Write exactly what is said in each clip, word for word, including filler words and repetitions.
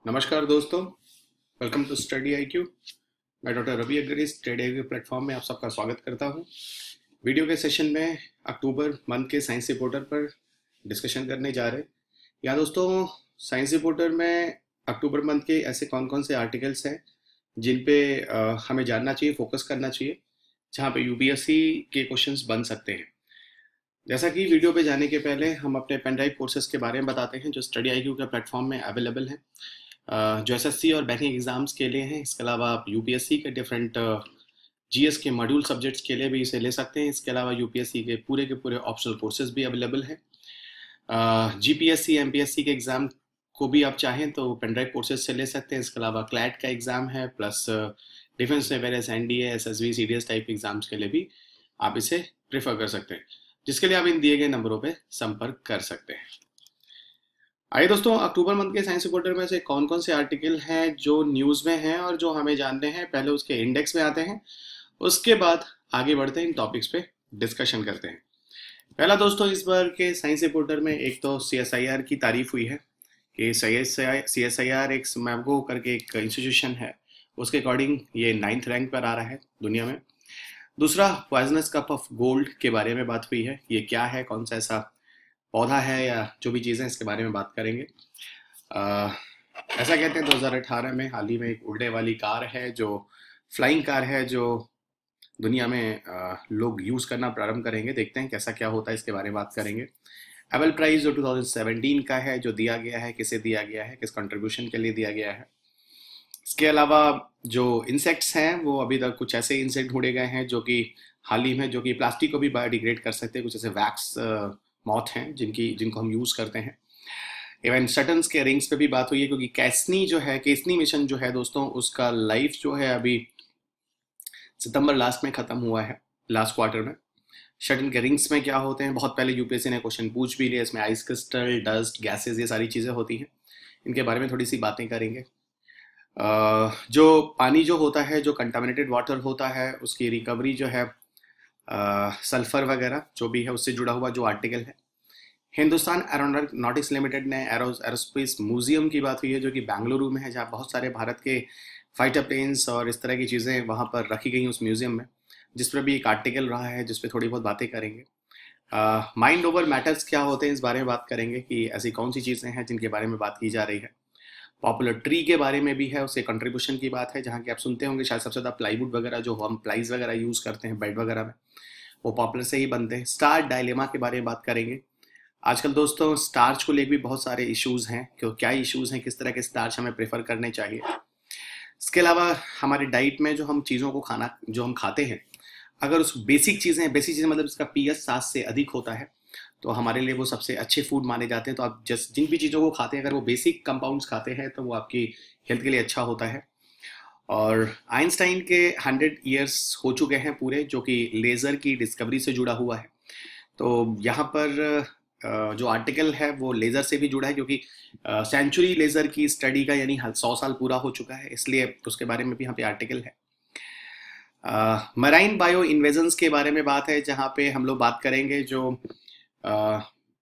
नमस्कार दोस्तों, welcome to study I Q. मैं doctor Ravi Agrani study I Q platform में आप सबका स्वागत करता हूं। वीडियो के सेशन में अक्टूबर मंथ के साइंस रिपोर्टर पर डिस्कशन करने जा रहे हैं। या दोस्तों, साइंस रिपोर्टर में अक्टूबर मंथ के ऐसे कौन कौन से आर्टिकल्स हैं जिन पे अ, हमें जानना चाहिए, फोकस करना चाहिए, जहाँ पे यूपीएससी के क्वेश्चंस बन सकते हैं। जैसा कि वीडियो पे जाने के पहले हम अपने पेन ड्राइव कोर्सेज के बारे में बताते हैं जो स्टडी आई क्यू के प्लेटफॉर्म में अवेलेबल हैं, अ, जो एसएससी और बैंकिंग एग्जाम्स के लिए हैं। इसके अलावा आप यूपीएससी के डिफरेंट जीएस के मॉड्यूल सब्जेक्ट्स के लिए भी इसे ले सकते हैं। इसके अलावा यूपीएससी के पूरे के पूरे ऑप्शनल कोर्सेज भी अवेलेबल हैं। जीपीएससी एमपीएससी के एग्ज़ाम को भी आप चाहें तो पेनड्राइव कोर्सेज से ले सकते हैं। इसके अलावा क्लैट का एग्ज़ाम है, प्लस डिफेंस में various NDA SSB CDS type exams के लिए भी आप इसे प्रेफर कर सकते हैं, जिसके लिए आप इन दिए गए नंबरों पे संपर्क कर सकते हैं। आइए दोस्तों, अक्टूबर मंथ के साइंस रिपोर्टर में से कौन कौन से आर्टिकल हैं जो न्यूज़ में हैं और जो हमें जानने हैं। पहले उसके इंडेक्स में आते हैं, उसके बाद आगे बढ़ते हैं, इन टॉपिक्स पे डिस्कशन करते हैं। पहला दोस्तों, इस बार के साइंस रिपोर्टर में एक तो सी एस आई आर की तारीफ हुई है कि सी एस आई आर एक मैवगो करके एक इंस्टीट्यूशन है, उसके अकॉर्डिंग ये नाइन्थ रैंक पर आ रहा है दुनिया में। दूसरा, पॉइजनस कप ऑफ गोल्ड के बारे में बात हुई है। ये क्या है, कौन सा ऐसा पौधा है या जो भी चीज़ें, इसके बारे में बात करेंगे। आ, ऐसा कहते हैं दो हज़ार अठारह में हाल ही में एक उड़ने वाली कार है, जो फ्लाइंग कार है, जो दुनिया में आ, लोग यूज़ करना प्रारंभ करेंगे। देखते हैं कैसा क्या होता है, इसके बारे में बात करेंगे। एबल प्राइज़ जो दो हज़ार सत्रह का है, जो दिया गया है, किसे दिया गया है, किस कंट्रीब्यूशन के लिए दिया गया है। इसके अलावा जो इंसेक्ट्स हैं, वो अभी तक कुछ ऐसे इंसेक्ट ढूंढे गए हैं जो कि हाल ही में जो कि प्लास्टिक को भी बायोडिग्रेड कर सकते हैं। कुछ ऐसे वैक्स मॉथ हैं जिनकी जिनको हम यूज़ करते हैं। इवन सटन्स के रिंग्स पे भी बात हुई है, क्योंकि कैसनी जो है केसनी मिशन जो है दोस्तों, उसका लाइफ जो है अभी सितंबर लास्ट में ख़त्म हुआ है, लास्ट क्वार्टर में। शटन के रिंग्स में क्या होते हैं, बहुत पहले यूपीएससी ने क्वेश्चन पूछ भी लिया। इसमें आइस क्रिस्टल, डस्ट, गैसेज, ये सारी चीज़ें होती हैं। इनके बारे में थोड़ी सी बातें करेंगे। Uh, जो पानी जो होता है, जो कंटामिनेटेड वाटर होता है, उसकी रिकवरी जो है, सल्फर वगैरह जो भी है, उससे जुड़ा हुआ जो आर्टिकल है। हिंदुस्तान एरोनॉटिक्स लिमिटेड ने एरो एरोस्पेस म्यूजियम की बात हुई है, जो कि बेंगलुरु में है, जहाँ बहुत सारे भारत के फाइटर प्लेन्स और इस तरह की चीज़ें वहाँ पर रखी गई उस म्यूजियम में, जिस पर भी एक आर्टिकल रहा है, जिस पर थोड़ी बहुत बातें करेंगे। माइंड ओवर मैटर्स क्या होते हैं, इस बारे में बात करेंगे कि ऐसी कौन सी चीज़ें हैं जिनके बारे में बात की जा रही है। पॉपुलर ट्री के बारे में भी है, उसके कंट्रीब्यूशन की बात है, जहाँ की आप सुनते होंगे शायद सबसे ज़्यादा प्लाईवुड वगैरह जो हम प्लाईज वगैरह यूज़ करते हैं बेड वगैरह में, वो पॉपुलर से ही बनते हैं। स्टार डायलेमा के बारे में बात करेंगे। आजकल दोस्तों स्टार्च को लेकर भी बहुत सारे इश्यूज़ हैं, क्यों क्या इश्यूज़ हैं, किस तरह के स्टार्च हमें प्रेफर करने चाहिए। इसके अलावा हमारे डाइट में जो हम चीज़ों को खाना जो हम खाते हैं, अगर उस बेसिक चीज़ें बेसिक चीज़ें मतलब इसका पी एच सात से अधिक होता है तो हमारे लिए वो सबसे अच्छे फूड माने जाते हैं। तो आप जस्ट जिन भी चीज़ों को खाते हैं, अगर वो बेसिक कंपाउंड्स खाते हैं तो वो आपकी हेल्थ के लिए अच्छा होता है। और आइंस्टाइन के हंड्रेड ईयर्स हो चुके हैं पूरे, जो कि लेज़र की डिस्कवरी से जुड़ा हुआ है। तो यहाँ पर जो आर्टिकल है वो लेज़र से भी जुड़ा है, क्योंकि सेंचुरी लेज़र की स्टडी का यानी सौ साल पूरा हो चुका है, इसलिए उसके बारे में भी यहाँ पे आर्टिकल है। मराइन बायो इन्वेजन्स के बारे में बात है, जहाँ पे हम लोग बात करेंगे जो uh,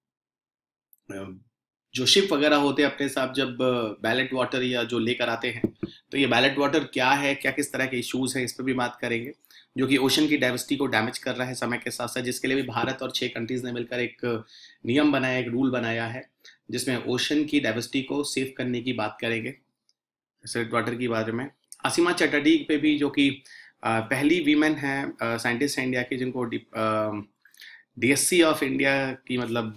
जो शिप वगैरह होते हैं अपने साथ जब बैलेट वाटर या जो लेकर आते हैं, तो ये बैलेट वाटर क्या है, क्या किस तरह के इश्यूज हैं, इस पर भी बात करेंगे, जो कि ओशन की डाइवर्सिटी को डैमेज कर रहा है समय के साथ साथ, जिसके लिए भी भारत और छह कंट्रीज ने मिलकर एक नियम बनाया, एक रूल बनाया है, जिसमें ओशन की डाइवर्सिटी को सेव करने की बात करेंगे, सल्ट वाटर की बारे में। असीमा चटर्जी पे भी, जो कि पहली वीमेन है साइंटिस्ट है इंडिया की, जिनको डीएससी ऑफ इंडिया की मतलब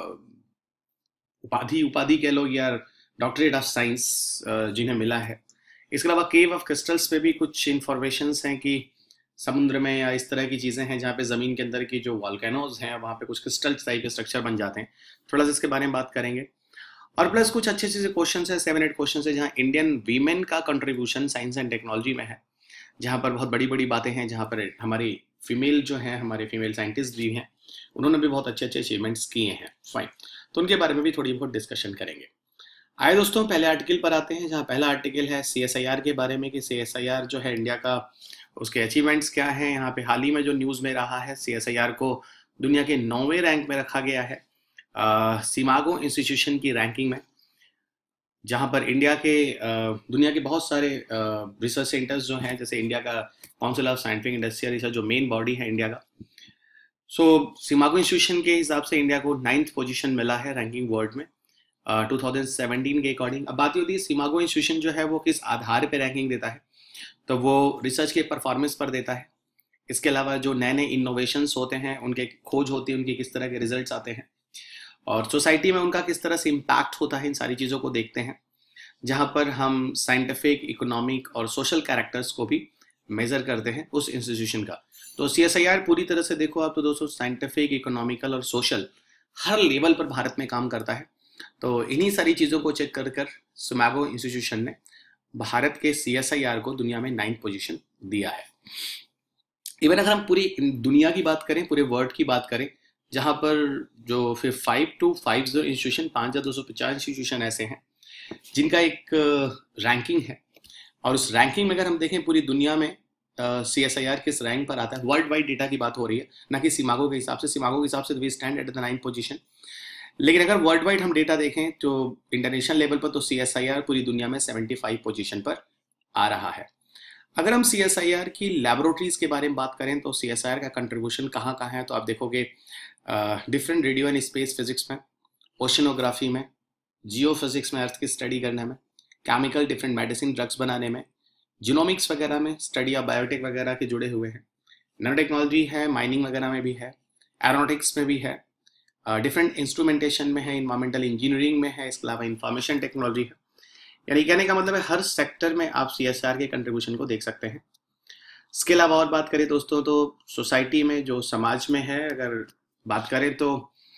उपाधि उपाधि कह लो या डॉक्टरेट ऑफ साइंस जिन्हें मिला है। इसके अलावा केव ऑफ क्रिस्टल्स पे भी कुछ इंफॉर्मेशंस हैं कि समुद्र में या इस तरह की चीज़ें हैं जहाँ पे ज़मीन के अंदर की जो वॉल्केनोज हैं वहाँ पे कुछ क्रिस्टल टाइप के स्ट्रक्चर बन जाते हैं। थोड़ा सा इसके बारे में बात करेंगे। और प्लस कुछ अच्छे अच्छे क्वेश्चन है, सेवन एट क्वेश्चन है, जहाँ इंडियन वीमेन का कंट्रीब्यूशन साइंस एंड टेक्नोलॉजी में है, जहाँ पर बहुत बड़ी बड़ी बातें हैं, जहाँ पर हमारी फीमेल जो हैं, हमारे फीमेल साइंटिस्ट भी हैं, उन्होंने भी बहुत अच्छे अच्छे अचीवमेंट्स किए हैं। फाइन, तो उनके बारे में भी थोड़ी बहुत डिस्कशन करेंगे। आए दोस्तों, पहले आर्टिकल पर आते हैं, जहाँ पहला आर्टिकल है सी एस आई आर के बारे में कि सी एस आई आर जो है इंडिया का, उसके अचीवमेंट्स क्या हैं। यहाँ पे हाल ही में जो न्यूज़ में रहा है, सी एस आई आर को दुनिया के नौवें रैंक में रखा गया है, सीमागो इंस्टीट्यूशन की रैंकिंग में। जहाँ पर इंडिया के दुनिया के बहुत सारे रिसर्च सेंटर्स जो हैं, जैसे इंडिया का council of scientific industrial research जो मेन बॉडी है इंडिया का, सो सिमागो इंस्टीट्यूशन के हिसाब से इंडिया को नाइन्थ पोजीशन मिला है रैंकिंग वर्ल्ड में टू थाउजेंड सेवेंटीन के अकॉर्डिंग। अब बात होती है सिमागो इंस्टीट्यूशन जो है वो किस आधार पर रैंकिंग देता है, तो वो रिसर्च के परफॉर्मेंस पर देता है। इसके अलावा जो नए नए इनोवेशंस होते हैं, उनके खोज होती है, उनके किस तरह के रिजल्ट्स आते हैं और सोसाइटी में उनका किस तरह से इम्पैक्ट होता है, इन सारी चीज़ों को देखते हैं। जहाँ पर हम साइंटिफिक, इकोनॉमिक और सोशल कैरेक्टर्स को भी मेजर करते हैं उस इंस्टीट्यूशन का। तो सी एस आई आर पूरी तरह से देखो आप तो दोस्तों साइंटिफिक, इकोनॉमिकल और सोशल हर लेवल पर भारत में काम करता है। तो इन्हीं सारी चीज़ों को चेक कर कर सिमागो इंस्टीट्यूशन ने भारत के सी एस आई आर को दुनिया में नाइन्थ पोजीशन दिया है। इवन अगर हम पूरी दुनिया की बात करें, पूरे वर्ल्ड की बात करें, जहाँ पर जो फिर फाइव टू फाइव जो इंस्टीट्यूशन पाँच हज़ार दो सौ पचास इंस्टीट्यूशन ऐसे हैं जिनका एक रैंकिंग है, और उस रैंकिंग में अगर हम देखें पूरी दुनिया में सी एस आई आर किस रैंक पर आता है, वर्ल्ड वाइड डेटा की बात हो रही है, ना कि सिमागो के हिसाब से। सिमागो के हिसाब से we stand at the ninth position, लेकिन अगर वर्ल्ड वाइड हम डेटा देखें तो इंटरनेशनल लेवल पर तो सी एस आई आर पूरी दुनिया में सेवेंटी फाइव पोजीशन पर आ रहा है। अगर हम सी एस आई आर की लैबोरेटरीज के बारे में बात करें तो सी एस आई आर का कंट्रीब्यूशन कहाँ कहाँ है, तो आप देखोगे different radio and space physics में, ओशनोग्राफी में, जियो फिजिक्स में, अर्थ की स्टडी करने में, केमिकल डिफरेंट मेडिसिन ड्रग्स बनाने में, जीनोमिक्स वगैरह में, स्टडी ऑफ बायोटेक वगैरह के जुड़े हुए हैं, नैनो टेक्नोलॉजी है, माइनिंग वगैरह में भी है, एरोनॉटिक्स में भी है, डिफरेंट इंस्ट्रूमेंटेशन में है, इन्वायरमेंटल इंजीनियरिंग में है, इसके अलावा इंफॉर्मेशन टेक्नोलॉजी है। यानी कहने का मतलब है हर सेक्टर में आप सी एस आई आर के कंट्रीब्यूशन को देख सकते हैं। इसके अलावा और बात करें दोस्तों तो सोसाइटी में जो समाज में है, अगर बात करें तो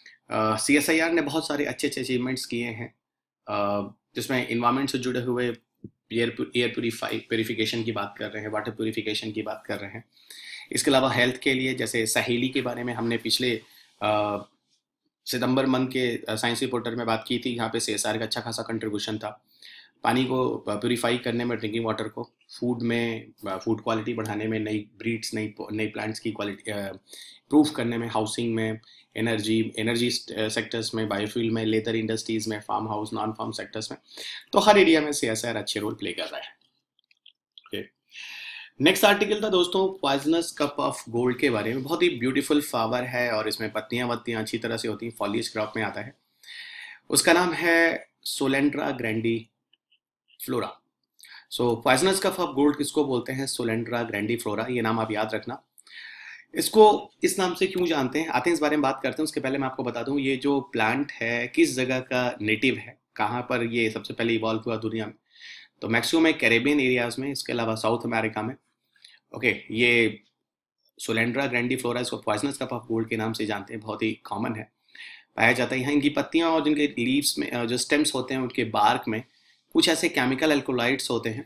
सी एस आई आर ने बहुत सारे अच्छे अच्छे अचीवमेंट्स किए हैं, uh, जिसमें इन्वायरमेंट से जुड़े हुए एयर एयर प्यूरीफाई प्योरीफिकेशन की बात कर रहे हैं, वाटर प्योरीफिकेशन की बात कर रहे हैं। इसके अलावा हेल्थ के लिए जैसे सहेली के बारे में हमने पिछले uh, सितंबर मंथ के साइंस रिपोर्टर में बात की थी, यहाँ पे सी एस आई आर का अच्छा खासा कंट्रीब्यूशन था। पानी को प्योरीफाई करने में, ड्रिंकिंग वाटर को, फूड में, फूड क्वालिटी बढ़ाने में, नई ब्रीड्स, नई नई प्लांट्स की क्वालिटी प्रूफ करने में, हाउसिंग में, एनर्जी एनर्जी सेक्टर्स में, बायोफ्यूल में, लेदर इंडस्ट्रीज में, farm house, non farm sectors में, तो हर एरिया में सी एस आई आर अच्छे रोल प्ले कर रहा है। ओके, नेक्स्ट आर्टिकल था दोस्तों पॉइजनस कप ऑफ गोल्ड के बारे में। बहुत ही ब्यूटीफुल फ्लावर है और इसमें पत्तियां वत्तियां अच्छी तरह से होती हैं, फॉलिएज क्रॉप में आता है। उसका नाम है Solandra grandiflora. So poisonous cup of gold किसको बोलते हैं? सोलेंड्रा ग्रैंडी फ्लोरा, ये नाम आप याद रखना। इसको इस नाम से क्यों जानते हैं, आते हैं इस बारे में बात करते हैं। उसके पहले मैं आपको बता दूं ये जो प्लांट है किस जगह का नेटिव है, कहाँ पर ये सबसे पहले इवॉल्व हुआ दुनिया में, तो मैक्सिमम है कैरेबियन एरियाज में, इसके अलावा साउथ अमेरिका में। ओके, ये सोलेंड्रा ग्रैंडी फ्लोरा, इसको पॉइजनस कप ऑफ गोल्ड के नाम से जानते हैं, बहुत ही कॉमन है, पाया जाता है यहाँ। इनकी पत्तियाँ और जिनके लीव्स में जो स्टेम्स होते हैं उनके बार्क में कुछ ऐसे केमिकल एल्कोलाइड्स होते हैं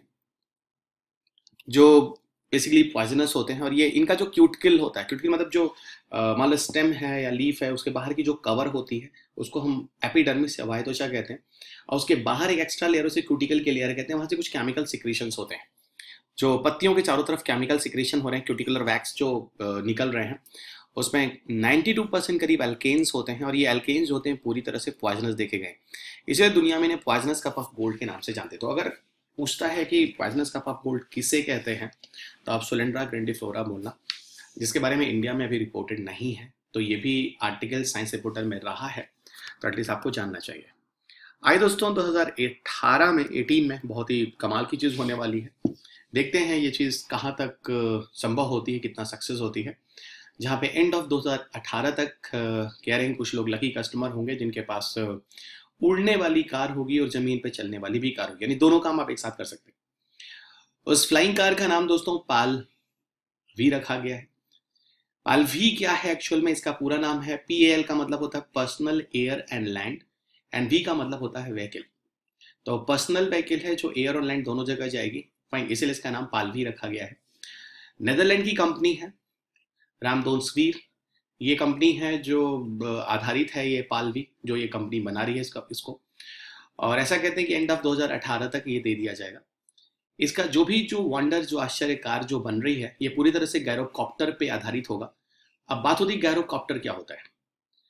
जो बेसिकली पॉइजनस होते हैं। और ये इनका जो क्यूटिकल होता है, क्यूटिकल मतलब जो मान लो स्टेम है या लीफ है, उसके बाहर की जो कवर होती है उसको हम एपिडर्मिस या वायतोचा कहते हैं, और उसके बाहर एक एक्स्ट्रा लेयर उसे क्यूटिकल के लेयर कहते हैं। वहाँ से कुछ केमिकल सिक्रीशंस होते हैं, जो पत्तियों के चारों तरफ केमिकल सिक्रीशन हो रहे हैं, क्यूटिकुलर वैक्स जो निकल रहे हैं, उसमें बानवे परसेंट करीब एल्केन्स होते हैं, और ये एल्केन्स होते हैं पूरी तरह से पॉइजनस देखे गए, इसलिए दुनिया में इन्हें पॉइजनस कप ऑफ गोल्ड के नाम से जानते हैं। तो अगर पूछता है कि पॉइजनस कप ऑफ गोल्ड किसे कहते हैं, तो आप सोलेंड्रा ग्रैंडी फ्लोरा बोलना, जिसके बारे में इंडिया में अभी रिपोर्टेड नहीं है, तो ये भी आर्टिकल साइंस रिपोर्टर में रहा है, तो एटलीस्ट आपको जानना चाहिए। आइए दोस्तों, दो हज़ार अठारह में अठारह में बहुत ही कमाल की चीज़ होने वाली है। देखते हैं ये चीज़ कहाँ तक संभव होती है, कितना सक्सेस होती है। जहाँ पे एंड ऑफ दो हज़ार अठारह तक कह रहे हैं कुछ लोग लकी कस्टमर होंगे जिनके पास उड़ने वाली कार होगी और ज़मीन पे चलने वाली भी कार होगी, यानी दोनों काम आप एक साथ कर सकते हैं। उस फ्लाइंग कार का नाम दोस्तों पाल वी रखा गया है। पाल वी क्या है एक्चुअल में? इसका पूरा नाम है, पी ए एल का मतलब होता है personal air and land, and V का मतलब होता है व्हीकल। तो पर्सनल व्हीकल है जो एयर और लैंड दोनों जगह जाएगी, फाइन, इसलिए इसका नाम पाल वी रखा गया है। नेदरलैंड की कंपनी है रामदोनस्वीर, ये कंपनी है जो आधारित है ये पाल वी, जो ये कंपनी बना रही है इसका इसको, और ऐसा कहते हैं कि एंड ऑफ दो हज़ार अठारह तक ये दे दिया जाएगा। इसका जो भी जो वंडर, जो आश्चर्य कार जो बन रही है, ये पूरी तरह से गैरोकॉप्टर पे आधारित होगा। अब बात होती है गैरोकॉप्टर क्या होता है।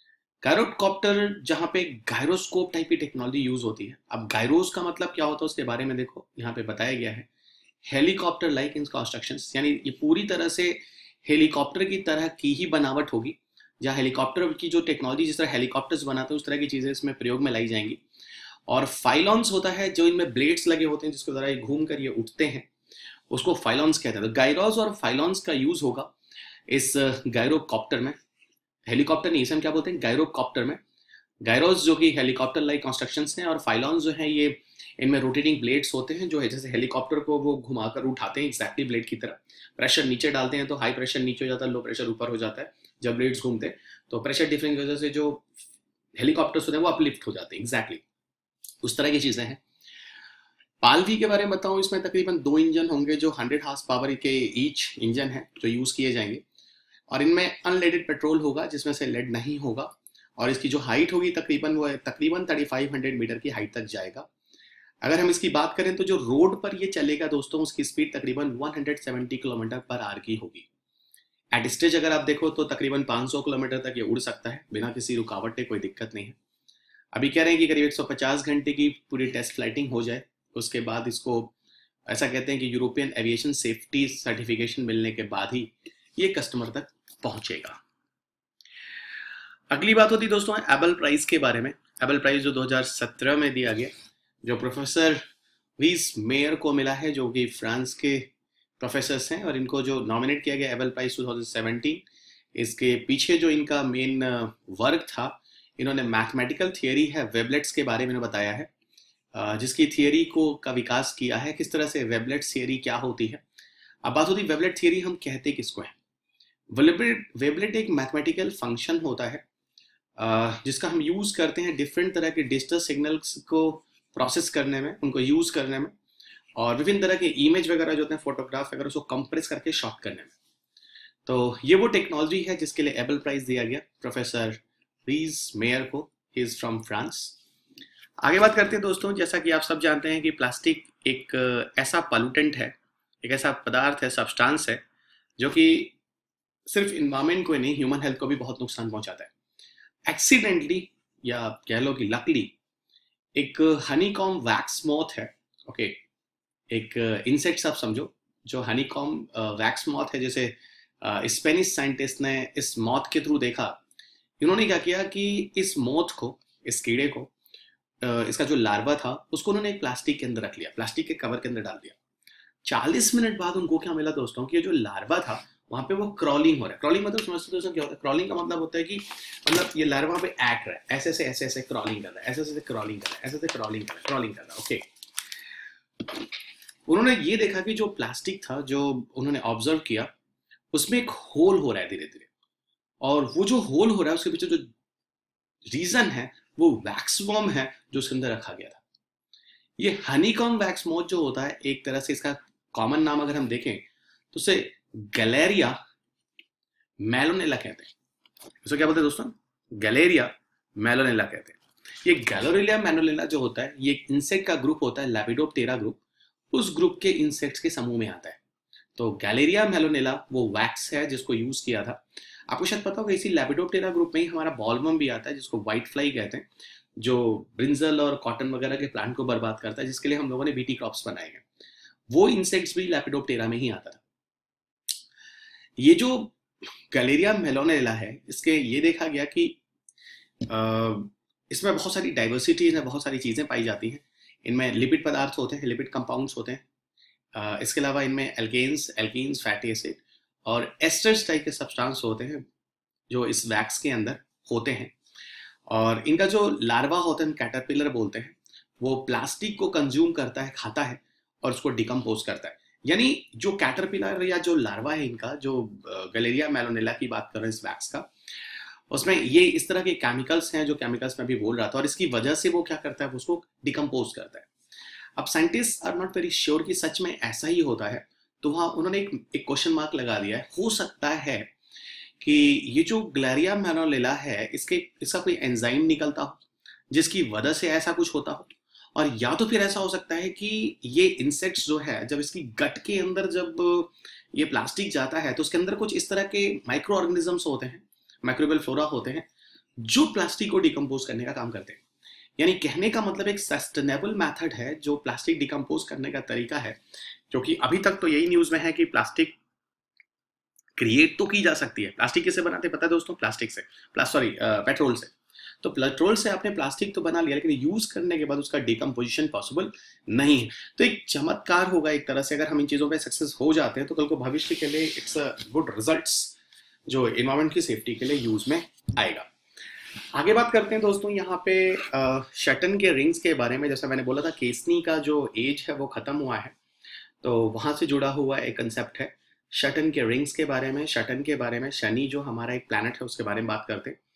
गायरोकॉप्टर जहाँ पे गायरोस्कोप टाइप की टेक्नोलॉजी यूज होती है। अब गायरोस का मतलब क्या होता है उसके बारे में देखो, यहाँ पे बताया गया है हेलीकॉप्टर लाइक इन कंस्ट्रक्शंस, यानी ये पूरी तरह से हेलीकॉप्टर की तरह की ही बनावट होगी, जहाँ हेलीकॉप्टर की जो टेक्नोलॉजी जिस तरह हेलीकॉप्टर्स बनाते हैं उस तरह की चीज़ें इसमें प्रयोग में लाई जाएंगी। और फाइलॉन्स होता है जो इनमें ब्लेड्स लगे होते हैं जिसके द्वारा ये घूम कर ये उठते हैं, उसको फाइलॉन्स कहते हैं। तो गायरोस और फाइलॉन्स का यूज होगा इस गायरोकॉप्टर में, हेलीकॉप्टर नहीं, इसे हम क्या बोलते हैं गायरोकॉप्टर में। गायरोस जो कि हेलीकॉप्टर लाइक कंस्ट्रक्शंस हैं और फाइलॉन्स जो हैं ये इनमें रोटेटिंग ब्लेड्स होते हैं जो है जैसे हेलीकॉप्टर को वो घुमाकर उठाते हैं एक्जैक्टली ब्लेड की तरह। प्रेशर नीचे डालते हैं तो हाई प्रेशर नीचे हो जाता है, लो प्रेशर ऊपर हो जाता है जब ब्लेड्स घूमते हैं, तो प्रेशर डिफरेंस की वजह से जो हेलीकॉप्टर्स होते हैं वो अपलिफ्ट हो जाते हैं, एग्जैक्टली उस तरह की चीजें हैं। पालवी के बारे में बताऊं, इसमें तकरीबन दो इंजन होंगे जो हंड्रेड हार्स पावर के ईच इंजन है जो यूज किए जाएंगे, और इनमें अनलेडेड पेट्रोल होगा जिसमें से लेड नहीं होगा, और इसकी जो हाइट होगी तकरीबन वो तकरीबन थर्टी फाइव हंड्रेड मीटर की हाइट तक जाएगा। अगर हम इसकी बात करें तो जो रोड पर ये चलेगा दोस्तों उसकी स्पीड तकरीबन one hundred seventy kilometre per hour की होगी। एट स्टेज अगर आप देखो तो तकरीबन पाँच सौ किलोमीटर तक ये उड़ सकता है बिना किसी रुकावट के, कोई दिक्कत नहीं है। अभी कह रहे हैं कि करीब एक सौ पचास घंटे की पूरी टेस्ट फ्लाइटिंग हो जाए, उसके बाद इसको ऐसा कहते हैं कि यूरोपियन एविएशन सेफ्टी सर्टिफिकेशन मिलने के बाद ही ये कस्टमर तक पहुंचेगा। अगली बात होती दोस्तों एबल प्राइज के बारे में। एबल प्राइज जो दो हज़ार सत्रह में दिया गया, जो प्रोफेसर वीस मेयर को मिला है जो कि फ्रांस के प्रोफेसर्स हैं, और इनको जो नॉमिनेट किया गया एबल प्राइज दो हज़ार सत्रह, इसके पीछे जो इनका मेन वर्क था, इन्होंने मैथमेटिकल थियरी है वेबलेट्स के बारे में बताया है, जिसकी थियरी को का विकास किया है, किस तरह से वेबलेट्स थियरी क्या होती है। अब बात होती वेबलेट थियरी हम कहते किसको है। वेबलेट वेबलेट एक मैथमेटिकल फंक्शन होता है जिसका हम यूज करते हैं डिफरेंट तरह के डिजिटल सिग्नल्स को प्रोसेस करने में, उनको यूज करने में, और विभिन्न तरह के इमेज वगैरह जो होते हैं फोटोग्राफ वगैरह उसको कंप्रेस करके शॉर्ट करने में। तो ये वो टेक्नोलॉजी है जिसके लिए एबल प्राइज दिया गया प्रोफेसर रीज मेयर को, ही इज फ्रॉम फ्रांस। आगे बात करते हैं दोस्तों, जैसा कि आप सब जानते हैं कि प्लास्टिक एक ऐसा पॉल्यूटेंट है, एक ऐसा पदार्थ है, सब्सटेंस है जो कि सिर्फ इन्वायरमेंट को ही नहीं ह्यूमन हेल्थ को भी बहुत नुकसान पहुंचाता है। एक्सीडेंटली या कह लो कि लकली एक हनीकॉम वैक्स मॉथ है, ओके, एक इंसेक्ट आप समझो जो हनीकॉम वैक्स मॉथ है। जैसे स्पेनिश साइंटिस्ट ने इस मॉथ के थ्रू देखा, इन्होंने क्या किया कि इस मॉथ को, इस कीड़े को, इसका जो लार्वा था उसको उन्होंने एक प्लास्टिक के अंदर रख लिया, प्लास्टिक के कवर के अंदर डाल दिया। चालीस मिनट बाद उनको क्या मिला दोस्तों कि जो लार्वा था वहां पे वो क्रॉलिंग हो रहा है। क्रॉलिंग मतलब समझते दोस्तों क्या होता है? क्रॉलिंग का मतलब होता है कि मतलब ये लार्वा पे एक्ट रहा है, ऐसे से ऐसे ऐसे क्रॉलिंग कर रहा है, ऐसे से क्रॉलिंग कर रहा है, ऐसे से क्रॉलिंग कर रहा है, क्रॉलिंग कर रहा है, ओके। उन्होंने ये देखा कि जो प्लास्टिक था जो उन्होंने ऑब्जर्व किया उसमें एक होल हो रहा है धीरे धीरे, और वो जो होल हो रहा है उसके पीछे जो रीजन है वो वैक्स वॉर्म है जो उसके अंदर रखा गया था। ये हनीकॉम वैक्स मॉथ जो होता है, एक तरह से इसका कॉमन नाम अगर हम देखें तो उसे गैलेरिया मेलोनेला कहते हैं। इसको क्या बोलते हैं दोस्तों? गैलेरिया मेलोनेला कहते हैं। ये गैलेरिया मेलोनेला जो होता है ये एक इंसेक्ट का ग्रुप होता है, लेपिडोप्टेरा ग्रुप, उस ग्रुप के इंसेक्ट्स के समूह में आता है। तो गैलेरिया मेलोनेला वो वैक्स है जिसको यूज किया था। आपको शायद पता होगा इसी लेपिडोप्टेरा ग्रुप में ही हमारा बॉलवर्म भी आता है जिसको व्हाइट फ्लाई कहते हैं, जो ब्रिंजल और कॉटन वगैरह के प्लांट को बर्बाद करता है, जिसके लिए हम लोगों ने बीटी क्रॉप्स बनाए हैं। वो इंसेक्ट्स भी लेपिडोप्टेरा में ही आता था। ये जो गैलेरिया मेलोनेला है इसके ये देखा गया कि आ, इसमें बहुत सारी डाइवर्सिटीज है, बहुत सारी चीज़ें पाई जाती हैं। इनमें लिपिड पदार्थ होते हैं, लिपिड कंपाउंड्स होते हैं। आ, इसके अलावा इनमें एल्केन्स, एल्कीन्स, फैटी एसिड और एस्टर्स टाइप के सब्सटेंस होते हैं जो इस वैक्स के अंदर होते हैं। और इनका जो लार्वा होता है, कैटरपिलर बोलते हैं, वो प्लास्टिक को कंज्यूम करता है, खाता है और उसको डिकम्पोज करता है। यानी जो कैटरपिलर या जो लार्वा है इनका, जो गैलेरिया मेलोनेला की बात कर रहे हैं इस वैक्स का, उसमें ये इस तरह के केमिकल्स हैं जो केमिकल्स में भी बोल रहा था, और इसकी वजह से वो क्या करता है, उसको डिकम्पोज करता है। अब scientist are not very sure कि सच में ऐसा ही होता है, तो वहाँ उन्होंने एक एक क्वेश्चन मार्क लगा दिया है। हो सकता है कि ये जो गैलेरिया मेलोनेला है इसके इसका कोई एंजाइम निकलता हो जिसकी वजह से ऐसा कुछ होता हो, और या तो फिर ऐसा हो सकता है कि ये इंसेक्ट्स जो है जब इसकी गट के अंदर जब ये प्लास्टिक जाता है तो उसके अंदर कुछ इस तरह के माइक्रो ऑर्गेनिजम्स होते हैं, माइक्रोबियल फ्लोरा होते हैं, जो प्लास्टिक को डिकम्पोज करने का काम करते हैं। यानी कहने का मतलब एक सस्टेनेबल मेथड है जो प्लास्टिक डिकम्पोज करने का तरीका है, क्योंकि अभी तक तो यही न्यूज में है कि प्लास्टिक क्रिएट तो की जा सकती है। प्लास्टिक किससे बनाते हैं पता है दोस्तों? प्लास्टिक से, सॉरी पेट्रोल से। तो पेट्रोल से आपने प्लास्टिक तो बना लिया, लेकिन यूज करने के बाद उसका डिकम्पोजिशन पॉसिबल नहीं है। तो एक चमत्कार होगा एक तरह से, अगर हम इन चीजों पे सक्सेस हो जाते हैं तो कल को भविष्य के लिए इट्स अ गुड रिजल्ट्स जो एनवायरमेंट की सेफ्टी के लिए यूज में आएगा। आगे बात करते हैं दोस्तों यहाँ पे शटन के रिंग्स के बारे में। जैसा मैंने बोला था, केसनी का जो एज है वो खत्म हुआ है, तो वहां से जुड़ा हुआ एक कंसेप्ट है शटन के रिंग्स के बारे में। शटन के बारे में, शनि जो हमारा एक प्लैनेट है उसके बारे में बात करते हैं।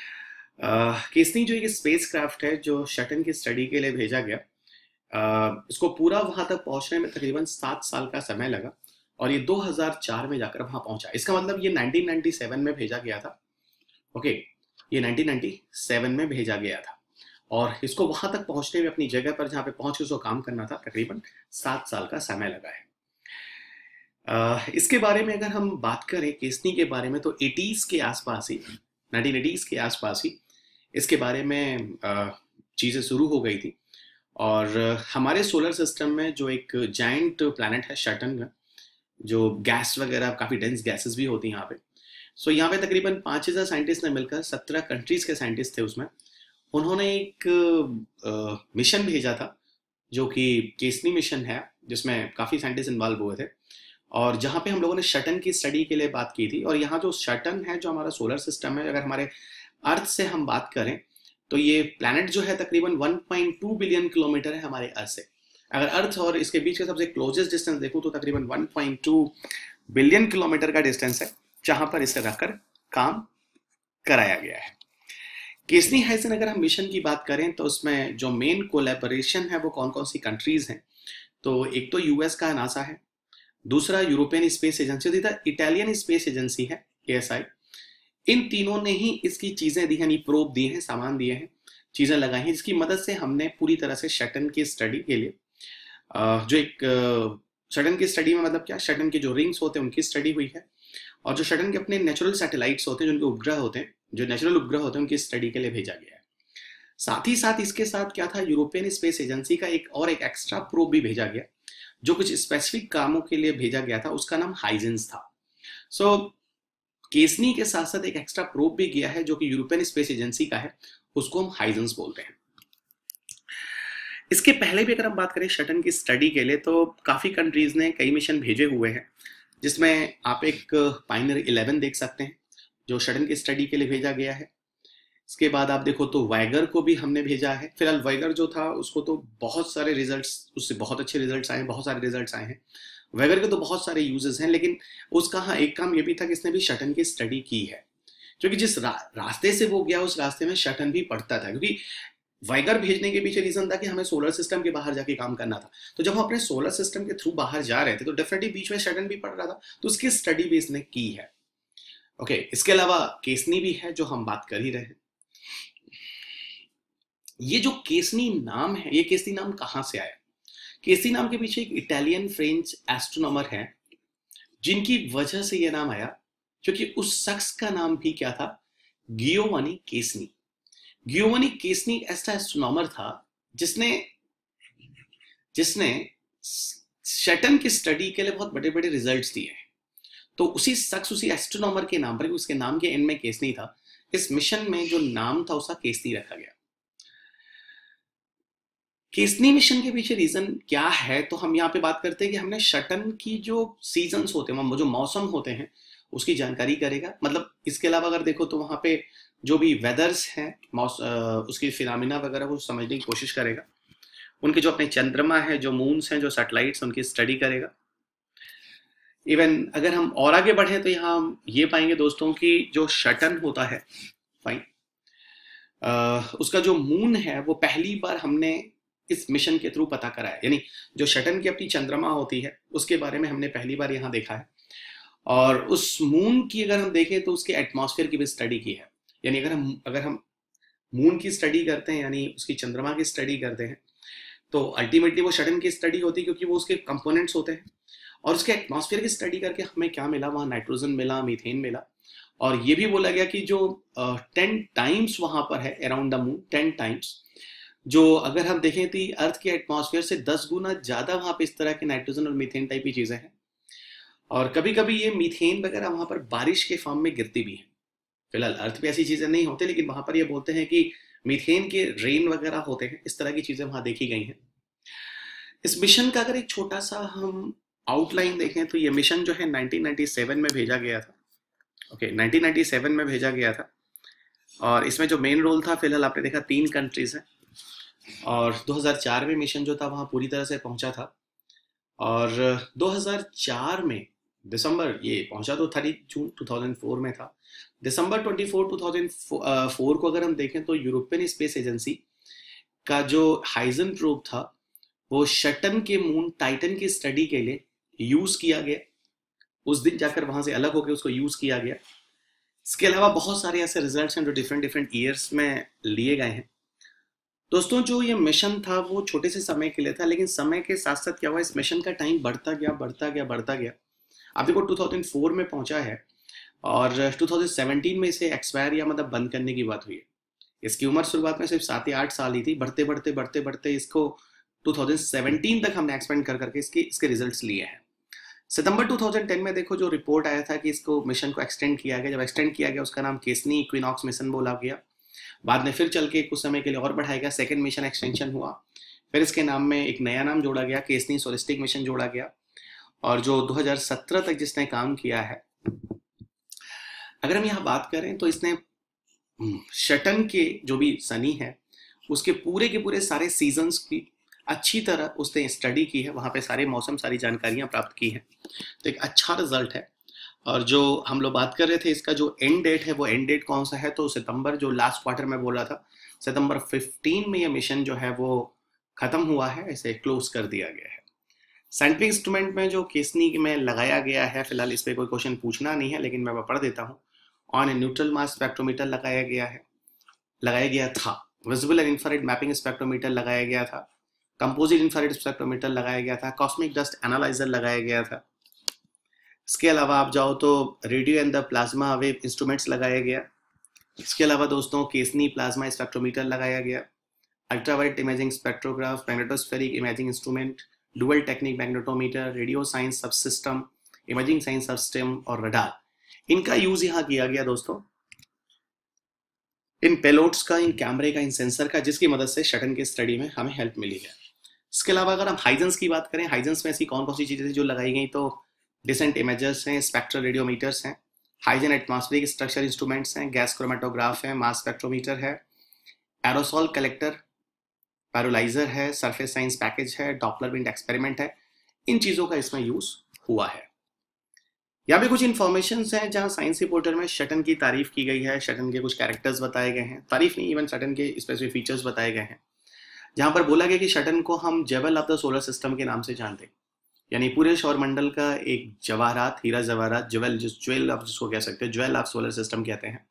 केसनी जो एक स्पेस क्राफ्ट है जो शटन की स्टडी के लिए भेजा गया, uh, इसको पूरा वहां तक पहुंचने में तकरीबन सात साल का समय लगा और ये दो हज़ार चार में जाकर वहां पहुंचा। इसका मतलब ये नाइनटीन नाइंटी सेवन में भेजा गया था। ओके okay, ये नाइनटीन नाइंटी सेवन में भेजा गया था और इसको वहां तक पहुंचने में अपनी जगह पर जहां पे पहुंच के उसको काम करना था तकरीबन सात साल का समय लगा है। uh, इसके बारे में अगर हम बात करें केसनी के बारे में, तो एटीज़ के आसपास ही, नाइनटीन एटीज़ के आसपास ही इसके बारे में चीज़ें शुरू हो गई थी। और हमारे सोलर सिस्टम में जो एक जाइंट प्लैनेट है शटन का, जो गैस वगैरह काफ़ी डेंस गैसेस भी होती हैं यहाँ पे। सो यहाँ पे तकरीबन पाँच हज़ार साइंटिस्ट ने मिलकर, सत्रह कंट्रीज़ के साइंटिस्ट थे उसमें, उन्होंने एक मिशन भेजा था जो कि केसनी मिशन है, जिसमें काफ़ी साइंटिस्ट इन्वॉल्व हुए थे और जहाँ पे हम लोगों ने शटन की स्टडी के लिए बात की थी। और यहाँ जो शटन है, जो हमारा सोलर सिस्टम है, अगर हमारे अर्थ से हम बात करें तो ये प्लैनेट जो है तकरीबन one point two billion kilometre है हमारे अर्थ से। अगर अर्थ और इसके बीच का सबसे क्लोजेस्ट डिस्टेंस देखूं तो तकरीबन one point two billion kilometre का डिस्टेंस है, जहां पर इसे रखकर काम कराया गया है। केसनी हाइसन अगर हम मिशन की बात करें तो उसमें जो मेन कोलैबोरेशन है वो कौन कौन सी कंट्रीज हैं, तो एक तो यूएस का नासा है, दूसरा यूरोपियन स्पेस एजेंसी, तीसरा इटालियन स्पेस एजेंसी है ए एस आई। इन तीनों ने ही इसकी चीजें दी, यानी प्रोब दिए हैं, सामान दिए हैं, चीजें लगाई हैं, जिसकी मदद से हमने पूरी तरह से शटन की स्टडी के लिए जो एक शटन की स्टडी में मतलब क्या, शटन के जो रिंग्स होते हैं उनकी स्टडी हुई है और जो शटन के अपने नेचुरल सैटेलाइट्स होते हैं, जो उनके उपग्रह होते हैं, जो नेचुरल उपग्रह होते हैं, उनकी स्टडी के लिए भेजा गया है। साथ ही साथ इसके साथ क्या था, यूरोपियन स्पेस एजेंसी का एक और एक एक्स्ट्रा प्रोब भी भेजा गया जो कुछ स्पेसिफिक कामों के लिए भेजा गया था, उसका नाम हाइजेंस था। सो so, केसनी के साथ साथ एक एक्स्ट्रा प्रोब भी गया है जो कि यूरोपियन स्पेस एजेंसी का है, उसको हम हाइजेंस बोलते हैं। इसके पहले भी अगर हम बात करें शटन की स्टडी के लिए, तो काफी कंट्रीज ने कई मिशन भेजे हुए हैं, जिसमें आप एक पायनियर इलेवन देख सकते हैं जो शटन की स्टडी के लिए भेजा गया है। इसके बाद आप देखो तो वाइगर को भी हमने भेजा है। फिलहाल वाइगर जो था उसको तो बहुत सारे रिजल्ट्स, उससे बहुत अच्छे रिजल्ट्स आए हैं, बहुत सारे रिजल्ट्स आए हैं। वाइगर के तो बहुत सारे यूजेस हैं, लेकिन उसका हाँ एक काम ये भी था कि इसने भी शटन की स्टडी की है, क्योंकि जिस रा, रास्ते से वो गया उस रास्ते में शटन भी पड़ता था। क्योंकि वाइगर भेजने के पीछे रीजन था कि हमें सोलर सिस्टम के बाहर जाके काम करना था, तो जब हम अपने सोलर सिस्टम के थ्रू बाहर जा रहे थे तो डेफिनेटली बीच में शटन भी पड़ रहा था, तो उसकी स्टडी भी इसने की है। ओके, इसके अलावा केसनी भी है जो हम बात कर ही रहे हैं। ये जो केसनी नाम है, ये केसनी नाम कहां से आया? केसनी नाम के पीछे एक इटालियन फ्रेंच एस्ट्रोनॉमर है जिनकी वजह से यह नाम आया, क्योंकि उस शख्स का नाम भी क्या था, गियोवानी केसनी। गियोवानी केसनी ऐसा एस्ट्रोनॉमर था जिसने जिसने शटन की स्टडी के लिए बहुत बड़े बड़े रिजल्ट्स दिए हैं। तो उसी शख्स, उसी एस्ट्रोनॉमर के नाम पर, उसके नाम के एंड में केसनी था, इस मिशन में जो नाम था उसका केसनी रखा गया। केसनी मिशन के पीछे रीजन क्या है, तो हम यहाँ पे बात करते हैं कि हमने शटन की जो सीजन्स होते हैं, जो मौसम होते हैं, उसकी जानकारी करेगा। मतलब इसके अलावा अगर देखो तो वहाँ पे जो भी वेदर्स हैं, उसकी फिनोमिना वगैरह वो समझने की कोशिश करेगा। उनके जो अपने चंद्रमा है, जो मून्स हैं, जो सैटेलाइट्स, उनकी स्टडी करेगा। इवन अगर हम और आगे बढ़े तो यहाँ हम ये पाएंगे दोस्तों कि जो शटन होता है, फाइन, उसका जो मून है वो पहली बार हमने इस मिशन के थ्रू पता करा है। यानी जो शटन की अपनी चंद्रमा होती है उसके बारे में हमने पहली बार यहाँ देखा है। और उस मून की अगर हम देखें तो उसके एटमॉस्फेयर की भी स्टडी की है। यानी अगर हम अगर हम मून की स्टडी करते हैं, यानी उसकी चंद्रमा की स्टडी करते हैं, तो अल्टीमेटली वो शटन की स्टडी होती है, क्योंकि वो उसके कंपोनेंट्स होते हैं। और उसके एटमॉस्फेयर की स्टडी करके हमें क्या मिला, वहाँ नाइट्रोजन मिला, मीथेन मिला, और ये भी बोला गया कि जो टेन टाइम्स वहां पर है around the moon, ten times, जो अगर हम देखें तो अर्थ के एटमॉस्फेयर से दस गुना ज्यादा वहां पे इस तरह के नाइट्रोजन और मीथेन टाइप की चीजें हैं। और कभी कभी ये मीथेन वगैरह वहां पर बारिश के फॉर्म में गिरती भी है। फिलहाल अर्थ पे ऐसी चीजें नहीं होती, लेकिन वहां पर ये बोलते हैं कि मीथेन के रेन वगैरह होते हैं, इस तरह की चीजें वहां देखी गई हैं। इस मिशन का अगर एक छोटा सा हम आउटलाइन देखें तो ये मिशन जो है नाइनटीन नाइंटी सेवन में भेजा गया था। ओके, नाइनटीन नाइंटी सेवन में भेजा गया था और इसमें जो मेन रोल था, फिलहाल आपने देखा तीन कंट्रीज हैं, और दो हज़ार चार में मिशन जो था वहाँ पूरी तरह से पहुंचा था। और दो हज़ार चार में दिसंबर, ये पहुंचा तो तीस जून दो हज़ार चार में था। दिसंबर चौबीस दो हज़ार चार को अगर हम देखें तो यूरोपियन स्पेस एजेंसी का जो हाइजन प्रोब था वो शटन के मून टाइटन की स्टडी के लिए यूज किया गया। उस दिन जाकर वहां से अलग होकर उसको यूज किया गया। इसके अलावा बहुत सारे ऐसे रिजल्ट्स हैं जो डिफरेंट डिफरेंट ईयर्स में लिए गए हैं। दोस्तों, जो ये मिशन था वो छोटे से समय के लिए था, लेकिन समय के साथ साथ क्या हुआ, इस मिशन का टाइम बढ़ता गया बढ़ता गया बढ़ता गया। अब देखो दो हज़ार चार में पहुंचा है और दो हज़ार सत्रह में इसे एक्सपायर या मतलब बंद करने की बात हुई है। इसकी उम्र शुरुआत में सिर्फ सात या आठ साल ही थी। बढ़ते बढ़ते बढ़ते बढ़ते इसको दो हज़ार सत्रह तक हमने एक्सपेंड कर करके इसके इसके रिजल्ट्स लिए हैं। सितंबर दो हज़ार दस में देखो जो रिपोर्ट आया था कि इसको मिशन को एक्सटेंड किया गया। जब एक्सटेंड किया गया उसका नाम केसनी इक्विनॉक्स मिशन बोला गया। बाद में फिर चल के कुछ समय के लिए और बढ़ाया गया, सेकेंड मिशन एक्सटेंशन हुआ, फिर इसके नाम में एक नया नाम जोड़ा गया, केसनी सोलिस्टिक मिशन जोड़ा गया। और जो दो हज़ार सत्रह तक जिसने काम किया है, अगर हम यहाँ बात करें तो इसने शटन के जो भी सनी है उसके पूरे के पूरे सारे सीजन्स की अच्छी तरह उसने स्टडी की है, वहाँ पे सारे मौसम सारी जानकारियाँ प्राप्त की हैं। तो एक अच्छा रिजल्ट है। और जो हम लोग बात कर रहे थे इसका जो एंड डेट है वो एंड डेट कौन सा है, तो सितंबर, जो लास्ट क्वार्टर में बोला था, सितंबर पंद्रह में ये मिशन जो है वो खत्म हुआ है, इसे क्लोज कर दिया गया है। साइंटिफिक इंस्ट्रूमेंट में जो केसनी में लगाया गया है, फिलहाल इस पर कोई क्वेश्चन पूछना नहीं है लेकिन मैं पढ़ देता हूँ। On a neutral mass spectrometer लगाया गया है, लगाया गया था। Visible and infrared mapping spectrometer लगाया गया था। कंपोजिट इंफ्रारेड स्पेक्ट्रोमीटर लगाया गया था। कॉस्मिक डस्ट एनालाइजर लगाया गया था। इसके अलावा आप जाओ तो radio and the plasma wave instruments लगाया गया। इसके अलावा दोस्तों केसनी प्लाज्मा स्पेक्ट्रोमीटर लगाया गया। Ultraviolet imaging spectrograph, magnetospheric imaging instrument, dual technique magnetometer, radio science subsystem, imaging science subsystem और रडार, इनका यूज यहाँ किया गया दोस्तों। इन पेलोड्स का, इन कैमरे का, इन सेंसर का, जिसकी मदद से शटन की स्टडी में हमें हेल्प मिली है। इसके अलावा अगर हम हाइजन्स की बात करें, हाइजन्स में ऐसी कौन कौन सी चीजें थी जो लगाई गई, तो डिसेंट इमेजर्स हैं, स्पेक्ट्रल रेडियोमीटर्स हैं, हाइजन एटमॉस्फेरिक स्ट्रक्चर इंस्ट्रूमेंट्स हैं, गैस क्रोमेटोग्राफ है, मास स्पेक्ट्रोमीटर है, एरोसॉल कलेक्टर, पैरोलाइजर है, सरफेस साइंस पैकेज है, डॉपलर विंड एक्सपेरिमेंट है। इन चीजों का इसमें यूज हुआ है। यहाँ पे कुछ इन्फॉर्मेशन हैं जहाँ साइंस रिपोर्टर में शटन की तारीफ की गई है, शटन के कुछ कैरेक्टर्स बताए गए हैं, तारीफ नहीं, इवन शटन के स्पेसिफिक फीचर्स बताए गए हैं। जहाँ पर बोला गया कि शटन को हम जेवल ऑफ द सोलर सिस्टम के नाम से जानते हैं, यानी पूरे सौरमंडल का एक जवाहरात, हीरा जवाहरात, ज्वेल, ज्वेल आप जिसको कह सकते हैं, ज्वेल ऑफ सोलर सिस्टम कहते हैं।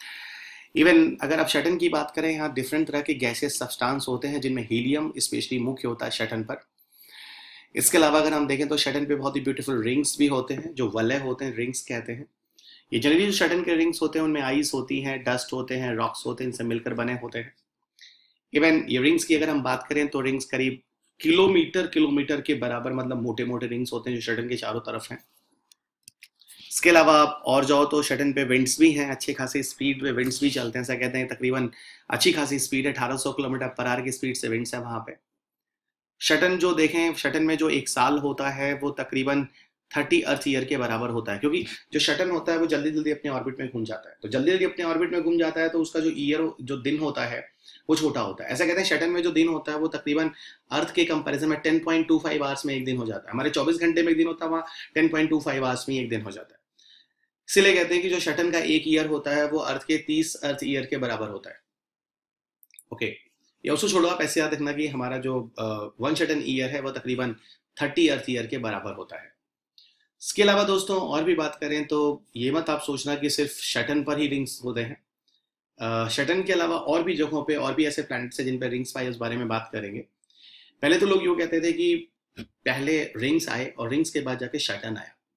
इवन अगर आप शटन की बात करें, यहाँ डिफरेंट तरह के गैसेस सब्सटेंस होते हैं जिनमें हीलियम स्पेशली मुख्य होता है शटन पर। इसके अलावा अगर हम देखें तो शटन पे बहुत ही ब्यूटीफुल रिंग्स भी होते हैं, जो वलय होते हैं, रिंग्स कहते हैं। ये जनरली जो शटन के रिंग्स होते हैं उनमें आइस होती हैं, डस्ट होते हैं, रॉक्स होते हैं, इनसे मिलकर बने होते हैं। इवन ये रिंग्स की अगर हम बात करें तो रिंग्स करीब किलोमीटर किलोमीटर के बराबर, मतलब मोटे मोटे रिंग्स होते हैं जो शटन के चारों तरफ हैं। इसके अलावा आप और जाओ तो शटन पे विंड्स भी हैं, अच्छे खासी स्पीड पे विंड्स भी चलते हैं। ऐसा कहते हैं तकरीबन अच्छी खासी स्पीड है, अठारह सौ किलोमीटर पर आवर की स्पीड से विंड्स है वहां पे। शटन जो देखें, शटन में जो एक साल होता है वो तकरीबन तीस अर्थ ईयर के बराबर होता है, क्योंकि जो शटन होता है वो जल्दी जल्दी अपने ऑर्बिट में घूम जाता है। तो जल्दी जल्दी अपने ऑर्बिट में घूम जाता है तो उसका जो ईयर, जो दिन होता है वो छोटा होता है। ऐसा कहते हैं शटन में जो दिन होता है वो तकरीबन अर्थ के कंपैरिजन में दस पॉइंट दो पाँच आवर्स में एक दिन हो जाता है। हमारे चौबीस घंटे में एक दिन होता है, वहाँ दस पॉइंट दो पाँच आवर्स में एक दिन हो जाता है। इसीलिए कहते हैं कि जो शटन का एक ईयर होता है वो अर्थ के तीस अर्थ ईयर के बराबर होता है। ओके, ये उसको छोड़ो, आप ऐसे याद रखना कि हमारा जो वन शटन ईयर है वो तकरीबन तीस अर्थ ईयर के बराबर होता है। इसके अलावा दोस्तों और भी बात करें तो ये मत आप सोचना कि सिर्फ शटन पर ही रिंग्स होते हैं। शटन के अलावा और भी जगहों पे और भी ऐसे प्लैनेट्स हैं जिन पर रिंग्स पाए, उस बारे में बात करेंगे। पहले तो लोग यूँ कहते थे कि पहले रिंग्स आए और रिंग्स के बाद जाके शटन आया,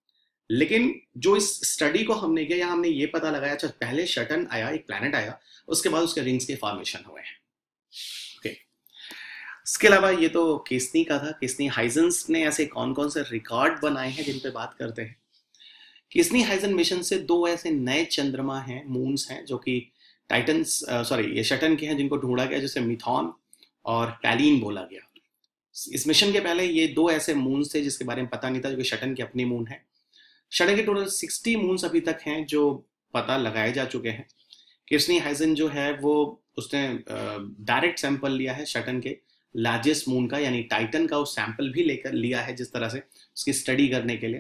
लेकिन जो इस स्टडी को हमने किया, हमने ये पता लगाया, अच्छा पहले शटन आया, एक प्लैनेट आया, उसके बाद उसके रिंग्स के फॉर्मेशन हुए हैं। ओके, इसके अलावा ये तो केस्नी का था। केस्नी हाइजेंस ने ऐसे कौन कौन से रिकॉर्ड बनाए हैं जिन पे बात करते हैं। केस्नी हाइजन मिशन से दो ऐसे नए चंद्रमा हैं, मून्स हैं, जो कि टाइटन्स सॉरी ये शटन के हैं, जिनको ढूंढा गया, जैसे मिथॉन और पैलिन बोला गया। इस मिशन के पहले ये दो ऐसे मून्स थे जिसके बारे में पता नहीं था, जो कि शटन की अपनी मून है। शटन के टोटल सिक्सटी मून्स अभी तक हैं जो पता लगाए जा चुके हैं। केस्नी हाइजन जो है वो उसने डायरेक्ट सैंपल लिया है शटन के लार्जेस्ट मून का, यानी टाइटन का, उस सैंपल भी लेकर लिया है जिस तरह से उसकी स्टडी करने के लिए।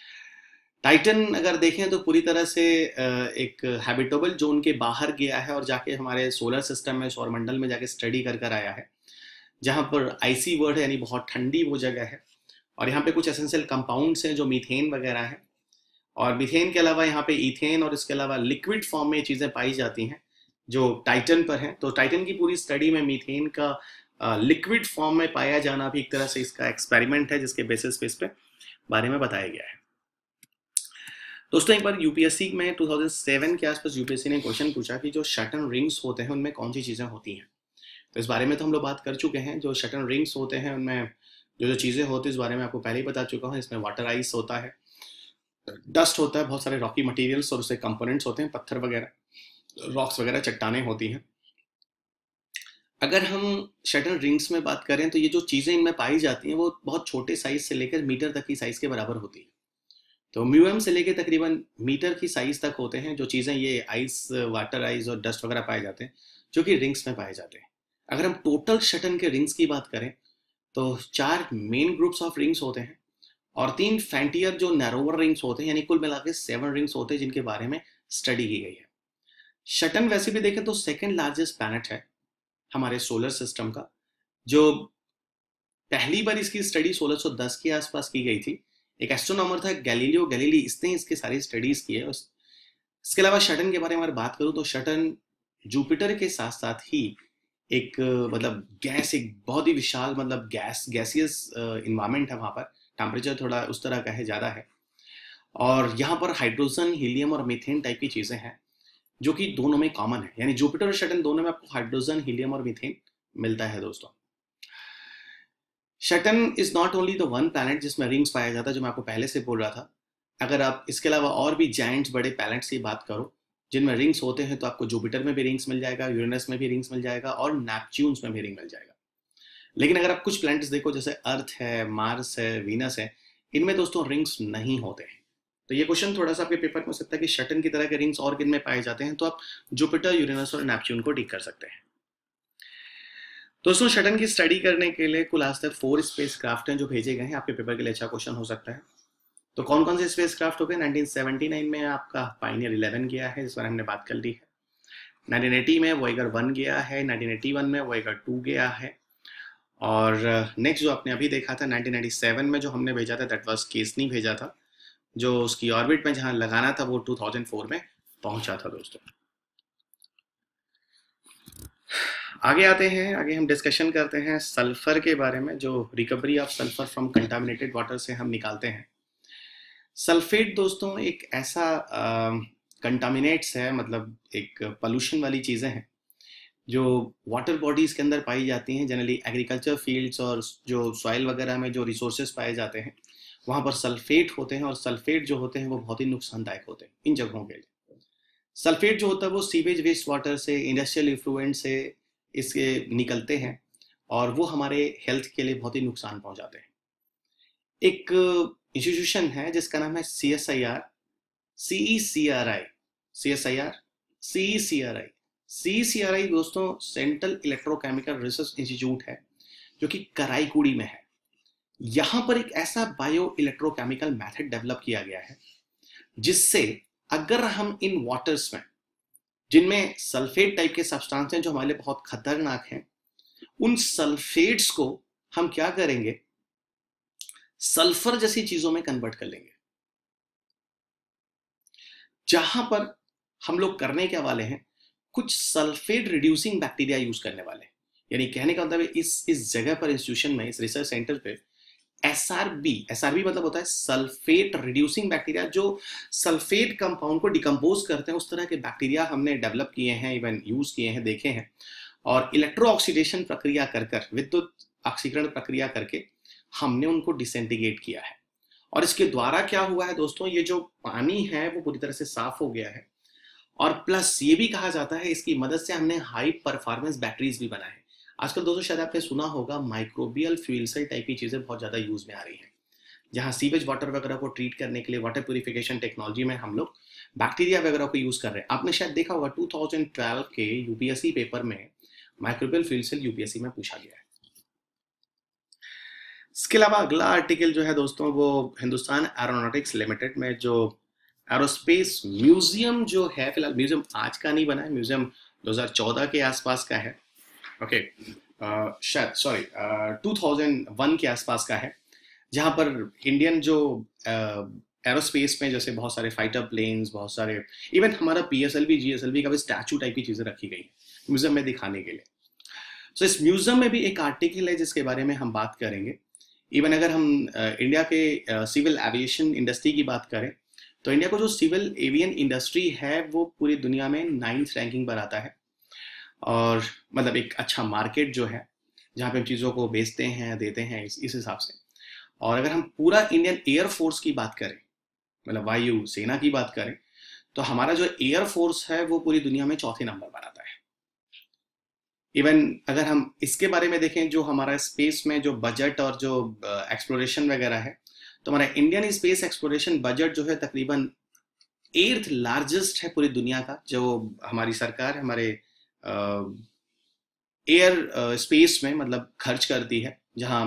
टाइटन अगर देखें तो पूरी तरह से एक हैबिटेबल जोन के बाहर गया है और जाके हमारे सोलर सिस्टम में, सौरमंडल में जाके स्टडी कर कर आया है, जहाँ पर आइसी वर्ल्ड है, यानी बहुत ठंडी वो जगह है। और यहाँ पे कुछ एसेंशियल कंपाउंड्स हैं जो मीथेन वगैरह है, और मीथेन के अलावा यहाँ पे इथेन और इसके अलावा लिक्विड फॉर्म में चीज़ें पाई जाती हैं जो टाइटन पर हैं। तो टाइटन की पूरी स्टडी में मीथेन का लिक्विड फॉर्म में पाया जाना भी एक तरह से इसका एक्सपेरिमेंट है, जिसके बेसिस पे इस पे बारे में बताया गया है। दोस्तों एक बार यूपीएससी में दो हज़ार सात के आसपास यूपीएससी ने क्वेश्चन पूछा कि जो शटन रिंग्स होते हैं उनमें कौन सी चीज़ें होती हैं। तो इस बारे में तो हम लोग बात कर चुके हैं। जो शटन रिंग्स होते हैं उनमें जो जो चीज़ें होती हैं इस बारे में आपको पहले ही बता चुका हूँ। इसमें वाटर आइस होता है, डस्ट होता है, बहुत सारे रॉकी मटेरियल्स और उसके कंपोनेंट्स होते हैं, पत्थर वगैरह, रॉक्स वगैरह, चट्टानें होती हैं। अगर हम शटन रिंग्स में बात करें तो ये जो चीज़ें इनमें पाई जाती हैं वो बहुत छोटे साइज से लेकर मीटर तक की साइज़ के बराबर होती है। तो म्यूएम से लेकर तकरीबन मीटर की साइज़ तक होते हैं जो चीज़ें ये आइस, वाटर आइस और डस्ट वगैरह पाए जाते हैं, जो कि रिंग्स में पाए जाते हैं। अगर हम टोटल शटन के रिंग्स की बात करें तो चार मेन ग्रुप्स ऑफ रिंग्स होते हैं और तीन फैंटियर जो नैरोवर रिंग्स होते हैं, यानी कुल मिला के सेवन रिंग्स होते हैं जिनके बारे में स्टडी की गई है। शटन वैसे भी देखें तो सेकेंड लार्जेस्ट प्लैनेट है हमारे सोलर सिस्टम का। जो पहली बार इसकी स्टडी सोलह सौ दस के आसपास की गई थी, एक एस्ट्रोनॉमर था गैलीलियो गैलीली, इसने इसके सारी स्टडीज की है। इसके अलावा शटन के बारे में अगर बात करूं तो शटन जुपिटर के साथ साथ ही एक मतलब गैस, एक बहुत ही विशाल मतलब गैस गैसियस इन्वायरमेंट है। वहाँ पर टेम्परेचर थोड़ा उस तरह का है, ज़्यादा है, और यहाँ पर हाइड्रोजन, हीलियम और मीथेन टाइप की चीज़ें हैं जो कि दोनों में कॉमन है। यानी जुपिटर और शटन दोनों में आपको हाइड्रोजन, हीलियम और मीथेन मिलता है। दोस्तों Saturn is not only the one planet जिसमें रिंग्स पाया जाता है, जो मैं आपको पहले से बोल रहा था। अगर आप इसके अलावा और भी जायंट्स, बड़े प्लैनेट्स की बात करो जिनमें रिंग्स होते हैं, तो आपको जुपिटर में भी रिंग्स मिल जाएगा, यूरेनस में भी रिंग्स मिल जाएगा और नेपच्यून्स में भी रिंग मिल जाएगा। लेकिन अगर आप कुछ प्लैनेट्स देखो, जैसे अर्थ है, मार्स है, वीनस है, इनमें दोस्तों रिंग्स नहीं होते हैं। तो ये क्वेश्चन थोड़ा सा आपके पेपर में हो सकता है कि शटन की तरह के रिंग्स और किन में पाए जाते हैं, तो आप जुपिटर, यूरेनस और नेपच्यून को टिक कर सकते हैं। दोस्तों शटन की स्टडी करने के लिए कुल आज तक फोर स्पेस क्राफ्ट हैं जो भेजे गए हैं। आपके पेपर के लिए अच्छा क्वेश्चन हो सकता है। तो कौन कौन से स्पेस क्राफ्ट हो गए? नाइनटीन सेवेंटी नाइन में आपका पायनियर इलेवन गया है, जिस पर हमने बात कर ली है। नाइनटीन एटी में वॉयगर वन गया है, नाइनटीन एटी वन में वॉयगर टू गया है, और नेक्स्ट जो आपने अभी देखा था नाइनटीन नाइंटी सेवन में जो हमने भेजा था, दैट वाज केस्नी भेजा था, जो उसकी ऑर्बिट में जहां लगाना था वो टू थाउजेंड फोर में पहुंचा था। दोस्तों आगे आते हैं, आगे हम डिस्कशन करते हैं सल्फर के बारे में, जो recovery of sulphur from contaminated water से हम निकालते हैं। सल्फेट दोस्तों एक ऐसा कंटामिनेट्स है, मतलब एक पोल्यूशन वाली चीज़ें हैं जो वाटर बॉडीज़ के अंदर पाई जाती हैं। जनरली एग्रीकल्चर फील्ड्स और जो सॉइल वगैरह में जो रिसोर्सेज पाए जाते हैं वहाँ पर सल्फेट होते हैं, और सल्फेट जो होते हैं वो बहुत ही नुकसानदायक होते हैं इन जगहों के लिए। सल्फेट जो होता है वो सीवेज वेस्ट वाटर से, इंडस्ट्रियल इफ्लुएंट से इसके निकलते हैं और वो हमारे हेल्थ के लिए बहुत ही नुकसान पहुंचाते हैं। एक इंस्टीट्यूशन है जिसका नाम है C S I R, C E C R I, C S I R, C E C R I. C E C R I दोस्तों सेंट्रल इलेक्ट्रोकेमिकल रिसर्च इंस्टीट्यूट है जो कि कराईकुड़ी में है। यहाँ पर एक ऐसा बायो इलेक्ट्रोकेमिकल मैथड डेवलप किया गया है जिससे अगर हम इन वाटर्स में जिनमें सल्फेट टाइप के सब्सटेंस हैं जो हमारे लिए बहुत खतरनाक हैं, उन सल्फेट्स को हम क्या करेंगे, सल्फर जैसी चीजों में कन्वर्ट कर लेंगे। जहां पर हम लोग करने के वाले हैं, कुछ सल्फेट रिड्यूसिंग बैक्टीरिया यूज करने वाले हैं। यानी कहने का मतलब इस इस जगह पर, इंस्टीट्यूशन में, इस रिसर्च सेंटर पे S R B, S R B मतलब होता है सल्फेट रिड्यूसिंग बैक्टीरिया, जो सल्फेट कंपाउंड को डिकम्पोज करते हैं, उस तरह के बैक्टीरिया हमने डेवलप किए हैं, इवन यूज किए हैं, देखे हैं। और इलेक्ट्रो ऑक्सीडेशन प्रक्रिया कर कर, विद्युत ऑक्सीकरण प्रक्रिया करके हमने उनको डिसेंटीग्रेट किया है। और इसके द्वारा क्या हुआ है दोस्तों, ये जो पानी है वो पूरी तरह से साफ हो गया है। और प्लस ये भी कहा जाता है इसकी मदद से हमने हाई परफॉर्मेंस बैटरीज भी बनाए हैं। आजकल दोस्तों शायद आपने सुना होगा माइक्रोबियल फ्यूल सेल टाइप की चीजें बहुत ज्यादा यूज में आ रही हैं, जहां सीवेज वाटर वगैरह को ट्रीट करने के लिए वाटर प्यूरिफिकेशन टेक्नोलॉजी में हम लोग बैक्टीरिया वगैरह को यूज कर रहे हैं। आपने शायद देखा होगा टू थाउजेंड ट्वेल्व के यूपीएससी पेपर में माइक्रोबियल फ्यूल सेल यूपीएससी में पूछा गया है। इसके अलावा अगला आर्टिकल जो है दोस्तों वो हिंदुस्तान एरोनॉटिक्स लिमिटेड में जो एरोस्पेस म्यूजियम जो है, फिलहाल म्यूजियम आज का नहीं बना है, म्यूजियम दो हज़ार चौदह के आसपास का है। Okay okay. uh, शायद सॉरी टू थाउजेंड वन के आसपास का है, जहां पर इंडियन जो एरोस्पेस uh, में जैसे बहुत सारे फाइटर प्लेन्स, बहुत सारे इवन हमारा पीएसएलवी जीएसएलवी का भी स्टैचू टाइप की चीजें रखी गई म्यूजियम में दिखाने के लिए। सो so, इस म्यूजियम में भी एक आर्टिकल है जिसके बारे में हम बात करेंगे। इवन अगर हम इंडिया uh, के सिविल एविएशन इंडस्ट्री की बात करें तो इंडिया को जो सिविल एवियन इंडस्ट्री है वो पूरी दुनिया में नाइन्थ रैंकिंग पर आता है, और मतलब एक अच्छा मार्केट जो है जहाँ पे हम चीज़ों को बेचते हैं, देते हैं, इस इस हिसाब से। और अगर हम पूरा इंडियन एयर फोर्स की बात करें, मतलब वायु सेना की बात करें, तो हमारा जो एयर फोर्स है वो पूरी दुनिया में चौथे नंबर पर आता है। इवन अगर हम इसके बारे में देखें, जो हमारा स्पेस में जो बजट और जो एक्सप्लोरेशन वगैरह है, तो हमारा इंडियन स्पेस एक्सप्लोरेशन बजट जो है तकरीबन एट्थ लार्जेस्ट है पूरी दुनिया का, जो हमारी सरकार हमारे एयर स्पेस में मतलब खर्च करती है, जहां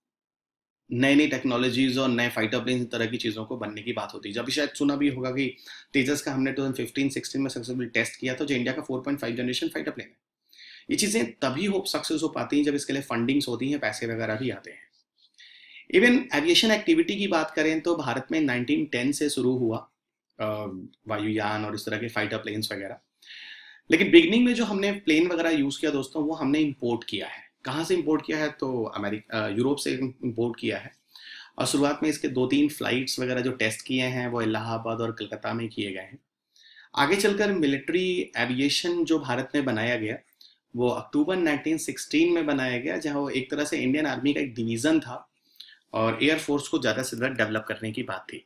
नई नई टेक्नोलॉजीज और नए फाइटर प्लेन इस तरह की चीज़ों को बनने की बात होती है। जब भी शायद सुना भी होगा कि तेजस का हमने टू थाउजेंड फिफ्टीन सिक्सटीन में सक्सेसफुल टेस्ट किया था, जो इंडिया का four point five generation fighter plane है। ये चीज़ें तभी हो सक्सेस हो पाती हैं जब इसके लिए फंडिंग्स होती हैं, पैसे वगैरह भी आते हैं। इवन एविएशन एक्टिविटी की बात करें तो भारत में नाइनटीन टेन से शुरू हुआ वायुयान और इस तरह के फाइटर प्लेन्स वगैरह, लेकिन बिगनिंग में जो हमने प्लेन वगैरह यूज किया दोस्तों वो हमने इंपोर्ट किया है। कहाँ से इंपोर्ट किया है? तो अमेरिका यूरोप से इंपोर्ट किया है। और शुरुआत में इसके दो तीन फ्लाइट्स वगैरह जो टेस्ट किए हैं वो इलाहाबाद और कलकत्ता में किए गए हैं। आगे चलकर मिलिट्री एविएशन जो भारत में बनाया गया वो अक्टूबर नाइनटीन सिक्सटीन में बनाया गया, जहाँ वो एक तरह से इंडियन आर्मी का एक डिवीजन था और एयर फोर्स को ज़्यादा से ज़्यादा डेवलप करने की बात थी।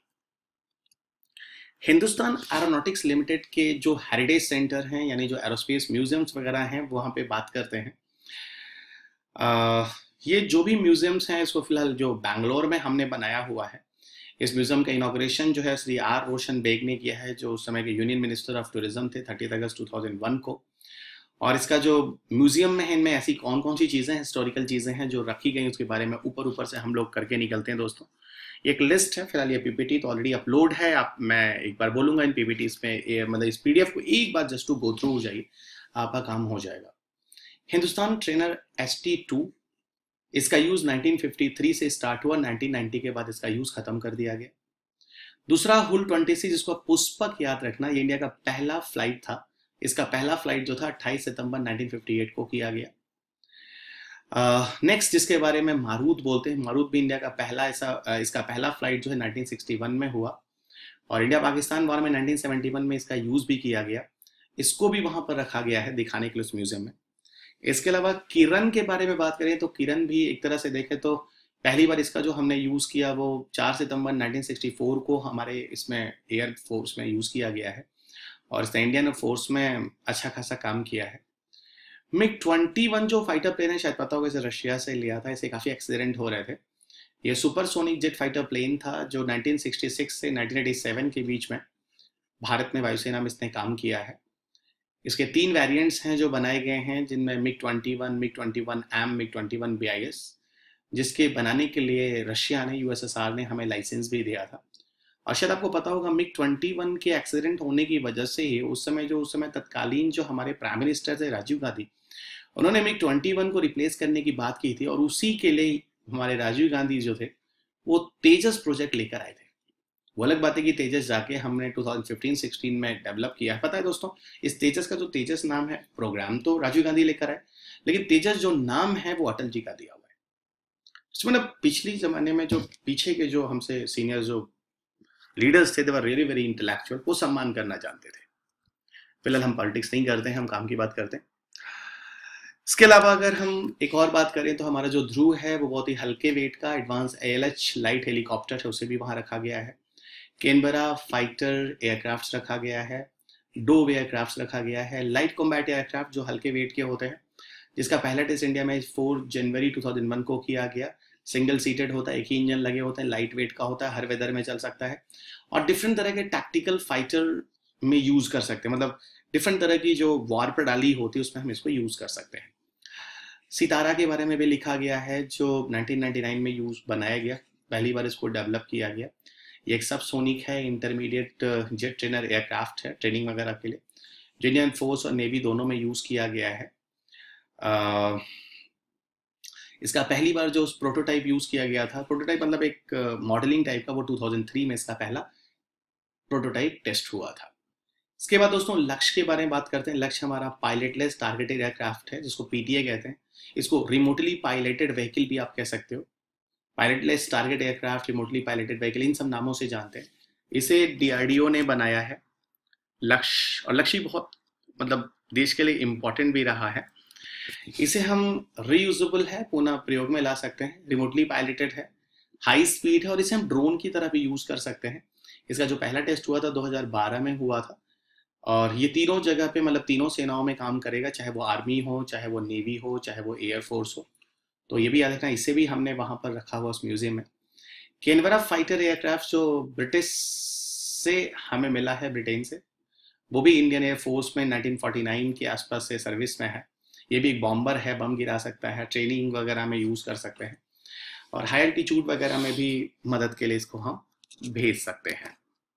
हिंदुस्तान एरोनॉटिक्स लिमिटेड के जो हेरिटेज सेंटर हैं, यानी जो एरोस्पेस म्यूजियम्स वगैरह हैं, वहाँ पे बात करते हैं। आ, ये जो भी म्यूजियम्स हैं इसको फिलहाल जो बैंगलोर में हमने बनाया हुआ है, इस म्यूजियम का इनॉग्रेशन जो है श्री आर रोशन बेग ने किया है, जो उस समय के यूनियन मिनिस्टर ऑफ टूरिज्म थे, थर्टी अगस्त टू थाउजेंड वन को। और इसका जो म्यूजियम में है, इनमें ऐसी कौन कौन सी चीज़ें हिस्टोरिकल चीज़ें हैं जो रखी गई, उसके बारे में ऊपर ऊपर से हम लोग करके निकलते हैं दोस्तों। एक लिस्ट है, फिलहाल ये पीपीटी तो ऑलरेडी अपलोड है। आप मैं एक बार बोलूँगा इन पीपीटीज में, मतलब इस पीडीएफ को एक बार जस्ट टू गो थ्रू हो जाइए, आपका काम हो जाएगा। Hindustan trainer S T two, इसका यूज़ नाइनटीन फिफ्टी थ्री से स्टार्ट हुआ, नाइनटीन नाइंटी के बाद इसका यूज़ खत्म कर दिया गया। दूसरा हुल ट्वेंटी सिक्स, जिसको पुष्पक याद रखना, ये इंडिया का पहला फ्लाइट था। इसका पहला फ्लाइट जो था अट्ठाईस सितंबर नाइनटीन फिफ्टी एट को किया गया। नेक्स्ट uh, जिसके बारे में मारूत बोलते हैं, मारूत भी इंडिया का पहला ऐसा uh, इसका पहला फ्लाइट जो है नाइनटीन सिक्सटी वन में हुआ, और इंडिया पाकिस्तान वॉर में नाइनटीन सेवेंटी वन में इसका यूज़ भी किया गया। इसको भी वहाँ पर रखा गया है दिखाने के लिए उस म्यूजियम में। इसके अलावा किरण के बारे में बात करें तो किरण भी एक तरह से देखें तो पहली बार इसका जो हमने यूज़ किया वो चार सितंबर नाइनटीन सिक्सटी फोर को हमारे इसमें एयर फोर्स में यूज़ किया गया है, और इसने इंडियन फोर्स में अच्छा खासा काम किया है। मिग ट्वेंटी वन जो फाइटर प्लेन है, शायद पता होगा, इसे रशिया से लिया था, इसे काफ़ी एक्सीडेंट हो रहे थे। ये सुपरसोनिक जेट फाइटर प्लेन था जो नाइनटीन सिक्सटी सिक्स से नाइनटीन एटी सेवन के बीच में भारत में वायुसेना में इसने काम किया है। इसके तीन वेरिएंट्स हैं जो बनाए गए हैं, जिनमें MiG twenty one, MiG twenty one M, MiG twenty one B I S, जिसके बनाने के लिए रशिया ने, यूएसएसआर ने हमें लाइसेंस भी दिया था। और शायद आपको पता होगा मिग ट्वेंटी वन के एक्सीडेंट होने की वजह से ही उस समय जो उस समय तत्कालीन जो हमारे प्राइम मिनिस्टर थे राजीव गांधी, उन्होंने मिग ट्वेंटी वन को रिप्लेस करने की बात की थी, और उसी के लिए हमारे राजीव गांधी जो थे वो तेजस प्रोजेक्ट लेकर आए थे। वो अलग बात है कि तेजस जाके हमने टू थाउजेंड फिफ्टीन सिक्सटीन में डेवलप किया है। पता है दोस्तों, इस तेजस का जो तेजस नाम है, प्रोग्राम तो राजीव गांधी लेकर आए, लेकिन तेजस जो नाम है वो अटल जी का दिया हुआ है। मतलब पिछली जमाने में जो पीछे के जो हमसे सीनियर जो लीडर्स थे, they were really very intellectual, वो सम्मान करना जानते थे। फिलहाल हम पॉलिटिक्स नहीं करते हैं, हम काम की बात करते हैं। इसके अलावा अगर हम एक और बात करें तो हमारा जो ध्रुव है वो बहुत ही हल्के वेट का advance A L H light helicopter है, उसे भी वहाँ रखा गया है। कैनबरा फाइटर एयरक्राफ्ट रखा गया है, डोव एयरक्राफ्ट रखा गया है, लाइट कॉम्बैट एयरक्राफ्ट जो हल्के वेट के होते हैं, जिसका पहला टेस्ट इंडिया में चार जनवरी दो हज़ार एक को किया गया। सिंगल सीटेड होता है, एक ही इंजन लगे होते हैं, लाइट वेट का होता है, हर वेदर में चल सकता है और डिफरेंट तरह के टैक्टिकल फाइटर में यूज कर सकते हैं। मतलब डिफरेंट तरह की जो वॉर प्रणाली होती है उसमें हम इसको यूज कर सकते हैं। सितारा के बारे में भी लिखा गया है, जो उन्नीस सौ निन्यानवे में यूज बनाया गया, पहली बार इसको डेवलप किया गया। ये एक सबसोनिक है, इंटरमीडिएट जेट ट्रेनर एयरक्राफ्ट है, ट्रेनिंग वगैरह के लिए। जो इंडियन फोर्स और नेवी दोनों में यूज किया गया है। आ, इसका पहली बार जो प्रोटोटाइप यूज किया गया था, प्रोटोटाइप मतलब एक मॉडलिंग टाइप का, वो दो हज़ार तीन में इसका पहला प्रोटोटाइप टेस्ट हुआ था। इसके बाद दोस्तों लक्ष्य के बारे में बात करते हैं। लक्ष्य हमारा पायलटलेस टारगेटेड एयरक्राफ्ट है, जिसको पी टी ए कहते हैं। इसको रिमोटली पायलटेड व्हीकल भी आप कह सकते हो। Pilotless target aircraft, remotely piloted vehicle, इन सब नामों से जानते हैं। इसे डी आर डी ओ ने बनाया है, लक्ष्य। और लक्ष्य बहुत मतलब देश के लिए इम्पोर्टेंट भी रहा है। इसे हम रीयूजेबल है, पुनः प्रयोग में ला सकते हैं, रिमोटली पायलटेड है, हाई स्पीड है और इसे हम ड्रोन की तरह भी यूज कर सकते हैं। इसका जो पहला टेस्ट हुआ था दो हज़ार बारह में हुआ था और ये तीनों जगह पे मतलब तीनों सेनाओं में काम करेगा, चाहे वो आर्मी हो, चाहे वो नेवी हो, चाहे वो एयरफोर्स हो। तो ये भी याद रखना, इसे भी हमने वहां पर रखा हुआ उस म्यूजियम में। कैनबरा फाइटर एयरक्राफ्ट जो ब्रिटिश से हमें मिला है, ब्रिटेन से, वो भी इंडियन एयरफोर्स में उन्नीस सौ उनचास के आसपास से सर्विस में है। ये भी एक बॉम्बर है, बम गिरा सकता है, ट्रेनिंग वगैरह में यूज कर सकते हैं और हाई एल्टीट्यूड वगैरह में भी मदद के लिए इसको हम भेज सकते हैं।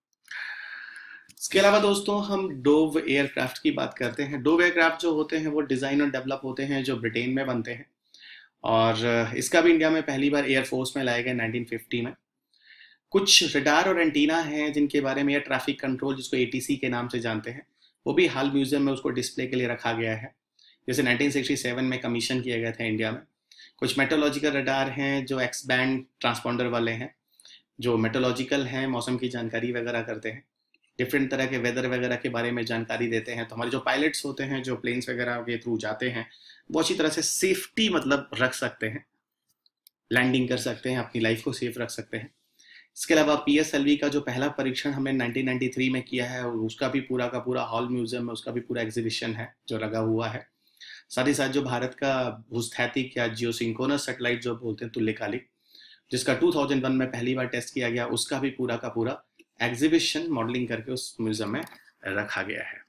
इसके अलावा दोस्तों हम डोव एयरक्राफ्ट की बात करते हैं। डोव एयरक्राफ्ट जो होते हैं वो डिजाइन और डेवलप होते हैं, जो ब्रिटेन में बनते हैं और इसका भी इंडिया में पहली बार एयरफोर्स में लाया गया उन्नीस सौ पचास में। कुछ रडार और एंटीना हैं जिनके बारे में, एयर ट्रैफिक कंट्रोल जिसको ए टी सी के नाम से जानते हैं, वो भी हाल म्यूजियम में उसको डिस्प्ले के लिए रखा गया है, जैसे उन्नीस सौ सड़सठ में कमीशन किया गया था इंडिया में। कुछ मेट्रोलॉजिकल रडार हैं जो एक्स बैंड ट्रांसपॉन्डर वाले हैं, जो मेट्रोलॉजिकल हैं, मौसम की जानकारी वगैरह करते हैं, डिफरेंट तरह के वेदर वगैरह के बारे में जानकारी देते हैं। तो हमारे जो पायलट्स होते हैं जो प्लेन्स वगैरह के थ्रू जाते हैं, वो अच्छी तरह से सेफ्टी मतलब रख सकते हैं, लैंडिंग कर सकते हैं, अपनी लाइफ को सेफ रख सकते हैं। इसके अलावा पी एस एल वी का जो पहला परीक्षण हमने उन्नीस सौ तिरानवे में किया है, उसका भी पूरा का पूरा हॉल म्यूजियम में उसका भी पूरा एग्जीबिशन है जो लगा हुआ है। साथ ही साथ जो भारत का भूस्थैतिक या जियोसिंक्रोनस सैटेलाइट जो बोलते हैं, तुल्यकालिक, जिसका दो हज़ार एक में पहली बार टेस्ट किया गया, उसका भी पूरा का पूरा एग्जीबिशन मॉडलिंग करके उस म्यूजियम में रखा गया है।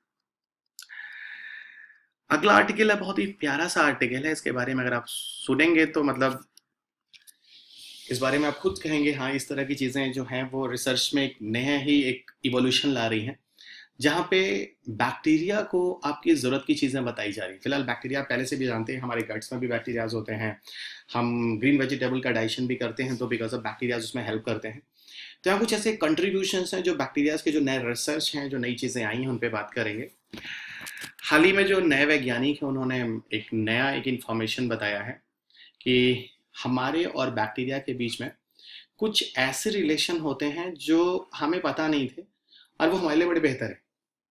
अगला आर्टिकल है, बहुत ही प्यारा सा आर्टिकल है। इसके बारे में अगर आप सुनेंगे तो मतलब इस बारे में आप खुद कहेंगे हाँ, इस तरह की चीजें जो हैं वो रिसर्च में एक नया ही एक इवोल्यूशन ला रही हैं, जहाँ पे बैक्टीरिया को आपकी ज़रूरत की चीज़ें बताई जा रही है। फिलहाल बैक्टीरिया पहले से भी जानते हैं, हमारे गट्स में भी बैक्टीरियाज होते हैं, हम ग्रीन वेजिटेबल का डाइजेशन भी करते हैं तो बिकॉज ऑफ बैक्टीरियाज उसमें हेल्प करते हैं। तो यहाँ कुछ ऐसे कंट्रीब्यूशंस हैं जो बैक्टीरियाज के जो नए रिसर्च हैं, जो नई चीज़ें आई हैं, उन पर बात करेंगे। हाल ही में जो नए वैज्ञानिक हैं उन्होंने एक नया एक इंफॉर्मेशन बताया है कि हमारे और बैक्टीरिया के बीच में कुछ ऐसे रिलेशन होते हैं जो हमें पता नहीं थे और वो हमारे लिए बड़े बेहतर है।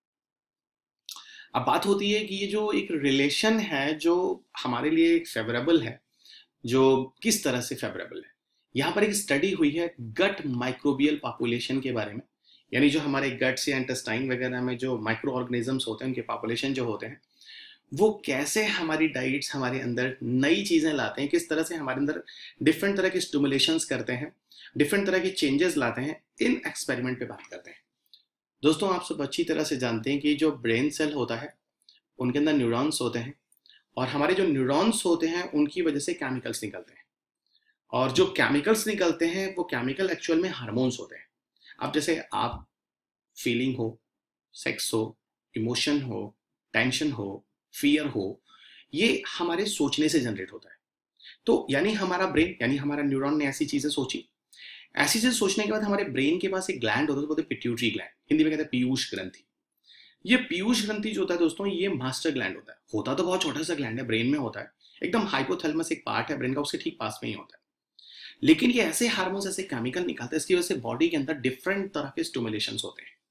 अब बात होती है कि ये जो एक रिलेशन है जो हमारे लिए फेवरेबल है, जो किस तरह से फेवरेबल है, यहाँ पर एक स्टडी हुई है गट माइक्रोबियल पॉपुलेशन के बारे में, यानी जो हमारे गट्स या इंटेस्टाइन वगैरह में जो माइक्रो ऑर्गेनिजम्स होते हैं, उनके पॉपुलेशन जो होते हैं, वो कैसे हमारी डाइट्स हमारे अंदर नई चीज़ें लाते हैं, किस तरह से हमारे अंदर डिफरेंट तरह के स्टिमुलेशंस करते हैं, डिफरेंट तरह के चेंजेस लाते हैं, इन एक्सपेरिमेंट पे बात करते हैं। दोस्तों आप सब अच्छी तरह से जानते हैं कि जो ब्रेन सेल होता है उनके अंदर न्यूरॉन्स होते हैं और हमारे जो न्यूरॉन्स होते हैं उनकी वजह से केमिकल्स निकलते हैं और जो केमिकल्स निकलते हैं वो केमिकल एक्चुअल में हार्मोन्स होते हैं। अब जैसे आप फीलिंग हो, सेक्स हो, इमोशन हो, टेंशन हो, फियर हो, ये हमारे सोचने से जनरेट होता है। तो यानी हमारा ब्रेन यानी हमारा न्यूरॉन ने ऐसी चीजें सोची, ऐसी चीजें सोचने के बाद हमारे ब्रेन के पास एक ग्लैंड होता है, बोलते हैं पिट्यूटरी ग्लैंड, हिंदी में कहते हैं पीयूष ग्रंथि। ये पीयूष ग्रंथि जो होता है दोस्तों, ये मास्टर ग्लैंड होता है। होता तो बहुत छोटा सा ग्लैंड है, ब्रेन में होता है, एकदम हाइपोथैलेमस एक पार्ट है ब्रेन का, उसके ठीक पास में ही होता है। लेकिन ये ऐसे हार्मोन्स, ऐसे केमिकल निकालते हैं, इसकी वजह से बॉडी के अंदर डिफरेंट तरह के स्टिमुलेशंस होते हैं।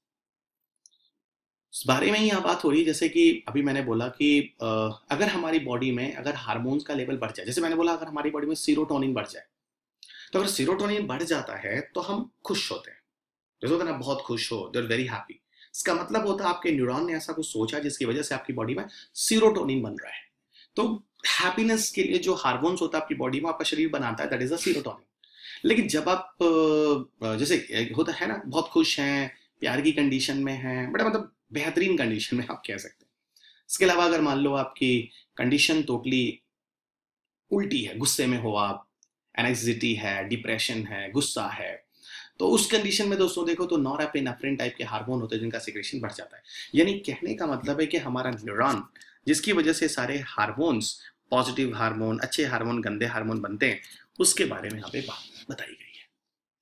इस बारे में ही यहाँ बात हो रही है, जैसे कि अभी मैंने बोला कि अ, अगर हमारी बॉडी में अगर हार्मोन्स का लेवल बढ़ जाए, जैसे मैंने बोला अगर हमारी बॉडी में सीरोटोनिन बढ़ जाए, तो अगर सीरोटोनिन बढ़ जाता है तो हम खुश होते हैं, जैसे होता है ना, बहुत खुश हो, दे आर वेरी हैप्पी। इसका मतलब होता है आपके न्यूरॉन ने ऐसा कुछ सोचा जिसकी वजह से आपकी बॉडी में सीरोटोनिन बन रहा है। तो हैप्पीनेस के लिए जो हार्मोन्स होता है आपकी बॉडी में, आपका शरीर बनाता है, दैट इज अ सीरोटोनिन। लेकिन जब आप जैसे होता है ना, बहुत खुश हैं, प्यार की कंडीशन में हैं, बड़ा मतलब बेहतरीन कंडीशन में आप कह सकते हैं। इसके अलावा अगर मान लो आपकी कंडीशन टोटली उल्टी है, गुस्से में हो आप, एंजाइटी है, डिप्रेशन है, गुस्सा है, तो उस कंडीशन में दोस्तों देखो तो नॉरएपिनेफ्रिन टाइप के हार्मोन होते हैं जिनका सिक्रेशन बढ़ जाता है। यानी कहने का मतलब है कि हमारा न्यूरॉन, जिसकी वजह से सारे हार्मोन्स, पॉजिटिव हार्मोन, अच्छे हार्मोन, गंदे हार्मोन बनते हैं, उसके बारे में यहाँ पे बात बताई गई है।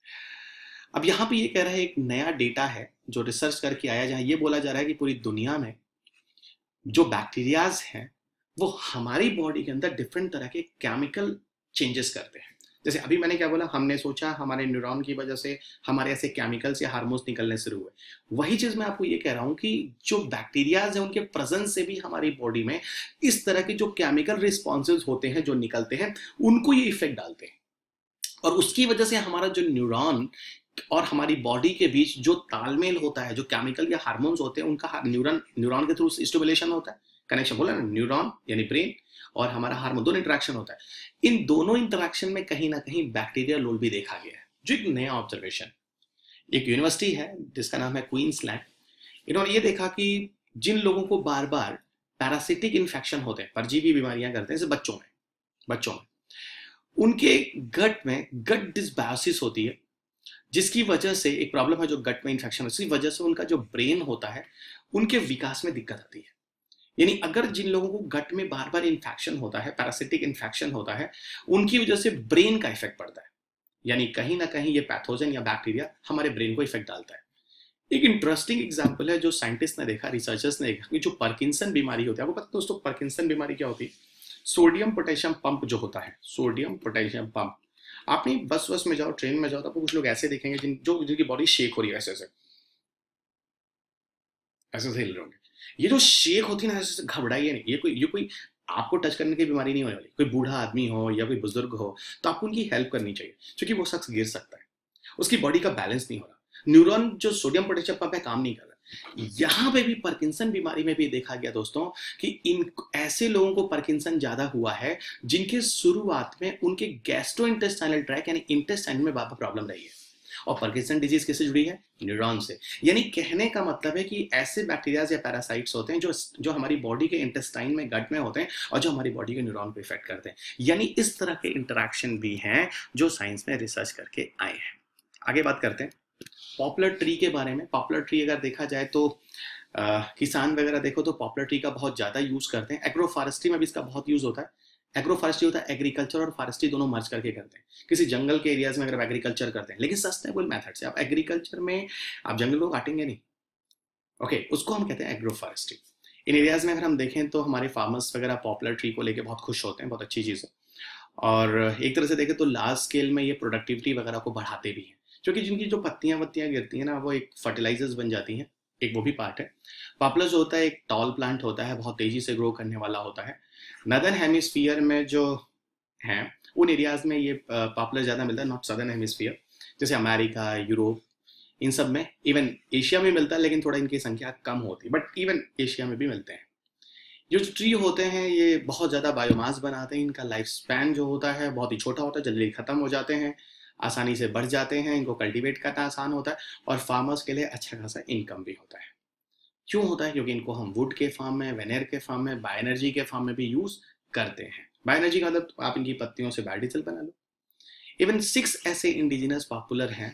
अब यहाँ पे ये कह रहा है, एक नया डेटा है जो रिसर्च करके आया, जहाँ ये बोला जा रहा है कि पूरी दुनिया में जो बैक्टीरियाज हैं वो हमारी बॉडी के अंदर डिफरेंट तरह के केमिकल चेंजेस करते हैं। जैसे अभी मैंने क्या बोला, हमने सोचा हमारे न्यूरॉन की वजह से हमारे ऐसे केमिकल्स या हार्मोन्स निकलने शुरू हुए। वही चीज मैं आपको ये कह रहा हूं कि जो बैक्टीरियाज हैं उनके प्रेजेंस से भी हमारी बॉडी में इस तरह के जो केमिकल रिस्पॉन्सेज होते हैं, जो निकलते हैं, उनको ये इफेक्ट डालते हैं। और उसकी वजह से हमारा जो न्यूरॉन और हमारी बॉडी के बीच जो तालमेल होता है, जो केमिकल या हार्मोन्स होते हैं, उनका न्यूरॉन न्यूरॉन के थ्रू स्टिमुलेशन होता है, कनेक्शन बोला ना, न्यूरॉन यानी ब्रेन और हमारा हार्मोन, दोनों इंटरेक्शन होता है। इन दोनों इंटरेक्शन में कहीं ना कहीं बैक्टीरियल रोल भी देखा गया है, जो एक नया ऑब्जर्वेशन। एक यूनिवर्सिटी है जिसका नाम है क्वींसलैंड, इन्होंने ये देखा कि जिन लोगों को बार बार पैरासिटिक इन्फेक्शन होते हैं, परजीवी बीमारियां करते हैं, जैसे बच्चों में बच्चों में उनके गट में गट डिसबायोसिस होती है, जिसकी वजह से एक प्रॉब्लम है जो गट में इन्फेक्शन, उसकी वजह से उनका जो ब्रेन होता है उनके विकास में दिक्कत आती है। यानी अगर जिन लोगों को गट में बार बार इन्फेक्शन होता है, पैरासिटिक इन्फेक्शन होता है, उनकी वजह से ब्रेन का इफेक्ट पड़ता है। यानी कहीं ना कहीं ये पैथोजन या बैक्टीरिया हमारे ब्रेन को इफेक्ट डालता है। एक इंटरेस्टिंग एग्जांपल है जो साइंटिस्ट ने देखा, रिसर्चर्स ने देखा कि जो पार्किंसन बीमारी होती है, आपको पता है दोस्तों पार्किंसन बीमारी क्या होती है? सोडियम पोटेशियम पंप जो होता है, सोडियम पोटेशियम पंप। आपने बस बस में जाओ, ट्रेन में जाओ, तो आपको कुछ लोग ऐसे देखेंगे जिन जो जिनकी बॉडी शेक हो रही है, ऐसे ऐसे ऐसे हिल रहे होंगे। ये जो शेक होती है ना, ऐसे घबराइए नहीं, ये कोई ये कोई आपको टच करने की बीमारी नहीं होने वाली। कोई बूढ़ा आदमी हो या कोई बुजुर्ग हो तो आपको उनकी हेल्प करनी चाहिए, क्योंकि वो शख्स गिर सकता है, उसकी बॉडी का बैलेंस नहीं हो रहा, न्यूरॉन जो सोडियम पोटेशियम पंप है काम नहीं कर रहा। यहां पे भी पार्किंसन बीमारी में भी देखा गया दोस्तों कि इन ऐसे लोगों को पार्किंसन ज्यादा हुआ है जिनके शुरुआत में उनके गैस्ट्रोइंटेस्टाइनल ट्रैक्ट यानी इंटेस्टाइन में बाबा प्रॉब्लम रही है। और पार्किंसन डिजीज किससे जुड़ी है? न्यूरॉन से। यानी कहने का मतलब है कि ऐसे बैक्टीरियाज या पैरासाइट्स होते हैं जो जो हमारी बॉडी के इंटेस्टाइन में, गट में होते हैं और जो हमारी बॉडी के न्यूरॉन को इफेक्ट करते हैं। यानी इस तरह के इंटरेक्शन भी हैं जो साइंस में रिसर्च करके आए हैं। आगे बात करते हैं पॉपुलर ट्री के बारे में। पॉपुलर ट्री अगर देखा जाए तो आ, किसान वगैरह देखो तो पॉपुलर ट्री का बहुत ज्यादा यूज करते हैं। एग्रो फॉरेस्ट्री में भी इसका बहुत यूज होता है। एग्रो फॉरेस्ट्री होता है एग्रीकल्चर और फॉरेस्ट्री दोनों मर्ज करके करते हैं। किसी जंगल के एरियाज में अगर आप एग्रीकल्चर करते हैं, लेकिन सस्टेनेबल मेथड से, आप एग्रीकल्चर में आप जंगल को काटेंगे नहीं, ओके okay, उसको हम कहते हैं एग्रो फॉरेस्ट्री। इन एरियाज में अगर हम देखें तो हमारे फार्मर्स वगैरह पॉपुलर ट्री को लेकर बहुत खुश होते हैं, बहुत अच्छी चीज़ है। और एक तरह से देखें तो लार्ज स्केल में ये प्रोडक्टिविटी वगैरह को बढ़ाते भी हैं, क्योंकि जिनकी जो पत्तियां वत्तियां गिरती हैं ना, वो एक फर्टिलाइजर्स बन जाती हैं, एक वो भी पार्ट है। पॉपुलर जो होता है एक टॉल प्लांट होता है, बहुत तेजी से ग्रो करने वाला होता है। नदर्न हेमिस्फीयर में जो हैं उन एरियाज में ये पॉपुलर ज़्यादा मिलता है, नॉट सदर्न हेमिस्फीयर, जैसे अमेरिका, यूरोप, इन सब में। इवन एशिया में मिलता है लेकिन थोड़ा इनकी संख्या कम होती है, बट इवन एशिया में भी मिलते हैं। ये जो ट्री होते हैं ये बहुत ज़्यादा बायोमास बनाते हैं। इनका लाइफ स्पैन जो होता है बहुत ही छोटा होता है, जल्दी ख़त्म हो जाते हैं, आसानी से बढ़ जाते हैं, इनको कल्टीवेट करना आसान होता है और फार्मर्स के लिए अच्छा खासा इनकम भी होता है। क्यों होता है? क्योंकि इनको हम वुड के फार्म में, वेनेर के फार्म में, बायो एनर्जी के फार्म में भी यूज़ करते हैं। बायो एनर्जी का मतलब आप इनकी पत्तियों से बायोडीजल बना लो। इवन सिक्स ऐसे इंडिजिनस पॉपुलर हैं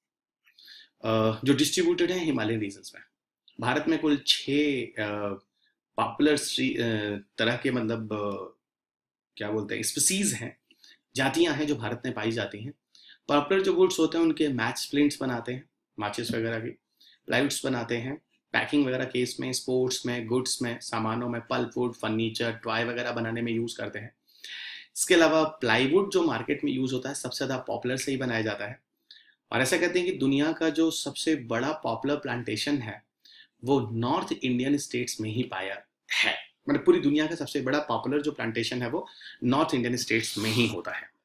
जो डिस्ट्रीब्यूटेड हैं हिमालयन रीजन्स में। भारत में कुल छः पॉपुलर तरह के मतलब क्या बोलते हैं स्पीसीज हैं, जातियां हैं जो भारत में पाई जाती हैं। पॉपुलर जो गुड्स होते हैं उनके मैच स्प्लिंट्स बनाते हैं, माचिस वगैरह की, प्लाईवुड्स बनाते हैं, पैकिंग वगैरह केस में, स्पोर्ट्स में, गुड्स में, सामानों में, पल्प वुड, फर्नीचर, टॉय वगैरह बनाने में यूज़ करते हैं। इसके अलावा प्लाईवुड जो मार्केट में यूज होता है सबसे ज़्यादा पॉपुलर से ही बनाया जाता है, और ऐसा कहते हैं कि दुनिया का जो सबसे बड़ा पॉपुलर प्लांटेशन है वो नॉर्थ इंडियन स्टेट्स में ही पाया है। मतलब पूरी दुनिया का सबसे बड़ा पॉपुलर जो प्लांटेशन है वो नॉर्थ इंडियन स्टेट्स में ही होता है।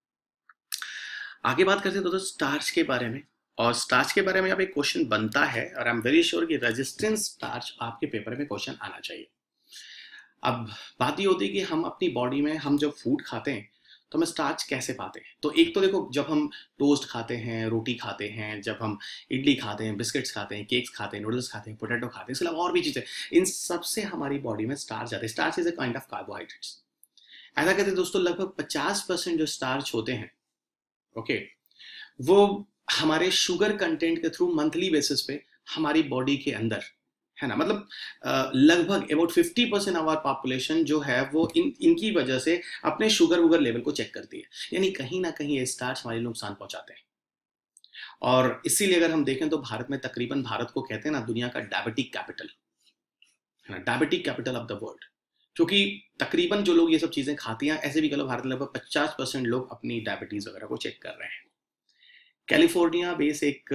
आगे बात करते हैं दोस्तों स्टार्च के बारे में, और स्टार्च के बारे में अब एक क्वेश्चन बनता है, और आई एम वेरी श्योर कि रेजिस्टेंस स्टार्च आपके पेपर में क्वेश्चन आना चाहिए। अब बात ये होती है कि हम अपनी बॉडी में हम जब फूड खाते हैं तो हमें स्टार्च कैसे पाते हैं। तो एक तो देखो, जब हम टोस्ट खाते हैं, रोटी खाते हैं, जब हम इडली खाते हैं, बिस्किट्स खाते हैं, केक्स खाते हैं, नूडल्स खाते हैं, पोटैटो खाते हैं, इसके अलावा और भी चीज़ें, इन सबसे हमारी बॉडी में स्टार्च आते हैं। Starch is a kind of carbohydrates. ऐसा कहते हैं दोस्तों लगभग पचास परसेंट जो स्टार्च होते हैं, ओके, वो हमारे शुगर कंटेंट के थ्रू मंथली बेसिस पे हमारी बॉडी के अंदर है ना, मतलब लगभग about fifty percent our population जो है वो इन इनकी वजह से अपने शुगर वुगर लेवल को चेक करती है। यानी कहीं ना कहीं ये स्टार्च हमारे नुकसान पहुंचाते हैं। और इसीलिए अगर हम देखें तो भारत में तकरीबन, भारत को कहते हैं ना दुनिया का डायबिटिक कैपिटल है ना, diabetic capital of the world, क्योंकि तकरीबन जो लोग ये सब चीजें खाती हैं, ऐसे भी कह लो भारत में लगभग पचास परसेंट लोग अपनी डायबिटीज वगैरह को चेक कर रहे हैं। कैलिफोर्निया बेस एक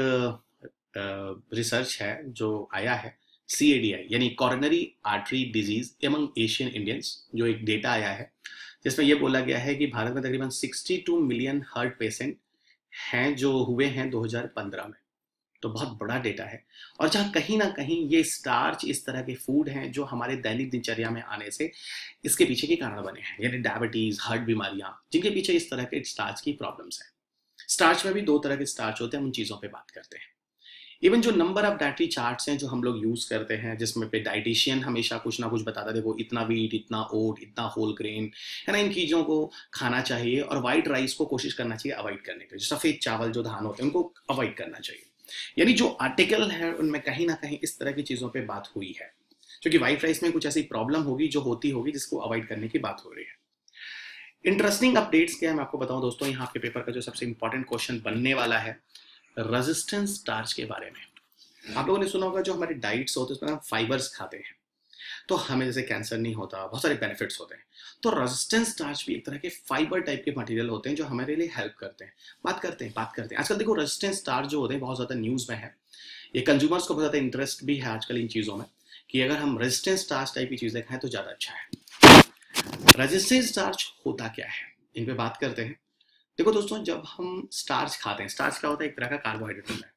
रिसर्च है जो आया है, सी ए डी आई यानी coronary artery disease among Asian Indians, जो एक डेटा आया है जिसमें यह बोला गया है कि भारत में तकरीबन बासठ मिलियन हार्ट पेशेंट हैं जो हुए हैं दो हज़ार पंद्रह में। तो बहुत बड़ा डेटा है, और जहाँ कहीं ना कहीं ये स्टार्च इस तरह के फूड हैं जो हमारे दैनिक दिनचर्या में आने से इसके पीछे के कारण बने हैं, यानी डायबिटीज, हार्ट बीमारियां, जिनके पीछे इस तरह के स्टार्च की प्रॉब्लम्स हैं। स्टार्च में भी दो तरह के स्टार्च होते हैं, हम उन चीज़ों पे बात करते हैं। इवन जो नंबर ऑफ डाइटरी चार्ट्स हैं जो हम लोग यूज करते हैं, जिसमें पे डाइटिशियन हमेशा कुछ ना कुछ बताता है, देखो इतना वीट, इतना ओट, इतना होल ग्रेन है ना, इन चीज़ों को खाना चाहिए, और वाइट राइस को कोशिश करना चाहिए अवॉइड करने के, जो सफ़ेद चावल जो धान होते हैं उनको अवॉइड करना चाहिए। यानी जो आर्टिकल है उनमें कहीं ना कहीं इस तरह की चीज़ों पर बात हुई है, क्योंकि वाइट राइस में कुछ ऐसी प्रॉब्लम होगी जो होती होगी जिसको अवॉइड करने की बात हो रही है। इंटरेस्टिंग अपडेट्स क्या है मैं आपको बताऊं दोस्तों, यहाँ आपके पेपर का जो सबसे इंपॉर्टेंट क्वेश्चन बनने वाला है रेजिस्टेंस स्टार्च के बारे में। आप लोगों ने सुना होगा जो हमारे डाइट्स होते हैं उसमें हम फाइबर्स खाते हैं तो हमें जैसे कैंसर नहीं होता, बहुत सारे बेनिफिट्स होते हैं। तो रेजिस्टेंस स्टार्च भी एक तरह के फाइबर टाइप के मटेरियल होते हैं जो हमारे लिए हेल्प करते हैं। बात करते हैं बात करते हैं आजकल देखो रेजिस्टेंस स्टार्च जो होते हैं बहुत ज़्यादा न्यूज़ में है, ये कंज्यूमर्स को बहुत ज़्यादा इंटरेस्ट भी है आजकल इन चीज़ों में कि अगर हम रेजिस्टेंस स्टार्च टाइप की चीज़ें खाएं तो ज़्यादा अच्छा है। रेजिस्टेंस स्टार्च होता क्या है, इन पे बात करते हैं। देखो दोस्तों, जब हम स्टार्च खाते हैं, स्टार्च क्या होता है, एक तरह का कार्बोहाइड्रेट होता है।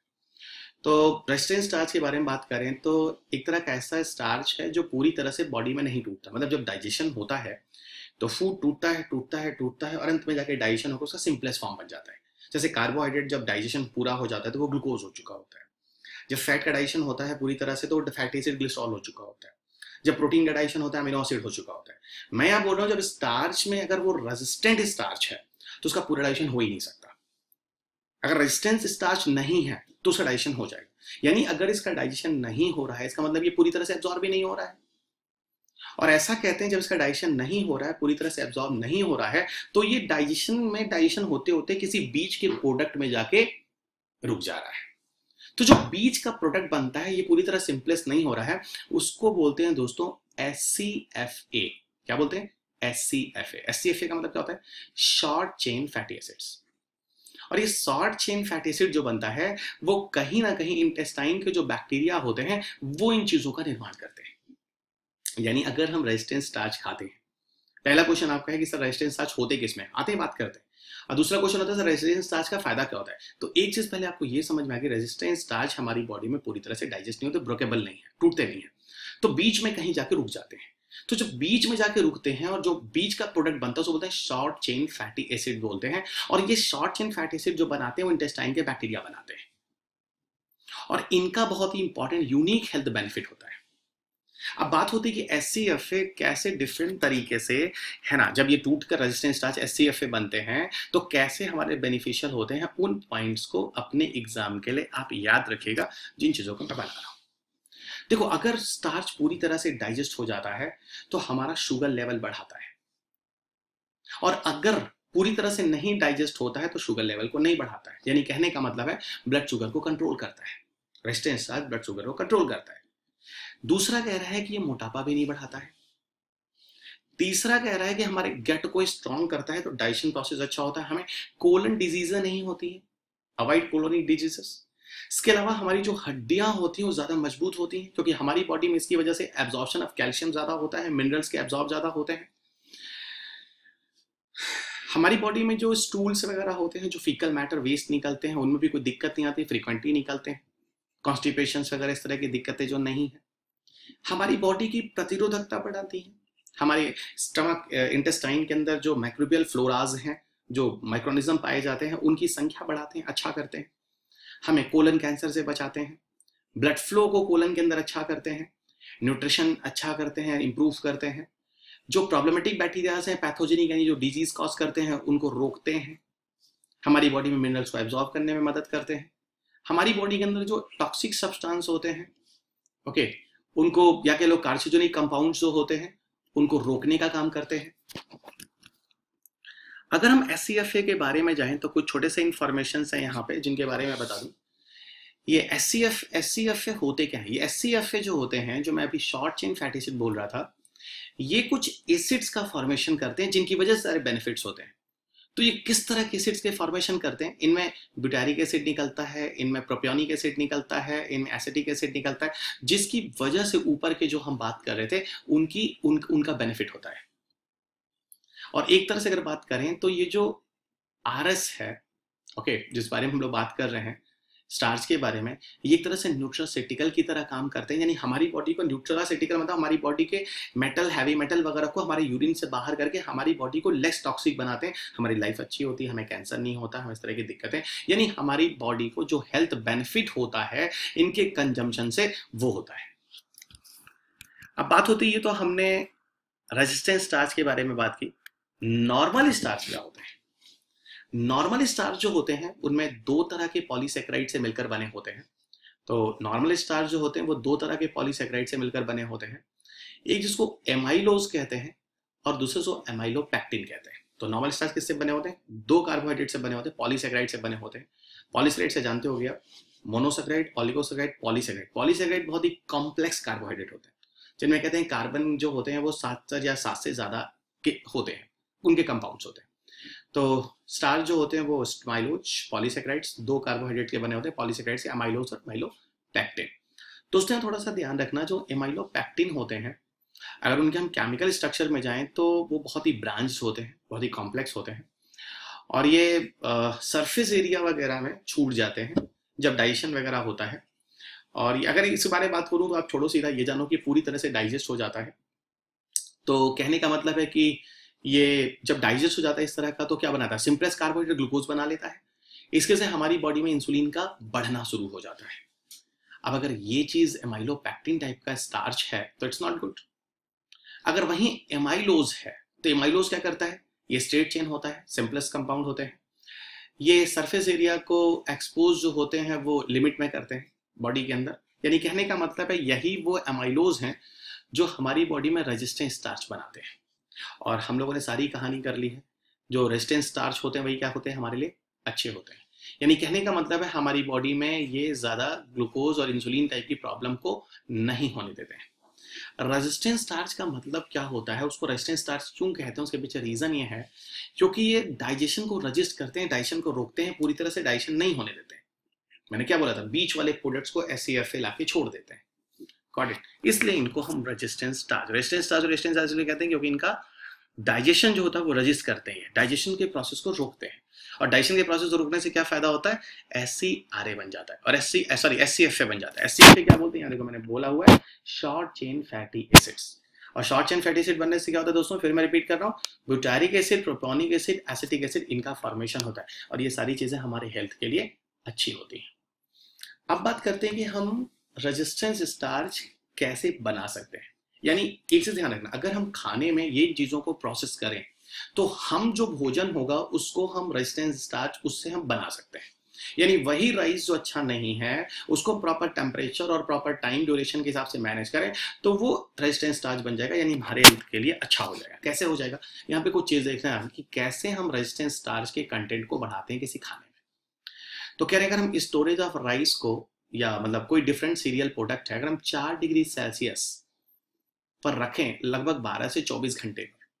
तो रेजिस्टेंस स्टार्च के बारे में बात करें तो एक तरह का ऐसा स्टार्च है जो पूरी तरह से बॉडी में नहीं टूटता, मतलब जब डाइजेशन होता है तो फूड टूटता है टूटता है टूटता है और अंत में जाके डाइजेशन होकर उसका सिंपलेस्ट फॉर्म बन जाता है। जैसे कार्बोहाइड्रेट जब डाइजेशन पूरा हो जाता है तो वो ग्लूकोज हो चुका होता है। जब फैट का डाइजेशन होता है पूरी तरह से तो फैटी एसिड ग्लिसरॉल हो चुका होता है। जब प्रोटीन का डाइजेशन होता है अमीनो एसिड हो चुका होता है। मैं यहाँ बोल रहा हूँ जब स्टार्च में अगर वो रेजिस्टेंट स्टार्च है तो उसका पूरा डाइजेशन हो ही नहीं सकता। अगर रेजिस्टेंस स्टार्च नहीं है तो उसका डाइजेशन हो जाएगा। यानी अगर इसका डाइजेशन नहीं हो रहा है इसका मतलब ये पूरी तरह से एब्जॉर्ब भी नहीं हो रहा है। और ऐसा कहते हैं जब इसका डाइजेशन नहीं हो रहा है, पूरी तरह से एब्जॉर्ब नहीं हो रहा है, तो ये डाइजेशन में डाइजेशन होते होते किसी बीच के प्रोडक्ट में जाके रुक जा रहा है। तो जो बीच का प्रोडक्ट बनता है ये पूरी तरह सिंपलेस्ट नहीं हो रहा है, उसको बोलते हैं दोस्तों एस सी एफ ए। क्या बोलते हैं? S C F A. S C F A का मतलब क्या होता है? Short chain fatty acids. और ये शॉर्ट चेन फैटी एसिड जो बनता है वो कहीं ना कहीं इंटेस्टाइन के जो बैक्टीरिया होते हैं वो इन चीजों का निर्माण करते हैं। यानी अगर हम रेजिस्टेंस स्टार्च खाते हैं, पहला क्वेश्चन आपका है कि सर रेजिस्टेंस स्टार्च होते किस में, आते हैं बात करते हैं। और दूसरा क्वेश्चन होता है सर रेजिस्टेंस स्टार्च का फायदा क्या होता है। तो एक चीज पहले आपको ये समझ में आ गई, रेजिस्टेंस स्टार्च हमारी बॉडी में पूरी तरह से डाइजेस्ट नहीं होते, ब्रोकेबल नहीं है, टूटते नहीं है, तो बीच में कहीं जाके रुक जाते हैं। तो जब बीच में जाके रुकते हैं और जो बीच का प्रोडक्ट बनता है उसको बोलते हैं शॉर्ट चेन फैटी एसिड बोलते हैं। और ये शॉर्ट चेन फैटी एसिड जो बनाते हैं वो इंटेस्टाइन के बैक्टीरिया बनाते हैं और इनका बहुत ही इंपॉर्टेंट यूनिक हेल्थ बेनिफिट होता है। अब बात होती है कि एस सी एफ ए कैसे डिफरेंट तरीके से है ना, जब ये टूट कर resistance starch S C F A बनते हैं तो कैसे हमारे बेनिफिशियल होते हैं। उन पॉइंट्स को अपने एग्जाम के लिए आप याद रखिएगा जिन चीजों को मैं बता रहा हूं। देखो, अगर स्टार्च पूरी तरह से डाइजेस्ट हो जाता है तो हमारा शुगर लेवल बढ़ाता है, और अगर पूरी तरह से नहीं डाइजेस्ट होता है तो शुगर लेवल को नहीं बढ़ाता है। यानी कहने का मतलब है ब्लड शुगर को कंट्रोल करता है। रेजिस्टेंस स्टार्च ब्लड शुगर को कंट्रोल करता है। दूसरा कह रहा है कि ये मोटापा भी नहीं बढ़ाता है। तीसरा कह रहा है कि हमारे गट को स्ट्रांग करता है, तो डाइजेशन प्रोसेस अच्छा होता है, हमें कोलन डिजीज नहीं होती है, अवॉइड कोलोनिक डिजीजेस। इसके अलावा हमारी जो हड्डियां होती हैं वो ज्यादा मजबूत होती हैं, क्योंकि हमारी बॉडी में इसकी वजह से एब्जॉर्प्शन ऑफ कैल्शियम ज्यादा होता है, मिनरल्स के एब्जॉर्ब ज्यादा होते हैं। हमारी बॉडी में जो स्टूल्स वगैरह होते हैं, जो फीकल मैटर वेस्ट निकलते हैं, उनमें भी कोई दिक्कत नहीं आती, फ्रीक्वेंटली निकलते हैं। कॉन्स्टिपेशन वगैरह इस तरह की दिक्कतें जो नहीं है। हमारी बॉडी की प्रतिरोधकता बढ़ाती है। हमारे स्टमक इंटेस्टाइन के अंदर जो माइक्रोबियल फ्लोराज हैं, जो माइक्रोनिज्म पाए जाते हैं, उनकी संख्या बढ़ाते हैं, अच्छा करते हैं। हमें कोलन कैंसर से बचाते हैं, ब्लड फ्लो को कोलन के अंदर अच्छा करते हैं, न्यूट्रिशन अच्छा करते हैं, इंप्रूव करते हैं। जो प्रॉब्लमेटिक बैक्टीरियाज हैं, पैथोजेनिक यानी जो डिजीज कॉज करते हैं, उनको रोकते हैं। हमारी बॉडी में मिनरल्स को एब्जॉर्ब करने में मदद करते हैं। हमारी बॉडी के अंदर जो टॉक्सिक सब्सटेंस होते हैं, ओके, उनको या के लोग कार्सिनोजेनिक कंपाउंड्स जो होते हैं, उनको रोकने का काम करते हैं। अगर हम एस सी एफ ए के बारे में जाएं तो कुछ छोटे से इंफॉर्मेशन है यहाँ पे जिनके बारे में बता दूं। ये S C F S C F A होते क्या है? ये एस सी एफ ए जो होते हैं, जो मैं अभी शॉर्ट चेन फैटी एसिड बोल रहा था, ये कुछ एसिड्स का फॉर्मेशन करते हैं जिनकी वजह से सारे बेनिफिट्स होते हैं। तो ये किस तरह के एसिड्स के फॉर्मेशन करते हैं? इनमें ब्यूटारिक एसिड निकलता है, इनमें प्रोपियोनिक एसिड निकलता है, इनमें एसिटिक एसिड निकलता है, जिसकी वजह से ऊपर के जो हम बात कर रहे थे उनकी उन, उनका बेनिफिट होता है। और एक तरह से अगर बात करें तो ये जो आर एस है, ओके, जिस बारे में हम लोग बात कर रहे हैं स्टार्च के बारे में, ये एक तरह से न्यूट्रासेटिकल की तरह काम करते हैं। यानी हमारी बॉडी को न्यूट्रासेटिकल मतलब हमारी बॉडी के मेटल, हैवी मेटल वगैरह को हमारे यूरिन से बाहर करके हमारी बॉडी को लेस टॉक्सिक बनाते हैं। हमारी लाइफ अच्छी होती है, हमें कैंसर नहीं होता, हमें इस तरह की दिक्कतें, यानी हमारी बॉडी को जो हेल्थ बेनिफिट होता है इनके कंजम्पशन से, वो होता है। अब बात होती है, तो हमने रेजिस्टेंस स्टार्च के बारे में बात की। नॉर्मल स्टार्च क्या होता है? नॉर्मल स्टार्च जो होते हैं उनमें दो तरह के पॉलीसेकेराइड से मिलकर बने होते हैं। तो नॉर्मल स्टार्च जो होते हैं वो दो तरह के पॉलीसेकेराइड से मिलकर बने होते हैं। एक जिसको एमाइलोज कहते हैं और दूसरे को एमाइलोपेक्टिन कहते हैं। तो नॉर्मल स्टार्च किससे बने होते हैं? दो कार्बोहाइड्रेट से बने होते हैं, पॉलीसेकेराइड से बने होते हैं। पॉलीसेकेराइड से जानते हो गया, मोनोसेकेराइड, ऑलिगोसेकेराइड, पॉलीसेकेराइड। पॉलीसेकेराइड बहुत ही कॉम्प्लेक्स कार्बोहाइड्रेट होते हैं, जिनमें कहते हैं कार्बन जो होते हैं वो सात या सात से ज्यादा के होते हैं, उनके कंपाउंड्स होते हैं। तो स्टार्च जो होते हैं वो स्माइलोज, पॉलीसेकेराइड्स, दो कार्बोहाइड्रेट के बने होते हैं, पॉलीसेकेराइड से एमाइलोज और एमाइलोपेक्टिन। तो उसमें थोड़ा सा ध्यान रखना, जो एमाइलोपेक्टिन होते हैं अगर उनके हम केमिकल स्ट्रक्चर में जाएं तो वो बहुत ही ब्रांच होते हैं, बहुत ही कॉम्प्लेक्स होते हैं, और ये सरफेस एरिया वगैरह में छूट जाते हैं जब डाइजेशन वगैरह होता है। और ये अगर इस बारे में बात करूँ तो आप छोड़ो, सीधा ये जानो कि पूरी तरह से डाइजेस्ट हो जाता है। तो कहने का मतलब है कि ये जब डाइजेस्ट हो जाता है इस तरह का, तो क्या बनाता है? सिंपलेस्ट कार्बोहाइड्रेट ग्लूकोज बना लेता है। इसके से हमारी बॉडी में इंसुलिन का बढ़ना शुरू हो जाता है। अब अगर ये चीज एमाइलोपेक्टिन टाइप का स्टार्च है तो इट्स नॉट गुड। अगर वहीं एमाइलोज है तो एमाइलोज क्या करता है? ये स्ट्रेट चेन होता है, सिंपलेस्ट कंपाउंड होते हैं। ये सरफेस एरिया को एक्सपोज जो होते हैं वो लिमिट में करते हैं बॉडी के अंदर। यानी कहने का मतलब है यही वो एमाइलोज हैं जो हमारी बॉडी में रेजिस्टेंट स्टार्च बनाते हैं। और हम लोगों ने सारी कहानी कर ली है, जो रेजिस्टेंट स्टार्च होते हैं वही क्या होते हैं? हमारे लिए अच्छे होते हैं। यानी कहने का मतलब है हमारी बॉडी में ये ज्यादा ग्लूकोज और इंसुलिन टाइप की प्रॉब्लम को नहीं होने देते हैं। रेजिस्टेंट स्टार्च का मतलब क्या होता है, उसको रेजिस्टेंट स्टार्च क्यों कहते हैं, उसके पीछे रीजन ये है क्योंकि ये डाइजेशन को रजिस्ट करते हैं, डाइजेशन को रोकते हैं, पूरी तरह से डाइजेशन नहीं होने देते हैं। मैंने क्या बोला था? बीच वाले प्रोडक्ट्स को एस सी एफ ए लाके छोड़ देते हैं। Got it? इसलिए इनको हम resistant starch resistant starch resistant starch इसलिए कहते हैं क्योंकि इनका डाइजेशन जो होता है वो रजिस्ट करते हैं, डाइजेशन के प्रोसेस को रोकते हैं। और डाइजेशन के प्रोसेस को रोकने से क्या फायदा होता है? एस सी आर ए बन जाता है और S C sorry S C F A बन जाता है। एस सी एफ ए क्या बोलते हैं? यहाँ देखो मैंने बोला हुआ है, शॉर्ट चेन फैटी एसिड्स। और शॉर्ट चेन फैटी एसिड बनने से क्या होता है दोस्तों? फिर मैं रिपीट कर रहा हूँ, butyric acid, propionic acid, acetic acid, इनका फॉर्मेशन होता है और ये सारी चीजें हमारे हेल्थ के लिए अच्छी होती है। अब बात करते हैं कि हम रेजिस्टेंस स्टार्च कैसे बना सकते हैं। यानी एक चीज ध्यान रखना, अगर हम खाने में ये चीजों को प्रोसेस करें तो हम जो भोजन होगा उसको हम रेजिस्टेंस स्टार्च उससे हम बना सकते हैं। यानी वही राइस जो अच्छा नहीं है उसको प्रॉपर टेम्परेचर और प्रॉपर टाइम ड्यूरेशन के हिसाब से मैनेज करें तो वो रेजिस्टेंस स्टार्च बन जाएगा, यानी हमारे हेल्थ के लिए अच्छा हो जाएगा। कैसे हो जाएगा? यहाँ पे कुछ चीज देखना है कि कैसे हम रेजिस्टेंस स्टार्च के कंटेंट को बढ़ाते हैं किसी खाने में। तो कह रहे हैं अगर हम स्टोरेज ऑफ राइस को, या मतलब कोई डिफरेंट सीरियल प्रोडक्ट है, अगर हम चार डिग्री सेल्सियस पर रखें लगभग बारह से चौबीस घंटे पर,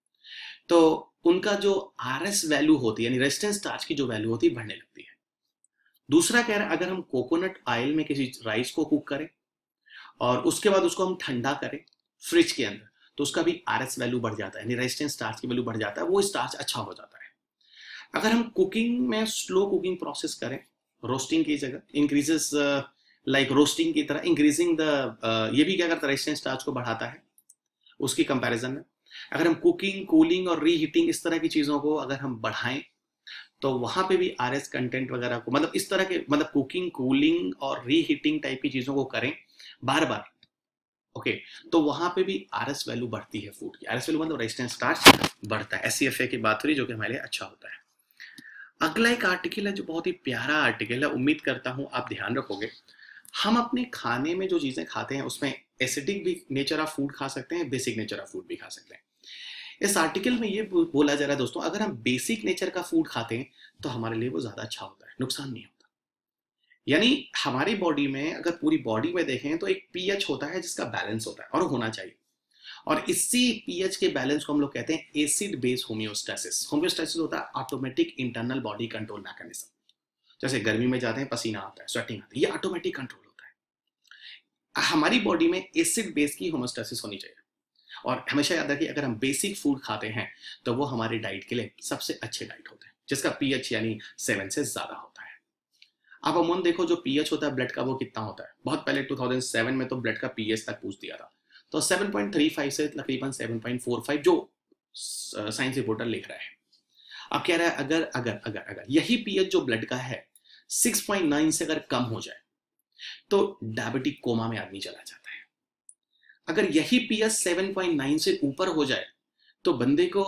तो उनका जो आरएस वैल्यू होती है यानी रेजिस्टेंस स्टार्च की जो वैल्यू होती है बढ़ने लगती है। दूसरा कह रहा है अगर हम कोकोनट ऑयल में किसी राइस को कुक करें और उसके बाद उसको हम ठंडा करें फ्रिज के अंदर, तो उसका भी आरएस वैल्यू बढ़ जाता है यानी रेजिस्टेंस स्टार्च की वैल्यू बढ़ जाता है, वो स्टार्च अच्छा हो जाता है। अगर हम कुकिंग में स्लो कुकिंग प्रोसेस करें, रोस्टिंग की जगह इंक्रीजेस लाइक रोस्टिंग की तरह इंक्रीजिंग द, ये भी क्या करता है रेजिस्टेंस स्टार्च को बढ़ाता है उसकी कंपैरिजन में। अगर हम कुकिंग, कूलिंग और रीहीटिंग इस तरह की चीजों को अगर हम बढ़ाएं तो वहां पे भी आरएस कंटेंट वगैरह को, मतलब इस तरह के, मतलब कुकिंग, कूलिंग और रीहीटिंग टाइप की चीजों को करें बार बार, ओके okay, तो वहां पे भी आरएस वैल्यू बढ़ती है फूड की। आरएस वैल्यू मतलब रेजिस्टेंस स्टार्च बढ़ता है। एससीएफए की बात हो रही जो कि हमारे लिए अच्छा होता है। अगला एक आर्टिकल है जो बहुत ही प्यारा आर्टिकल है, उम्मीद करता हूं आप ध्यान रखोगे। हम अपने खाने में जो चीजें खाते हैं उसमें एसिडिक भी नेचर ऑफ फूड खा सकते हैं, बेसिक नेचर ऑफ फूड भी खा सकते हैं। इस आर्टिकल में ये बोला जा रहा है दोस्तों, अगर हम बेसिक नेचर का फूड खाते हैं तो हमारे लिए वो ज्यादा अच्छा होता है, नुकसान नहीं होता। यानी हमारी बॉडी में अगर पूरी बॉडी में देखें तो एक पीएच होता है जिसका बैलेंस होता है और होना चाहिए, और इसी पीएच के बैलेंस को हम लोग कहते हैं एसिड बेस होम्योस्टेसिस। होम्योस्टेसिस होता है automatic internal body control mechanism. जैसे गर्मी में जाते हैं, पसीना आता है, स्वेटिंग आती है, ये ऑटोमेटिक कंट्रोल होता है। हमारी बॉडी में एसिड बेस की होम्योस्टेसिस होनी चाहिए, और हमेशा याद रखिए अगर हम बेसिक फूड खाते हैं तो वो हमारी डाइट के लिए सबसे अच्छे डाइट होते हैं जिसका पीएच यानी सेवन से ज्यादा होता है। आप अमूमन देखो जो पीएच होता है ब्लड का वो कितना होता है, बहुत पहले टू थाउजेंड सेवन में तो ब्लड का पीएच तक पूछ दिया था, तो सेवन पॉइंट थ्री फाइव से तकरीबन सेवन पॉइंट फोर फाइव जो साइंस रिपोर्टर लिख रहा है। अब कह रहा है अगर अगर अगर अगर यही पीएच जो ब्लड का है सिक्स पॉइंट नाइन से अगर कम हो जाए तो डायबिटिक कोमा में आदमी चला जाता है। अगर यही पीएच सेवन पॉइंट नाइन से ऊपर हो जाए तो बंदे को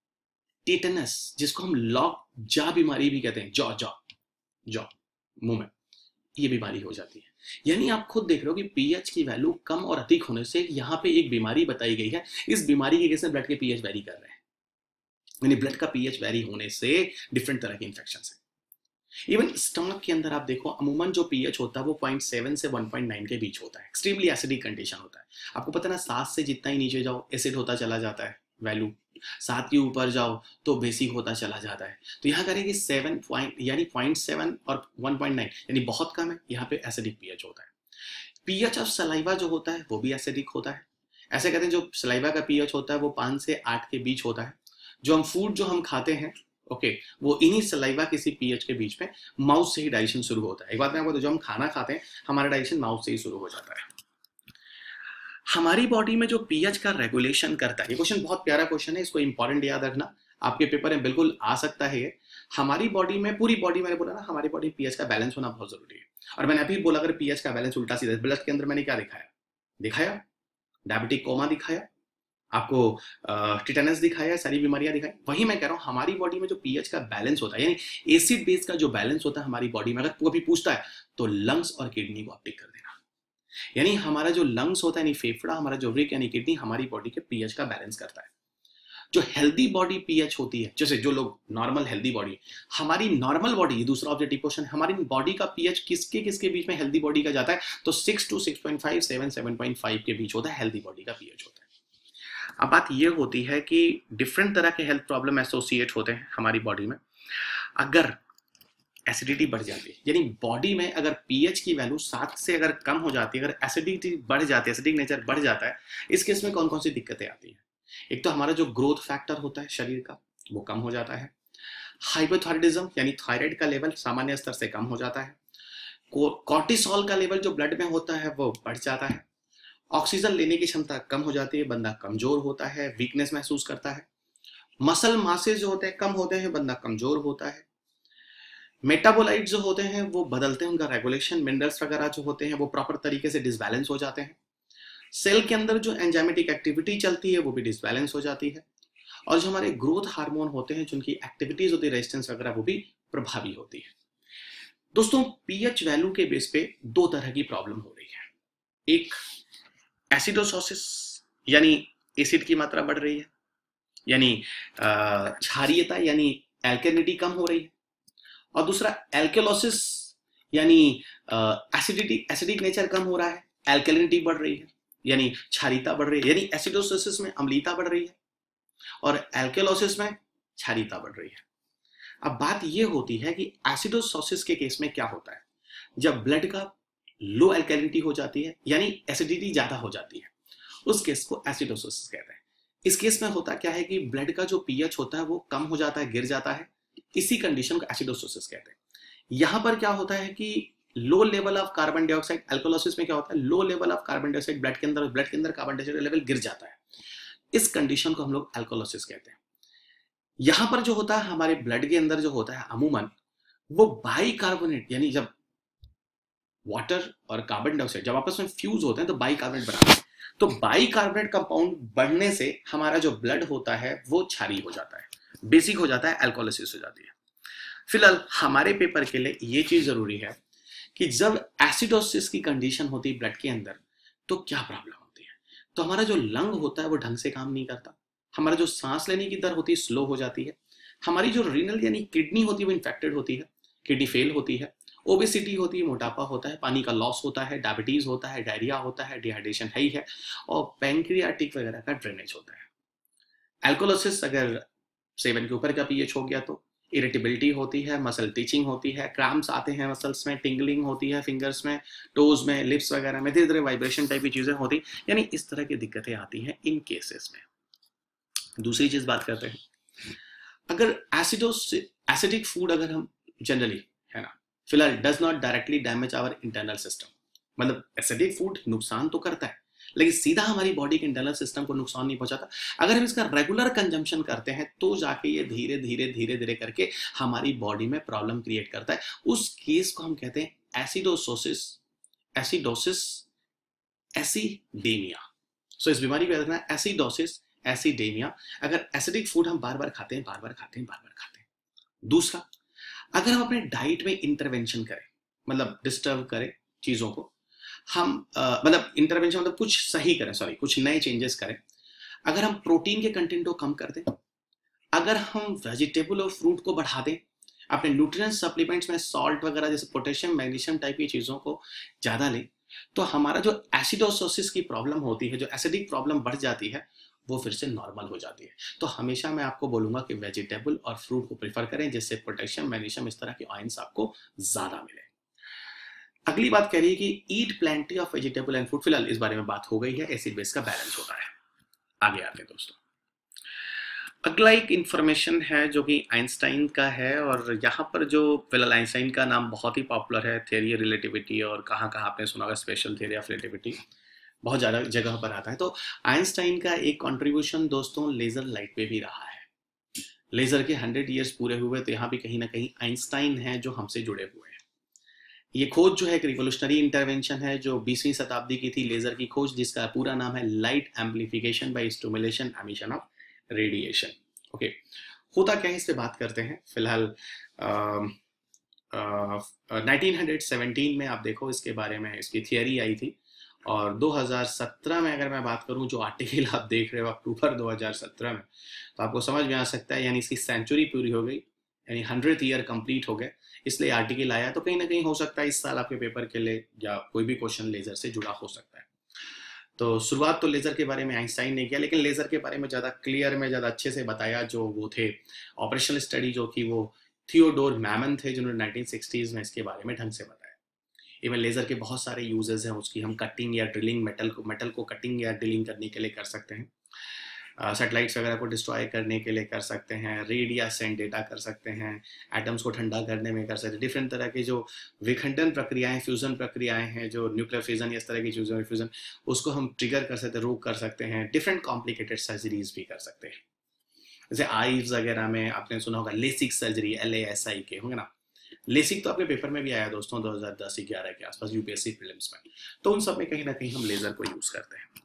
टेटनस, जिसको हम लॉक जा बीमारी भी कहते हैं, जॉ जॉ जॉ मुंह में, ये बीमारी हो जाती है। यानी आप खुद देख रहे हो कि पीएच की वैल्यू कम और अधिक होने से यहाँ पे एक बीमारी बताई गई है। इस बीमारी के केस में ब्लड के पीएच वेरी कर रहे हैं, यानी ब्लड का पीएच वेरी होने से डिफरेंट तरह के इंफेक्शन है। इवन स्टमक के अंदर आप देखो अमूमन जो पीएच होता है वो पॉइंट सेवन से वन पॉइंट नाइन के बीच होता है, एक्सट्रीमली एसिडिक कंडीशन होता है। आपको पता है ना, सात से जितना ही नीचे जाओ एसिड होता चला जाता है वैल्यू, सात के ऊपर जाओ तो बेसिक होता चला जाता है। तो यहाँ करेंगे सेवन पॉइंट यानी पॉइंट सेवन और वन पॉइंट नाइन यानी बहुत कम है, यहाँ पे एसिडिक पीएच होता है। पीएच ऑफ सलाइवा जो होता है वो भी एसिडिक होता है। ऐसे कहते हैं जो सलाइवा का पीएच होता है वो पाँच से आठ के बीच होता है। जो हम फूड जो हम खाते हैं ओके okay, वो इन्हीं सलाइवा किसी पीएच के बीच में माउथ से ही डाइजेशन शुरू होता है। एक बात मैं आपको, जो हम खाना खाते हैं हमारा डाइजेशन माउथ से ही शुरू हो जाता है। हमारी बॉडी में जो पीएच का रेगुलेशन करता है, ये क्वेश्चन बहुत प्यारा क्वेश्चन है, इसको इंपॉर्टेंट याद रखना, आपके पेपर में बिल्कुल आ सकता है ये। हमारी बॉडी में, पूरी बॉडी, मैंने बोला ना हमारी बॉडी पीएच का बैलेंस होना बहुत जरूरी है। और मैंने अभी बोला अगर पीएच का बैलेंस उल्टा सीधा, ब्लड के अंदर मैंने क्या दिखाया दिखाया डायबिटिक कोमा दिखाया, आपको टिटेनस दिखाया, सारी बीमारियां दिखाई। वही मैं कह रहा हूं हमारी बॉडी में जो पीएच का बैलेंस होता है यानी एसिड बेस का जो बैलेंस होता है हमारी बॉडी में, अगर कभी पूछता है तो लंग्स और किडनी को आप टिक कर देना। यानी हमारा जो लंग्स होता है यानी फेफड़ा, हमारा जो रिक यानी किडनी हमारी बॉडी के पीएच का बैलेंस करता है। जो हेल्दी बॉडी पीएच होती है, जैसे जो लोग नॉर्मल हेल्दी बॉडी, हमारी नॉर्मल बॉडी, दूसरा ऑब्जेक्टिव क्वेश्चन, हमारी बॉडी का पीएच किसके किसके बीच में हेल्दी बॉडी का जाता है, तो six to six point five, seven seven point five के बीच होता है हेल्दी बॉडी का पीएच होता है। अब बात ये होती है कि डिफरेंट तरह के हेल्थ प्रॉब्लम एसोसिएट होते हैं हमारी बॉडी में। अगर एसिडिटी बढ़ जाती है यानी बॉडी में अगर पीएच की वैल्यू सात से अगर कम हो जाती है, अगर एसिडिटी बढ़ जाती है, एसिडिक नेचर बढ़ जाता है, इस केस में कौन कौन सी दिक्कतें आती हैं। एक तो हमारा जो ग्रोथ फैक्टर होता है शरीर का वो कम हो जाता है। हाइपोथायराइडिज्म यानी थायराइड का लेवल सामान्य स्तर से कम हो जाता है। कॉर्टिसोल का लेवल जो ब्लड में होता है वो बढ़ जाता है। ऑक्सीजन लेने की क्षमता कम हो जाती है, बंदा कमजोर होता है, वीकनेस महसूस करता है। मसल मासेस जो होते हैं कम होते हैं, बंदा कमजोर होता है। मेटाबोलाइट जो होते हैं वो बदलते हैं, उनका रेगुलेशन, मिनरल्स वगैरह जो होते हैं वो प्रॉपर तरीके से डिसबैलेंस हो जाते हैं। सेल के अंदर जो एंजाइमेटिक एक्टिविटी चलती है वो भी डिसबैलेंस हो जाती है। और जो हमारे ग्रोथ हार्मोन होते हैं, जिनकी एक्टिविटीज होती है, रेजिस्टेंस वगैरह, वो भी प्रभावी होती है। दोस्तों पीएच वैल्यू के बेस पे दो तरह की प्रॉब्लम हो रही है। एक एसिडोसोसिस यानी एसिड की मात्रा बढ़ रही है, यानी क्षारीयता यानी एल्केनिटी कम हो रही है। और दूसरा एल्केलोसिस यानी एसिडिटी एसिडिक नेचर कम हो रहा है, एल्केलिनिटी बढ़ रही है यानी क्षारीयता बढ़ रही है, यानी एसिडोसिस में अम्लीयता बढ़ रही है। और एल्केलोसिस में क्षारीयता बढ़ रही है। अब बात ये होती है कि एसिडोसिस के केस में क्या होता है, जब ब्लड का लो अल्कलिनिटी हो जाती है यानी एसिडिटी ज्यादा हो जाती है, उस केस को एसिडोसिस कहते हैं। इस केस में होता क्या है कि ब्लड का जो पीएच होता है वो कम हो जाता है, गिर जाता है, इसी कंडीशन को एसिडोसिस कहते हैं। यहां पर क्या होता है कि low level of carbon dioxide, alkalosis में क्या होता है, low level of carbon dioxide blood के अंदर, ब्लड के अंदर कार्बन डाइऑक्साइड लेवल गिर जाता है, इस कंडीशन को हम लोग एल्कोलोसिस कहते हैं। यहां पर जो होता है हमारे ब्लड के अंदर जो होता है अमूमन वो बाइकार्बोनेट, यानी जब वाटर और कार्बन डाइऑक्साइड जब आपस में फ्यूज होते हैं तो बाइकार्बोनेट बनाते हैं, तो बाइकार्बोनेट कंपाउंड बढ़ने से हमारा जो ब्लड होता है वो क्षारीय हो जाता है, बेसिक हो जाता है, एल्कोलिसिस हो जाती है। फिलहाल हमारे पेपर के लिए ये चीज जरूरी है कि जब एसिडोसिस की कंडीशन होती है ब्लड के अंदर तो क्या प्रॉब्लम होती है, तो हमारा जो लंग होता है वो ढंग से काम नहीं करता, हमारा जो सांस लेने की दर होती है स्लो हो जाती है, हमारी जो रीनल यानी किडनी होती है वो इन्फेक्टेड होती है, किडनी फेल होती है, ओबेसिटी होती है, मोटापा होता है, पानी का लॉस होता है, डायबिटीज होता है, डायरिया होता है, डिहाइड्रेशन है ही है, और पैंक्रियाटिक वगैरह का ड्रेनेज होता है। एल्कोलोसिस अगर सेवन के ऊपर का पीएच हो गया तो इरिटेबिलिटी होती है, मसल टीचिंग होती है, क्रैम्प्स आते हैं मसल्स में, टिंगलिंग होती है फिंगर्स में, टोज में, लिप्स वगैरह में, धीरे धीरे वाइब्रेशन टाइप की चीजें होती, यानी इस तरह की दिक्कतें आती हैं इन केसेस में। दूसरी चीज बात करते हैं, अगर एसिडोस एसिडिक फूड अगर हम जनरली है ना, फिलहाल does not directly damage our internal system, मतलब एसिडिक फूड नुकसान तो करता है लेकिन सीधा हमारी बॉडी के इंटरनल सिस्टम को नुकसान नहीं पहुंचाता। अगर हम इसका रेगुलर कंजम्पशन करते हैं तो जाके ये धीरे धीरे धीरे धीरे करके हमारी बॉडी में प्रॉब्लम क्रिएट करता है, उस केस को हम कहते हैं एसिडोसिस, एसिडोसिस एसिडेमिया। सो इस बीमारी को याद रखना, एसिडोसिस एसिडेमिया। अगर एसिडिक फूड हम बार बार खाते हैं बार बार खाते हैं बार बार खाते हैं। दूसरा, अगर हम अपने डाइट में इंटरवेंशन करें, मतलब डिस्टर्ब करें चीजों को, हम मतलब इंटरवेंशन मतलब कुछ सही करें, सॉरी कुछ नए चेंजेस करें, अगर हम प्रोटीन के कंटेंट को कम कर दें, अगर हम वेजिटेबल और फ्रूट को बढ़ा दें, अपने न्यूट्रिएंट सप्लीमेंट्स में सॉल्ट वगैरह जैसे पोटेशियम मैग्नीशियम टाइप की चीजों को ज्यादा लें, तो हमारा जो एसिडोसिस की प्रॉब्लम होती है, जो एसिडिक प्रॉब्लम बढ़ जाती है, वो फिर से नॉर्मल हो जाती है। तो हमेशा मैं आपको बोलूंगा कि वेजिटेबल और फ्रूट को प्रेफर करें, जिससे पोटेशियम मैग्नीशियम इस तरह के आयंस आपको ज्यादा मिले। अगली बात कह रही है कि eat plenty of vegetable and fruit. फिलहाल इस बारे में बात हो गई है, एसिड बेस का बैलेंस होता है। आगे आते हैं दोस्तों, अगला एक इंफॉर्मेशन है जो कि आइंस्टाइन का है, और यहाँ पर जो फिलहाल आइंस्टाइन का नाम बहुत ही पॉपुलर है, थ्योरी रिलेटिविटी, और कहाँ कहाँ आपने सुना होगा स्पेशल थ्योरी ऑफ रिलेटिविटी, बहुत ज़्यादा जगह पर आता है। तो आइंस्टाइन का एक कंट्रीब्यूशन दोस्तों लेजर लाइट पे भी रहा है। लेजर के हंड्रेड ईयर्स पूरे हुए तो यहाँ भी कहीं ना कहीं आइंस्टाइन है जो हमसे जुड़े हुए हैं। ये खोज जो है एक रिवोल्यूशनरी इंटरवेंशन है जो बीसवीं शताब्दी की थी, लेजर की खोज, जिसका पूरा नाम है light amplification by stimulation emission of radiation. Okay, होता क्या है इस पे बात करते हैं। फिलहाल नाइनटीन सेवनटीन में आप देखो इसके बारे में इसकी थियरी आई थी, और दो हज़ार सत्रह में अगर मैं बात करूं, जो आर्टिकल आप देख रहे हो अक्टूबर दो हज़ार सत्रह में, तो आपको समझ में आ सकता है, यानी इसकी सेंचुरी पूरी हो गई, यानी हंड्रेड ईयर कंप्लीट हो गए, इसलिए आर्टिकल आया। तो कहीं ना कहीं हो सकता है इस साल आपके पेपर के लिए या कोई भी क्वेश्चन लेजर से जुड़ा हो सकता है। तो शुरुआत तो लेजर के बारे में आइंस्टाइन ने किया, लेकिन लेजर के बारे में ज़्यादा क्लियर में ज़्यादा अच्छे से बताया जो वो थे ऑपरेशनल स्टडी, जो कि वो थियोडोर मैमन थे, जिन्होंने नाइनटीन सिक्सटीज़ में इसके बारे में ढंग से बताया। इवन लेजर के बहुत सारे यूजेस हैं, उसकी हम कटिंग या ड्रिलिंग, मेटल को मेटल को कटिंग या ड्रिलिंग करने के लिए कर सकते हैं, सैटेलाइट्स वगैरह को डिस्ट्रॉय करने के लिए कर सकते हैं, रीड या सेंड डेटा कर सकते हैं, एटम्स को ठंडा करने में कर सकते हैं, डिफरेंट तरह की जो विखंडन प्रक्रियाएं, फ्यूजन प्रक्रियाएं हैं, जो न्यूक्लियर फ्यूजन या इस तरह की चीज़ों फ्यूजन, उसको हम ट्रिगर कर सकते हैं, रोक कर सकते हैं, डिफरेंट कॉम्प्लिकेटेड सर्जरीज भी कर सकते हैं। जैसे आईज वगैरह में आपने सुना होगा LASIK surgery, L A S I के होंगे ना, लेसिक तो आपके पेपर में भी आया दोस्तों दो हज़ार दस ग्यारह के आसपास यूपीएससी प्रीलिम्स में, तो उन सब में कहीं ना कहीं हम लेजर को यूज करते हैं।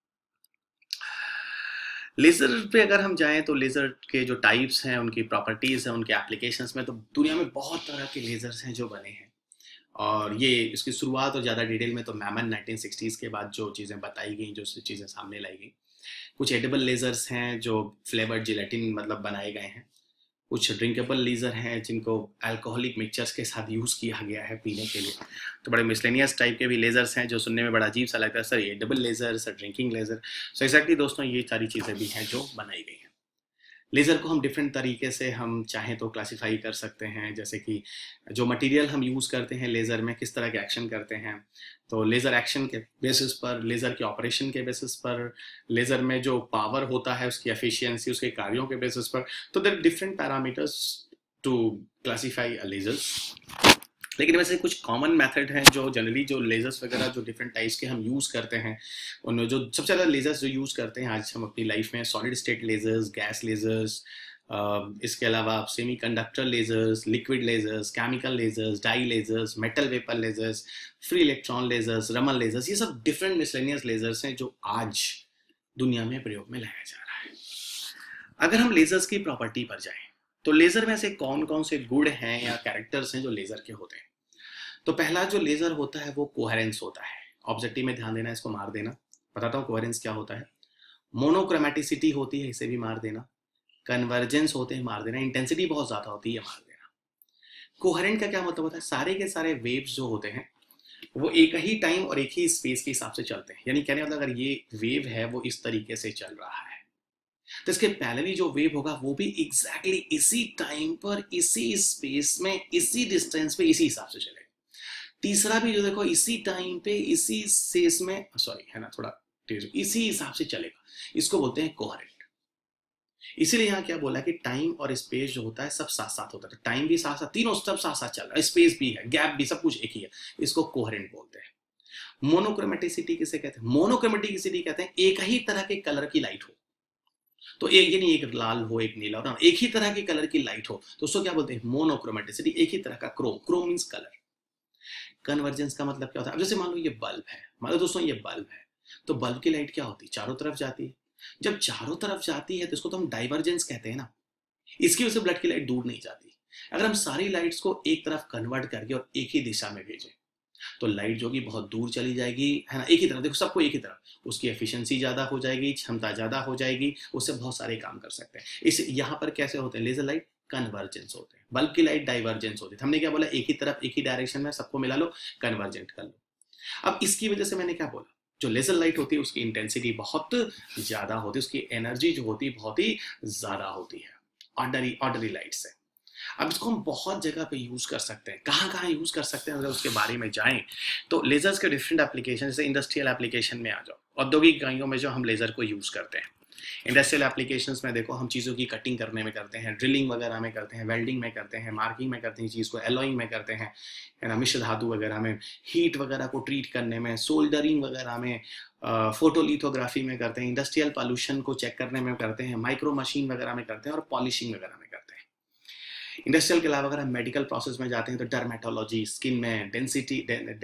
लेजर पे अगर हम जाएं तो लेजर के जो टाइप्स हैं, उनकी प्रॉपर्टीज हैं, उनके एप्लीकेशंस में, तो दुनिया में बहुत तरह के लेजर्स हैं जो बने हैं, और ये इसकी शुरुआत और ज़्यादा डिटेल में तो मैमन नाइनटीन सिक्सटीज़ के बाद जो चीज़ें बताई गई, जो चीज़ें सामने लाई गई। कुछ एडिबल लेजर्स हैं जो फ्लेवर्ड जिलेटिन मतलब बनाए गए हैं, कुछ ड्रिंकेबल लेजर हैं जिनको अल्कोहलिक मिक्सचर्स के साथ यूज़ किया गया है पीने के लिए, तो बड़े मिसलेनियस टाइप के भी लेजर्स हैं जो सुनने में बड़ा अजीब सा लगता है, सर ये double laser, sir drinking laser. So exactly दोस्तों ये सारी चीज़ें भी हैं जो बनाई गई हैं। लेज़र को हम डिफरेंट तरीके से हम चाहें तो क्लासिफाई कर सकते हैं, जैसे कि जो मटेरियल हम यूज़ करते हैं लेज़र में किस तरह के एक्शन करते हैं। तो लेज़र एक्शन के बेसिस पर, लेज़र के ऑपरेशन के बेसिस पर, लेज़र में जो पावर होता है उसकी एफिशिएंसी, उसके कार्यों के बेसिस पर, तो there different parameters to classify a lasers. लेकिन वैसे कुछ कॉमन मेथड हैं जो जनरली जो लेज़र्स वगैरह जो डिफरेंट टाइप्स के हम यूज़ करते हैं, उनमें जो सबसे ज़्यादा लेज़र्स जो यूज़ करते हैं आज हम अपनी लाइफ में, solid state lasers, gas lasers, इसके अलावा semiconductor lasers, liquid lasers, chemical lasers, dye lasers, metal vapour lasers, free electron lasers, रमल लेज़र्स, ये सब डिफरेंट मिसलेनियस लेज़र्स हैं जो आज दुनिया में प्रयोग में लाया जा रहा है। अगर हम लेज़र्स की प्रॉपर्टी पर जाएं तो लेज़र में से कौन कौन से गुण हैं या कैरेक्टर्स हैं जो लेज़र के होते हैं। तो पहला जो लेज़र होता है वो कोहेरेंस होता है। ऑब्जेक्टिव में ध्यान देना, इसको मार देना। बताता हूँ कोहेरेंस क्या होता है। मोनोक्रोमेटिसिटी होती है, इसे भी मार देना। कन्वर्जेंस होते हैं, मार देना। इंटेंसिटी बहुत ज़्यादा होती है, मार देना। कोहेरेंट का क्या मतलब होता है, सारे के सारे वेव्स जो होते हैं वो एक ही टाइम और एक ही स्पेस के हिसाब से चलते हैं। यानी कहने मतलब अगर ये वेव है वो इस तरीके से चल रहा है तो इसके पैरेलली जो वेव होगा वो भी एग्जैक्टली exactly इसी टाइम पर, इसी स्पेस में, इसी डिस्टेंस पे, इसी हिसाब से चलेगा। तीसरा भी जो देखो इसी टाइम पे, इसी स्पेस में, सॉरी है ना थोड़ा तेज, इसी हिसाब से चलेगा। इसको बोलते हैं कोहेरेंट। इसीलिए यहाँ क्या बोला कि टाइम और स्पेस जो होता है सब साथ साथ होता है। टाइम भी साथ साथ, तीनों सब साथ साथ चल रहा है, स्पेस भी है, गैप भी, सब कुछ एक ही है। इसको कोहेरेंट बोलते हैं। मोनोक्रोमेटिसिटी किसे कहते हैं? मोनोक्रोमेटिसिटी कहते हैं एक ही तरह के कलर की लाइट हो। तो एक ये नहीं एक लाल हो एक नीला हो, एक ही तरह की कलर की लाइट हो तो उसको क्या बोलते हैं? मोनोक्रोमेटिसिटी। एक ही तरह का chrome, chrome means colour. Convergence का मतलब क्या होता है? अब जैसे मान लो ये बल्ब है, मान लो दोस्तों ये बल्ब है, तो बल्ब की लाइट क्या होती है? चारों तरफ जाती है। जब चारों तरफ जाती है तो इसको तो हम डाइवर्जेंस कहते हैं ना। इसकी वजह से ब्लड की लाइट दूर नहीं जाती। अगर हम सारी लाइट्स को एक तरफ कन्वर्ट करके और एक ही दिशा में भेजें तो लाइट जो कि बहुत दूर चली जाएगी, है ना, एक ही तरफ, देखो सबको एक ही तरफ, उसकी एफिशिएंसी ज़्यादा हो जाएगी, क्षमता ज़्यादा हो जाएगी, उससे बहुत सारे काम कर सकते हैं। इस यहाँ पर कैसे होते हैं लेजर लाइट? कन्वर्जेंस होते हैं। बल्ब की लाइट डाइवर्जेंस होती है। हमने क्या बोला? एक ही तरफ, एक ही डायरेक्शन में सबको मिला लो, कन्वर्जेंट कर लो। अब इसकी वजह से मैंने क्या बोला, जो लेजर लाइट होती है उसकी इंटेंसिटी बहुत ज़्यादा होती है, उसकी एनर्जी जो होती है बहुत ही ज़्यादा होती है ऑर्डनरी ऑर्डनरी लाइट से। अब इसको हम बहुत जगह पे यूज कर सकते हैं। कहाँ कहाँ यूज कर सकते हैं अगर उसके बारे में जाएं तो लेजर्स के डिफरेंट एप्लीकेशन, जैसे इंडस्ट्रियल एप्लीकेशन में आ जाओ, औद्योगिक इकाइयों में जो हम लेजर को यूज करते हैं। इंडस्ट्रियल एप्लीकेशंस में देखो हम चीज़ों की कटिंग करने में करते हैं, ड्रिलिंग वगैरह में करते हैं, वेल्डिंग में करते हैं, मार्किंग में करते हैं, चीज़ को एलॉइंग में करते हैं, है ना, मिश्र धातु वगैरह में, हीट वगैरह को ट्रीट करने में, सोल्डरिंग वगैरह में, फोटोलिथोग्राफी में करते हैं, इंडस्ट्रियल पॉल्यूशन को चेक करने में करते हैं, माइक्रो मशीन वगैरह में करते हैं और पॉलिशिंग वगैरह में करते हैं। इंडस्ट्रियल के अलावा अगर हम मेडिकल प्रोसेस में जाते हैं तो डर्मेटोलॉजी, स्किन में, डेंसिटी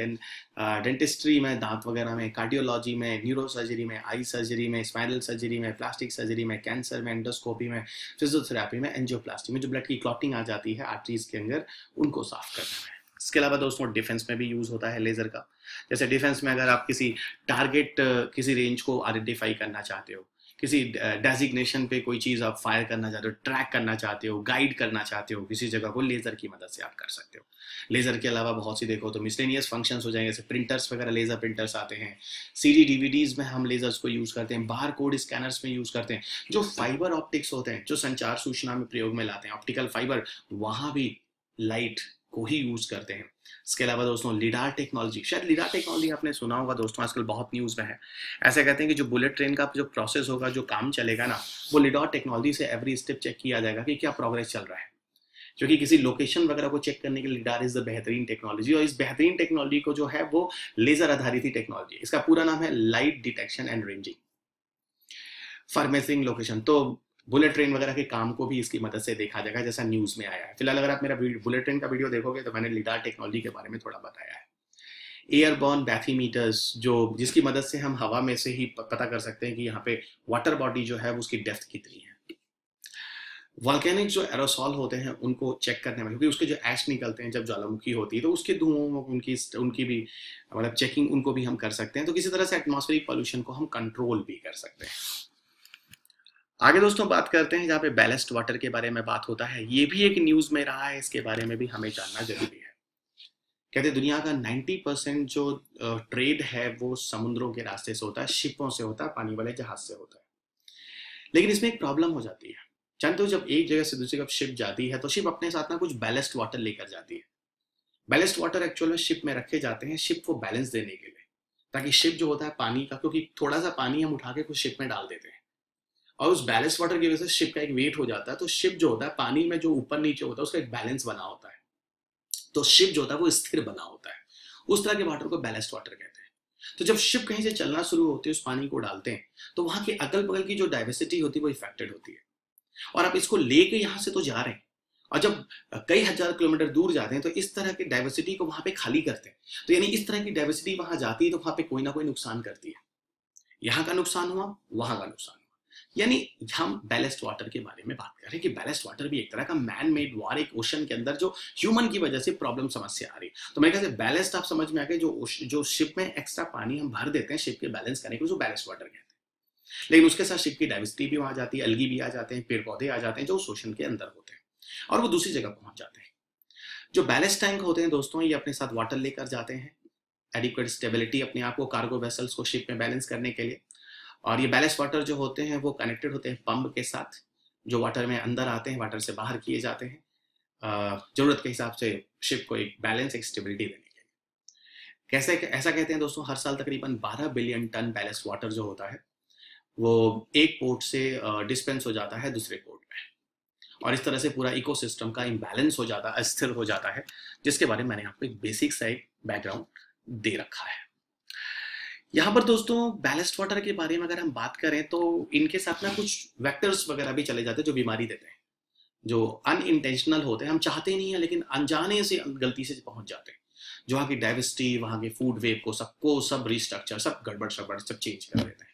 डेंटिस्ट्री में, दांत वगैरह में, कार्डियोलॉजी में, न्यूरो सर्जरी में, आई सर्जरी में, स्पाइनल सर्जरी में, प्लास्टिक सर्जरी में, कैंसर में, एंडोस्कोपी में, फिजियोथेरेपी में, एंजियोप्लास्टी में, जो ब्लड की क्लॉटिंग आ जाती है आर्टरीज के अंदर, उनको साफ करने में। इसके अलावा दोस्तों डिफेंस में भी यूज होता है लेजर का। जैसे डिफेंस में अगर आप किसी टारगेट, किसी रेंज को आइडेंटिफाई करना चाहते हो, किसी डेजिग्नेशन पे कोई चीज़ आप फायर करना चाहते हो, ट्रैक करना चाहते हो, गाइड करना चाहते हो किसी जगह को, लेज़र की मदद से आप कर सकते हो। लेज़र के अलावा बहुत सी देखो तो मिसलेनियस फंक्शंस हो जाएंगे, जैसे प्रिंटर्स वगैरह, लेज़र प्रिंटर्स आते हैं, सीडी डीवीडीज में हम लेज़र्स को यूज़ करते हैं, बार कोड स्कैनर्स में यूज़ करते हैं, जो फाइबर ऑप्टिक्स होते हैं जो संचार सूचना में प्रयोग में लाते हैं, ऑप्टिकल फाइबर, वहाँ भी लाइट को ही यूज़ करते हैं। इसके अलावा दोस्तों लिडार टेक्नोलॉजी, शायद लिडार टेक्नोलॉजी आपने सुना होगा दोस्तों, आजकल बहुत न्यूज़ में है। ऐसे कहते हैं कि जो बुलेट ट्रेन का जो प्रोसेस होगा, जो काम चलेगा ना, वो लिडार टेक्नोलॉजी से एवरी स्टेप चेक किया जाएगा कि क्या प्रोग्रेस चल रहा है। क्योंकि किसी लोकेशन वगैरह को चेक करने के लिए लिडार इज द बेहतरीन टेक्नोलॉजी, और इस बेहतरीन टेक्नोलॉजी को जो है वो लेजर आधारित ही टेक्नोलॉजी। इसका पूरा नाम है light detection and ranging for measuring location. तो बुलेट ट्रेन वगैरह के काम को भी इसकी मदद से देखा जाएगा, जैसा न्यूज़ में आया है। फिलहाल अगर आप मेरा बुलेट ट्रेन का वीडियो देखोगे तो मैंने लिडार टेक्नोलॉजी के बारे में थोड़ा बताया है। एयरबॉर्न बैथीमीटर्स, जो जिसकी मदद से हम हवा में से ही पता कर सकते हैं कि यहाँ पे वाटर बॉडी जो है उसकी डेप्थ कितनी है। वॉल्केनिक जो एरोसॉल होते हैं उनको चेक करने में, क्योंकि उसके जो ऐश निकलते हैं जब ज्वालामुखी होती है तो उसके धुओं, उनकी उनकी भी मतलब चेकिंग उनको भी हम कर सकते हैं। तो किसी तरह से एटमॉस्फेरिक पॉल्यूशन को हम कंट्रोल भी कर सकते हैं। आगे दोस्तों बात करते हैं जहाँ पे बैलेस्ट वाटर के बारे में बात होता है। ये भी एक न्यूज़ में रहा है, इसके बारे में भी हमें जानना जरूरी है। कहते हैं दुनिया का नब्बे परसेंट जो ट्रेड है वो समुद्रों के रास्ते से होता है, शिपों से होता है, पानी वाले जहाज से होता है। लेकिन इसमें एक प्रॉब्लम हो जाती है, जानते हो जब एक जगह से दूसरी जगह शिप जाती है तो शिप अपने साथ ना कुछ बैलेस्ट वाटर लेकर जाती है। बैलेस्ट वाटर एक्चुअल में शिप में रखे जाते हैं शिप को बैलेंस देने के लिए, ताकि शिप जो होता है पानी का, क्योंकि थोड़ा सा पानी हम उठा के कुछ शिप में डाल देते हैं और उस बैलेस्ट वाटर की वजह से शिप का एक वेट हो जाता है, तो शिप जो होता है पानी में जो ऊपर नीचे होता है उसका एक बैलेंस बना होता है, तो शिप जो होता है वो स्थिर बना होता है। उस तरह के वाटर को बैलेस्ट वाटर कहते हैं। तो जब शिप कहीं से चलना शुरू होती है उस पानी को डालते हैं तो वहां के अगल बगल की जो डाइवर्सिटी होती है वो इफेक्टेड होती है, और आप इसको लेके यहां से तो जा रहे हैं और जब कई हजार किलोमीटर दूर जाते हैं तो इस तरह की डाइवर्सिटी को वहां पे खाली करते हैं। तो यानी इस तरह की डाइवर्सिटी वहां जाती है तो वहां पे कोई ना कोई नुकसान करती है, यहाँ का नुकसान हुआ वहां का नुकसान हुआ। यानी हम बैलेस्ट वाटर के बारे में बात कर रहे हैं कि बैलेस्ट वाटर भी एक तरह का मैन मेड वार, एक ओशन के अंदर जो ह्यूमन की वजह से प्रॉब्लम समस्या आ रही है। तो मेरे ख्याल से बैलेस्ट आप समझ में आ गए, जो जो शिप में एक्स्ट्रा पानी हम भर देते हैं शिप के बैलेंस करने के, जो बैलेस्ट वाटर कहते हैं। लेकिन उसके साथ शिप की डाइवर्सिटी भी वहां जाती है, अलगी भी आ जाते हैं, पेड़ पौधे आ जाते हैं जो उस ओशन के अंदर होते हैं और वो दूसरी जगह पहुंच जाते हैं। जो बैलेस्ट टैंक होते हैं दोस्तों, ये अपने साथ वाटर लेकर जाते हैं, एडिक्वेट स्टेबिलिटी अपने आप को कार्गो वेसल्स को शिप में बैलेंस करने के लिए। और ये बैलेस्ट वाटर जो होते हैं वो कनेक्टेड होते हैं पंप के साथ, जो वाटर में अंदर आते हैं वाटर से बाहर किए जाते हैं जरूरत के हिसाब से शिप को एक बैलेंस, एक स्टेबिलिटी देने के लिए। कैसे ऐसा कहते हैं दोस्तों, हर साल तकरीबन बारह बिलियन टन बैलेस्ट वाटर जो होता है वो एक पोर्ट से डिस्पेंस हो जाता है दूसरे पोर्ट में, और इस तरह से पूरा इकोसिस्टम का इम्बैलेंस हो जाता है, अस्थिर हो जाता है, जिसके बारे में मैंने आपको एक बेसिक सा एक बैकग्राउंड दे रखा है। यहाँ पर दोस्तों बैलेस्ट वाटर के बारे में अगर हम बात करें तो इनके साथ ना कुछ वेक्टर्स वगैरह भी चले जाते हैं जो बीमारी देते हैं, जो अनइंटेंशनल होते हैं, हम चाहते नहीं है लेकिन अनजाने से गलती से पहुंच जाते हैं, जो वहाँ की डाइवर्सिटी, वहाँ के फूड वेब को सबको सब रिस्ट्रक्चर, सब गड़बड़ शड़बड़ सब चेंज कर देते हैं।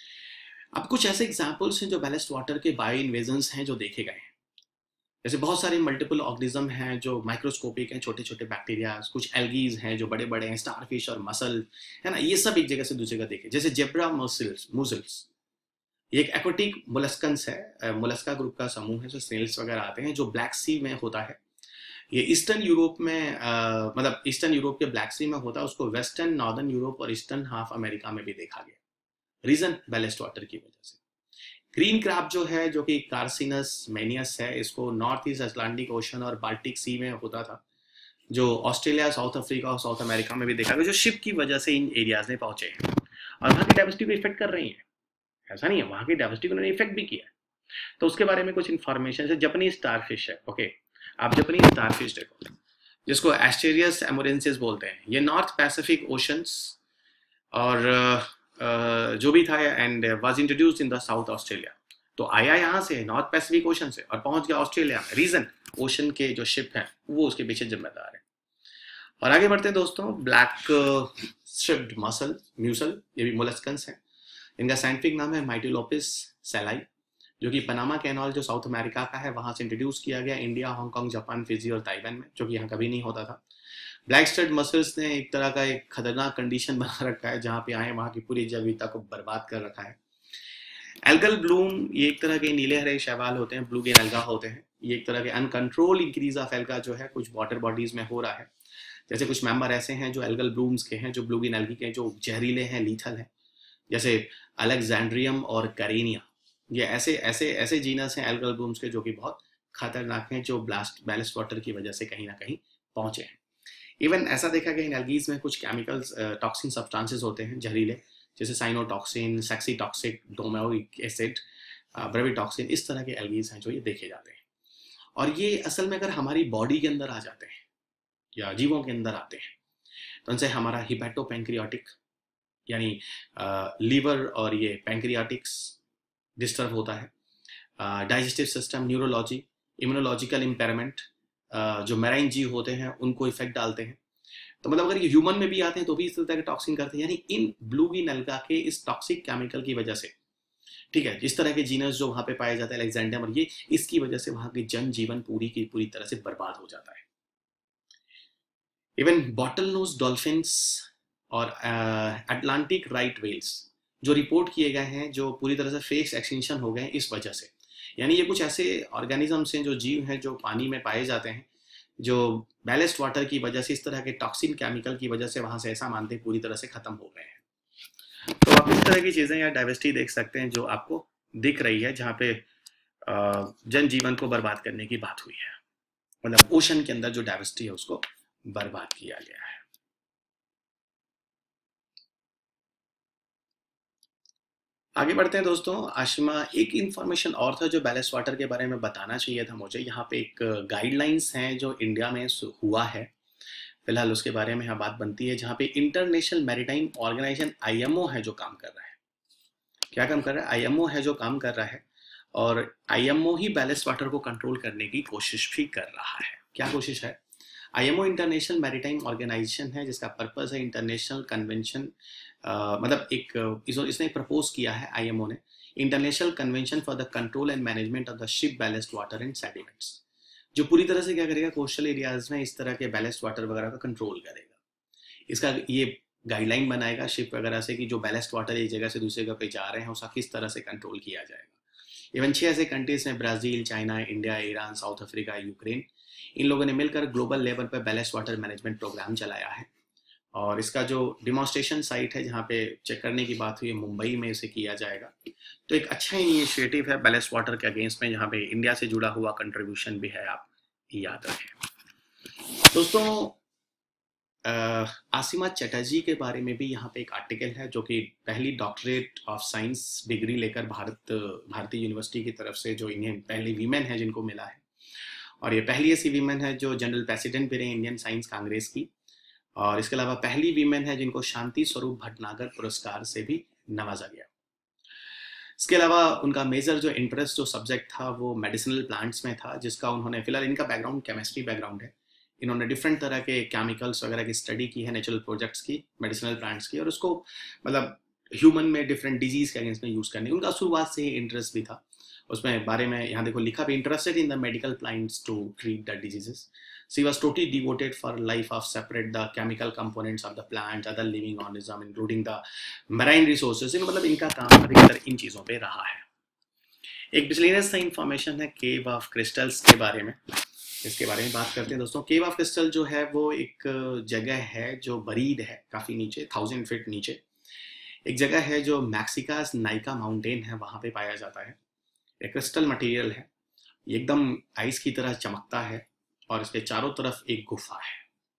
अब कुछ ऐसे एग्जाम्पल्स हैं जो बैलेस्ट वाटर के बायो इन्वेजन्स हैं जो देखे गए हैं। जैसे बहुत सारे मल्टीपल ऑर्गेनिज्म हैं जो माइक्रोस्कोपिक हैं, छोटे छोटे बैक्टीरिया, कुछ एल्गीज हैं जो बड़े बड़े हैं, स्टारफिश और मसल है ना, ये सब एक जगह से दूसरी जगह देखे। जैसे जेब्रा मसल्स मुसल्स, ये एक एक्वाटिक मोलस्कन्स है, मोलस्का ग्रुप का समूह है, जो स्नेल्स वगैरह आते हैं, जो ब्लैक सी में होता है। ये ईस्टर्न यूरोप में आ, मतलब ईस्टर्न यूरोप के ब्लैक सी में होता है, उसको वेस्टर्न, नॉर्दर्न यूरोप और ईस्टर्न हाफ अमेरिका में भी देखा गया। रीजन बैलेस्ट वाटर की वजह से। ग्रीन क्रैब जो है, जो कि कार्सिनस मेनियस है, इसको नॉर्थ ईस्ट अटलांटिक ओशन और बाल्टिक सी में होता था, जो ऑस्ट्रेलिया, साउथ अफ्रीका और साउथ अमेरिका में भी देखा गया, जो शिप की वजह से इन एरियाज में पहुंचे हैं और वहाँ की डाइवर्सिटी को इफेक्ट कर रही है। ऐसा नहीं है, वहाँ की डाइवर्सिटी को उन्होंने इफेक्ट भी किया है। तो उसके बारे में कुछ इन्फॉर्मेशन है। जापानीज स्टारफिश है, ओके, आप जापानीज स्टारफिश देखो, जिसको एस्टेरियस एमोरेंसिस बोलते हैं। ये नॉर्थ पैसिफिक ओशंस और Uh, जो भी था and was introduced in the South Australia. तो आया यहाँ से नॉर्थ पैसिफिक ओशन से और पहुंच गया ऑस्ट्रेलिया में। रीजन ओशन के जो शिप हैं वो उसके पीछे जिम्मेदार है। और आगे बढ़ते हैं दोस्तों, ब्लैक स्ट्रिप्ड मसल म्यूसल, ये भी मोलस्कन्स हैं। इनका साइंटिफिक नाम है माइटिलोपिस सेलाई, जो कि पनामा कैनाल जो साउथ अमेरिका का है वहां से इंट्रोड्यूस किया गया इंडिया, हांगकांग, जापान, फिजी और ताइवान में, जो कि यहाँ कभी नहीं होता था। ब्लैक स्ट्रिप्ड मसल्स ने एक तरह का एक खतरनाक कंडीशन बना रखा है, जहाँ पे आए वहाँ की पूरी जैव विविधता को बर्बाद कर रखा है। एल्गल ब्लूम, ये एक तरह के नीले हरे शैवाल होते हैं, ब्लू ग्रीन एल्गा होते हैं। ये एक तरह के अनकंट्रोल इंक्रीज ऑफ एल्गा जो है कुछ वाटर बॉडीज में हो रहा है। जैसे कुछ मेंबर ऐसे हैं जो एल्गल ब्लूम्स के हैं, जो ब्लू ग्रीन एल्गी के, जो जहरीले हैं, लीथल हैं, जैसे अलेक्जेंड्रियम और करेनिया। ये ऐसे ऐसे ऐसे जीनस हैं एल्गल ब्लूम्स के जो कि बहुत खतरनाक हैं, जो ब्लास्ट बैलेस्ट वाटर की वजह से कहीं ना कहीं पहुंचे हैं। इवन ऐसा देखा गया इन एल्गीज में कुछ केमिकल्स, टॉक्सिन सब्सटेंसेस होते हैं जहरीले, जैसे साइनोटॉक्सिन, सेक्सीटॉक्सिक, डोमेरिक एसिड, ब्रेविटॉक्सिन, इस तरह के एल्गीज हैं जो ये देखे जाते हैं। और ये असल में अगर हमारी बॉडी के अंदर आ जाते हैं या जीवों के अंदर आते हैं तो उनसे हमारा हिपैटोपैंक्रियाटिक यानी लीवर और ये पैंक्रियाटिक्स डिस्टर्ब होता है, digestive system, neurology, immunological impairment, जो मैराइन जीव होते हैं उनको इफेक्ट डालते हैं। तो मतलब अगर ये ह्यूमन में भी आते हैं तो भी इस तरह के टॉक्सिन करते हैं। यानी इन ब्लू ग्रीन एल्गा के इस टॉक्सिक केमिकल की वजह से, ठीक है, जिस तरह के जीनस जो वहां पे पाए जाते हैं अलेक्जेंड्रियम और ये, इसकी वजह से वहां की जनजीवन पूरी की पूरी तरह से बर्बाद हो जाता है। इवन बॉटल नोज डॉल्फिन्स और अटलांटिक राइट वेल्स जो रिपोर्ट किए गए हैं, जो पूरी तरह से फेस एक्सटिंक्शन हो गए हैं इस वजह से। यानी ये कुछ ऐसे ऑर्गेनिजम्स हैं, जो जीव हैं, जो पानी में पाए जाते हैं, जो बैलेस्ट वाटर की वजह से, इस तरह के टॉक्सिन केमिकल की वजह से वहां से ऐसा मानते हैं पूरी तरह से खत्म हो गए हैं। तो आप इस तरह की चीजें या डाइवर्सिटी देख सकते हैं जो आपको दिख रही है, जहाँ पे जनजीवन को बर्बाद करने की बात हुई है, मतलब ओशन के अंदर जो डाइवर्सिटी है उसको बर्बाद किया गया है। आगे बढ़ते हैं दोस्तों। आशिमा, एक इंफॉर्मेशन और था जो बैलेंस वाटर के बारे में बताना चाहिए था मुझे। यहाँ पे एक गाइडलाइंस हैं जो इंडिया में हुआ है फिलहाल, उसके बारे में यहाँ बात बनती है, जहाँ पे International Maritime Organization I M O है जो काम कर रहा है। क्या काम कर रहा है? आई एम ओ है जो काम कर रहा है, और आई एम ओ ही बैलेंस वाटर को कंट्रोल करने की कोशिश भी कर रहा है। क्या कोशिश है? I M O International Maritime Organization है जिसका पर्पस है इंटरनेशनल कन्वेंशन, मतलब एक uh, इसने प्रपोज किया है आई एम ओ ने, international convention for the control and management of the ship balanced water and sediments, जो पूरी तरह से क्या करेगा, कोस्टल एरियाज में इस तरह के बैलेंस्ड वाटर वगैरह का कंट्रोल करेगा। इसका ये गाइडलाइन बनाएगा शिप वगैरह से कि जो बैलेंस्ड वाटर एक जगह से दूसरी जगह पे जा रहे हैं उसका किस तरह से कंट्रोल किया जाएगा। इवन छह ऐसे कंट्रीज हैं, Brazil, China, India, Iran, South Africa, Ukraine, इन लोगों ने मिलकर ग्लोबल लेवल पर बैलेंस्ड वाटर मैनेजमेंट प्रोग्राम चलाया है। और इसका जो डिमॉन्स्ट्रेशन साइट है जहाँ पे चेक करने की बात हुई है, मुंबई में इसे किया जाएगा। तो एक अच्छा इनिशिएटिव है बैलेंस्ड वाटर के अगेंस्ट में, जहाँ पे इंडिया से जुड़ा हुआ कंट्रीब्यूशन भी है, आप याद रखें दोस्तों। आसिमा चटर्जी के बारे में भी यहाँ पे एक आर्टिकल है, जो कि पहली डॉक्टरेट ऑफ साइंस डिग्री लेकर भारत भारतीय यूनिवर्सिटी की तरफ से जो इन्हें पहली वीमेन है जिनको मिला है, और ये पहली ऐसी वीमेन है जो जनरल प्रेसिडेंट भी रहे इंडियन साइंस कांग्रेस की, और इसके अलावा पहली वीमेन है जिनको शांति स्वरूप भटनागर पुरस्कार से भी नवाजा गया। इसके अलावा उनका मेजर जो इंटरेस्ट जो सब्जेक्ट था वो मेडिसिनल प्लांट्स में था, जिसका उन्होंने, फिलहाल इनका बैकग्राउंड केमिस्ट्री बैकग्राउंड है, इन्होंने डिफरेंट तरह के केमिकल्स वगैरह की स्टडी की है, नेचुरल प्रोजेक्ट्स की, मेडिसिनल प्लांट्स की, और उसको मतलब ह्यूमन में डिफरेंट डिजीज के अगेंस्ट में यूज़ करने, उनका शुरुआत से ही इंटरेस्ट भी था उसमें बारे में। यहाँ देखो लिखा भी, interested in the medical plants to treat the diseases, she was totally devoted for life of separate the chemical components of the plant, other living organism including the marine resources, मतलब इनका काम अधिकतर इन चीज़ों पे रहा है। एक मिसलेनियस सा इंफॉर्मेशन है केव ऑफ क्रिस्टल्स के बारे में, इसके बारे में बात करते हैं दोस्तों। केव ऑफ क्रिस्टल जो है वो एक जगह है जो बरीड है काफ़ी नीचे, थाउजेंड फीट नीचे, एक जगह है जो मैक्सिकास नाइका माउंटेन है, वहाँ पे पाया जाता है। एक क्रिस्टल मटेरियल है, एकदम आइस की तरह चमकता है, और इसके चारों तरफ एक गुफा है,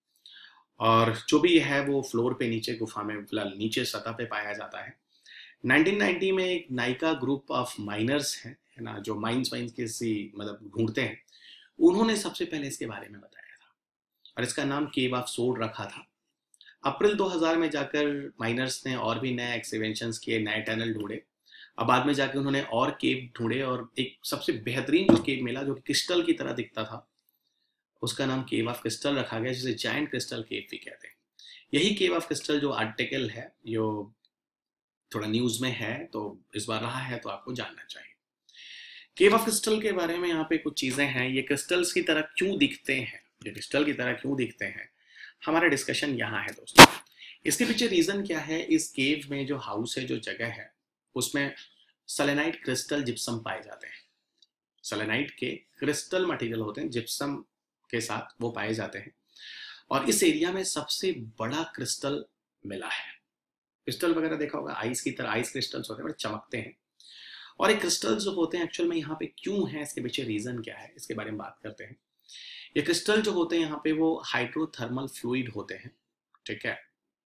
और जो भी है वो फ्लोर पे नीचे गुफा में, फिलहाल नीचे सतह पे पाया जाता है। नाइनटीन नाइंटी में एक नाइका ग्रुप ऑफ माइनर्स है है ना, जो माइंस वाइंस के सी मतलब ढूंढते हैं, उन्होंने सबसे पहले इसके बारे में बताया था, और इसका नाम केव ऑफ सोड रखा था। अप्रैल दो हज़ार में जाकर माइनर्स ने और भी नए एक्सपेंशंस किए, नए टनल ढूंढे, अब बाद में जाके उन्होंने और केव ढूंढे, और एक सबसे बेहतरीन जो केव मिला जो क्रिस्टल की तरह दिखता था, उसका नाम केव ऑफ क्रिस्टल रखा गया, जिसे जायंट क्रिस्टल केव भी कहते हैं। यही केव ऑफ क्रिस्टल जो आर्टिकल है, जो थोड़ा न्यूज में है, तो इस बार रहा है, तो आपको जानना चाहिए। केव ऑफ क्रिस्टल के बारे में यहाँ पे कुछ चीजें हैं, ये क्रिस्टल्स की तरह क्यों दिखते हैं, ये क्रिस्टल की तरह क्यों दिखते हैं, हमारा डिस्कशन यहाँ है दोस्तों। इसके पीछे रीजन क्या है? इस केव में जो हाउस है, जो जगह है, उसमें सेलेनाइट क्रिस्टल जिप्सम पाए जाते हैं। सेलेनाइट के क्रिस्टल मटेरियल होते हैं, जिप्सम के साथ वो पाए जाते हैं, और इस एरिया में सबसे बड़ा क्रिस्टल मिला है। क्रिस्टल वगैरह देखा होगा, आइस की तरह, आइस क्रिस्टल्स होते हैं, बड़े चमकते हैं, और ये क्रिस्टल्स जो होते हैं एक्चुअल में यहाँ पे क्यों है, इसके पीछे रीजन क्या है, इसके बारे में बात करते हैं। ये क्रिस्टल जो होते हैं यहाँ पे वो हाइड्रोथर्मल फ्लूइड होते हैं, ठीक है,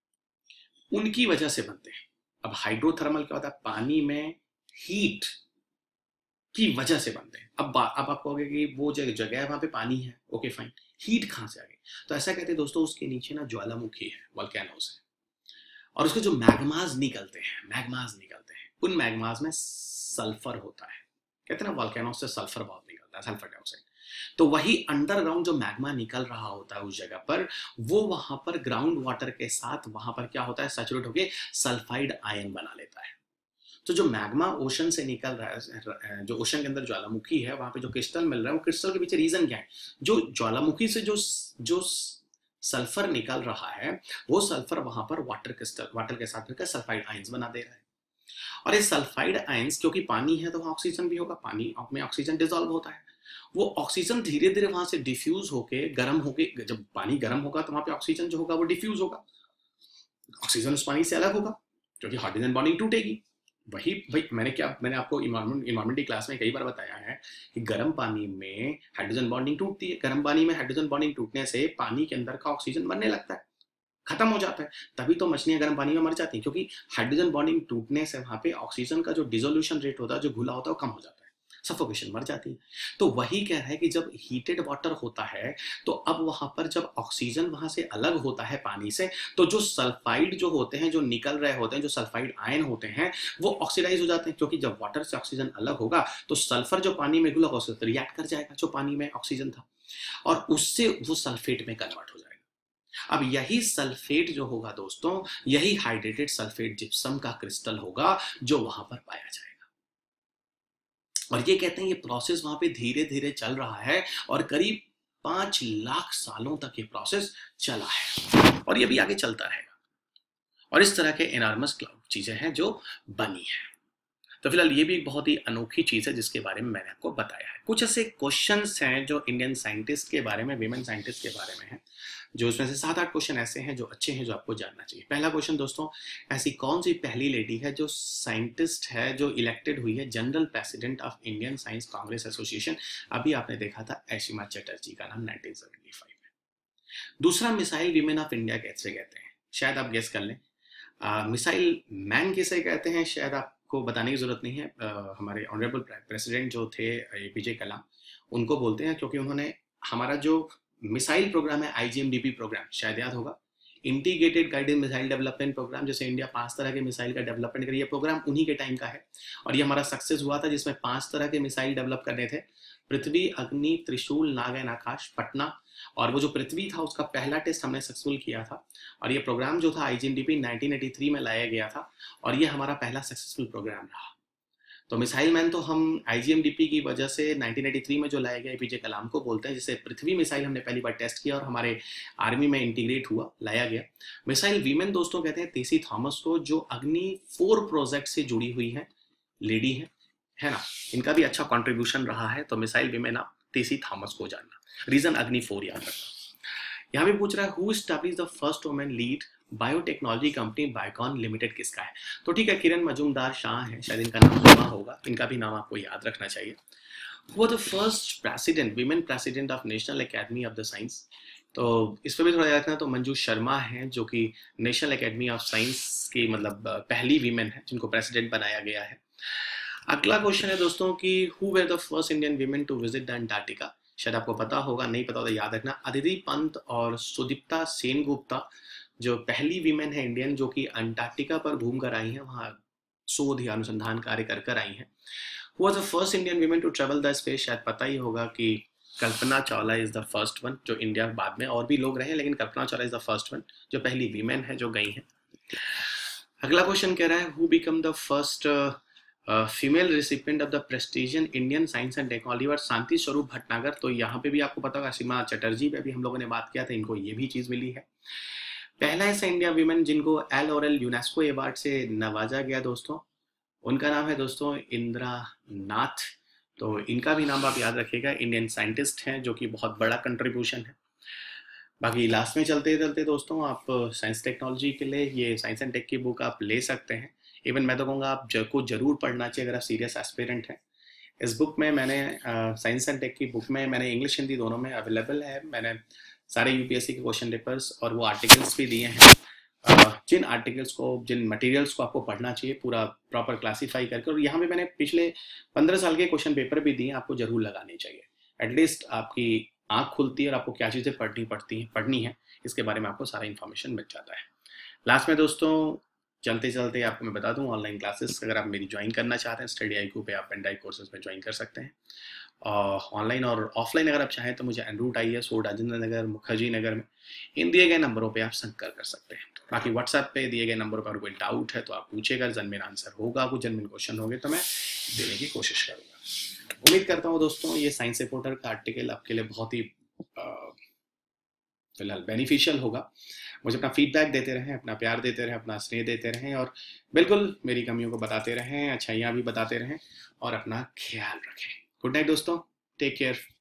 उनकी वजह से बनते हैं। अब हाइड्रोथर्मल क्या होता है? पानी में हीट की वजह से बनते हैं। अब अब आप कहोगे कि वो जगह जगह है वहां पे पानी है, ओके फाइन, हीट कहाँ से आ गई? तो ऐसा कहते हैं दोस्तों, उसके नीचे ना ज्वालामुखी है, वोल्केनोस है, और उसके जो मैग्माज निकलते हैं मैग्माज निकलते हैं उन मैग्माज में सल्फर होता है। कहते हैं ना वोल्केनोस से सल्फर बहुत निकलता है, सल्फर डाइऑक्साइड। तो वही अंडरग्राउंड जो मैग्मा निकल रहा होता है उस जगह पर, वो वहां पर ग्राउंड वाटर के साथ वहां पर क्या होता है, सैचुरेट होकर सल्फाइड आयन बना लेता है। तो जो मैग्मा ओशन से निकल रहा है, जो ओशन के अंदर ज्वालामुखी है, वहां पे जो क्रिस्टल मिल रहा है, वो क्रिस्टल के पीछे रीजन क्या है? जो ज्वालामुखी से जो जो सल्फर निकल रहा है, वो सल्फर वहां पर वाटर क्रिस्टल वाटर के साथ मिलकर सल्फाइड आयंस बना दे रहा है। और ये सल्फाइड आयंस, क्योंकि पानी है तो वहां ऑक्सीजन भी होगा, पानी में ऑक्सीजन डिसॉल्व होता है, वो ऑक्सीजन धीरे धीरे वहां से डिफ्यूज होके गर्म होके, जब पानी गर्म होगा तो वहां पे ऑक्सीजन जो होगा वो डिफ्यूज होगा, ऑक्सीजन उस पानी से अलग होगा, क्योंकि हाइड्रोजन बॉन्डिंग टूटेगी, वही भाई मैंने क्या मैंने आपको इन्वायरमेंट इन्वायरमेंट की क्लास में कई बार बताया है कि गर्म पानी में हाइड्रोजन बॉन्डिंग टूटती है। गर्म पानी में हाइड्रोजन बॉन्डिंग टूटने से पानी के अंदर का ऑक्सीजन बनने लगता है, खत्म हो जाता है। तभी तो मछलियां गर्म पानी में मर जाती हैं, क्योंकि हाइड्रोजन बॉन्डिंग टूटने से वहां पे ऑक्सीजन का जो डिसोल्यूशन रेट होता है, जो घुला होता है, वो कम हो जाता है, सफोकेशन मर जाती है। तो वही कह रहा है कि जब हीटेड वाटर होता है तो अब वहां पर जब ऑक्सीजन वहां से अलग होता है पानी से, तो जो सल्फाइड जो होते हैं, जो निकल रहे होते हैं, जो सल्फाइड आयन होते हैं, वो ऑक्सीडाइज हो जाते हैं, क्योंकि जब वाटर से ऑक्सीजन अलग होगा तो सल्फर जो पानी में घुला होगा रिएक्ट कर जाएगा जो पानी में ऑक्सीजन था, और उससे वो सल्फेट में कन्वर्ट हो जाएगा। अब यही सल्फेट जो होगा दोस्तों, यही हाइड्रेटेड सल्फेट जिप्सम का क्रिस्टल होगा जो वहां पर पाया जाएगा। और ये कहते हैं ये प्रोसेस वहां पे धीरे धीरे चल रहा है और करीब पांच लाख सालों तक ये प्रोसेस चला है और ये भी आगे चलता रहेगा। और इस तरह के एनॉर्मस क्लाउड चीजें हैं जो बनी है। तो फिलहाल ये भी एक बहुत ही अनोखी चीज है जिसके बारे में मैंने आपको बताया है। कुछ ऐसे क्वेश्चंस हैं जो इंडियन साइंटिस्ट के बारे में, विमेन साइंटिस्ट के बारे में है, जो उसमें से सात आठ क्वेश्चन ऐसे हैं जो अच्छे हैं, जो आपको जानना चाहिए। पहला क्वेश्चन दोस्तों, ऐसी कौन सी पहली लेडी है जो साइंटिस्ट है जो इलेक्टेड हुई है general president of Indian Science Congress Association? अभी आपने देखा था असीमा चटर्जी का नाम नाइनटीन सेवेंटी फाइव में। दूसरा, मिसाइल वीमेन ऑफ इंडिया कैसे कहते हैं? शायद आप गेस कर लें। मिसाइल मैन किसे कहते हैं? शायद आपको बताने की जरूरत नहीं है। uh, हमारे ऑनरेबल प्रेसिडेंट जो थे एपीजे कलाम, उनको बोलते हैं क्योंकि उन्होंने हमारा जो मिसाइल प्रोग्राम है, आईजीएमडीपी प्रोग्राम, शायद याद होगा, integrated guided missile development programme, जैसे इंडिया पांच तरह के मिसाइल का डेवलपमेंट करी, ये प्रोग्राम उन्हीं के टाइम का है और ये हमारा सक्सेस हुआ था, जिसमें पांच तरह के मिसाइल डेवलप करने थे, पृथ्वी, अग्नि, त्रिशूल, नागन, आकाश, पटना। और वो जो पृथ्वी था उसका पहला टेस्ट हमने सक्सेसफुल किया था और ये प्रोग्राम जो था आईजीएमडीपी नाइनटीन एटी थ्री में लाया गया था और ये हमारा पहला सक्सेसफुल प्रोग्राम रहा। तो मिसाइल मैन तो हम आईजीएमडीपी की वजह से नाइनटीन एटी थ्री में जो लाया गया एपीजे कलाम को बोलते हैं, जिसे पृथ्वी मिसाइल हमने पहली बार टेस्ट किया और हमारे आर्मी में इंटीग्रेट हुआ, लाया गया। मिसाइल वीमेन दोस्तों कहते हैं तेसी थॉमस को, जो अग्नि फोर प्रोजेक्ट से जुड़ी हुई है, लेडी है, है ना, इनका भी अच्छा कॉन्ट्रीब्यूशन रहा है। तो मिसाइल वीमेन आप तेसी थॉमस को जानना, रीजन अग्नि फोर याद रखना। यहाँ भी पूछ रहा है who established the first women lead biotechnology company Biocon Limited किसका है? तो ठीक है, किरण मजूमदार शाह है, शायद इनका नाम सुना होगा, इनका भी नाम आपको याद रखना चाहिए। वो the first president, women president of National Academy of the Science, तो इस पर भी थोड़ा याद रखना। तो मंजू शर्मा है जो कि नेशनल एकेडमी ऑफ साइंस की मतलब पहली वीमेन है जिनको प्रेसिडेंट बनाया गया है। अगला क्वेश्चन है दोस्तों कि who were the first Indian women to visit the Antarctica? शायद आपको पता होगा, नहीं पता तो याद रखना। अदिति पंत और सुदीप्ता सेनगुप्ता जो पहली वीमेन है इंडियन जो कि अंटार्कटिका पर घूम कर आई हैं, वहाँ शोध या अनुसंधान कार्य कर कर आई हैं। Who was the first Indian women to travel the space? शायद पता ही होगा कि Kalpana Chawla is the first one, जो इंडिया बाद में और भी लोग रहे लेकिन Kalpana Chawla is the first one, जो पहली वीमेन है जो गई हैं। अगला क्वेश्चन कह रहा है who become the first female recipient of the prestigious Indian Science and Technology Award? Shanti Swarup Bhatnagar. तो यहाँ पे भी आपको पता होगा असीमा चटर्जी पे भी हम लोगों ने बात किया था, इनको ये भी चीज मिली है। पहला ऐसा इंडिया वीमेन जिनको L'Oréal UNESCO award से नवाजा गया दोस्तों, उनका नाम है दोस्तों इंदिरा नाथ। तो इनका भी नाम आप याद रखिएगा, इंडियन साइंटिस्ट हैं जो कि बहुत बड़ा कंट्रीब्यूशन है। बाकी लास्ट में चलते चलते दोस्तों आप साइंस टेक्नोलॉजी के लिए ये साइंस एंड टेक की बुक आप ले सकते हैं। इवन मैं तो कहूँगा आप को जरूर पढ़ना चाहिए अगर आप सीरियस एस्पिरेंट हैं। इस बुक में मैंने साइंस एंड टेक की बुक में मैंने इंग्लिश हिंदी दोनों में अवेलेबल है, मैंने सारे यूपीएससी के क्वेश्चन पेपर्स और वो आर्टिकल्स भी दिए हैं, जिन आर्टिकल्स को, जिन मटेरियल्स को आपको पढ़ना चाहिए पूरा प्रॉपर क्लासीफाई करके। और यहाँ पे मैंने पिछले पंद्रह साल के क्वेश्चन पेपर भी दिए, आपको जरूर लगाने चाहिए। एटलीस्ट आपकी आँख खुलती है और आपको क्या चीज़ें पढ़नी पड़ती हैं पढ़नी है इसके बारे में आपको सारा इन्फॉर्मेशन मिल जाता है। लास्ट में दोस्तों चलते चलते आपको मैं बता दूं, ऑनलाइन क्लासेस अगर आप मेरी ज्वाइन करना चाहते हैं स्टडी आई क्यू पे, आप पेन ड्राइव कोर्सेज में ज्वाइन कर सकते हैं। ऑनलाइन और ऑफलाइन अगर आप चाहें तो मुझे en route I S road Rajendra Nagar Mukherjee Nagar में इन दिए गए नंबरों पे आप संपर्क कर सकते हैं। बाकी व्हाट्सएप पे दिए गए नंबरों पर कोई डाउट है तो आप पूछेगा, जनमेन आंसर होगा, कुछ जनमेन क्वेश्चन होंगे तो मैं देने की कोशिश करूँगा। उम्मीद करता हूँ दोस्तों ये साइंस रिपोर्टर का आर्टिकल आपके लिए बहुत ही फिलहाल बेनिफिशियल होगा। मुझे अपना फीडबैक देते रहें, अपना प्यार देते रहें, अपना स्नेह देते रहें और बिल्कुल मेरी कमियों को बताते रहें, अच्छाइयाँ भी बताते रहें और अपना ख्याल रखें। गुड नाइट दोस्तों, टेक केयर।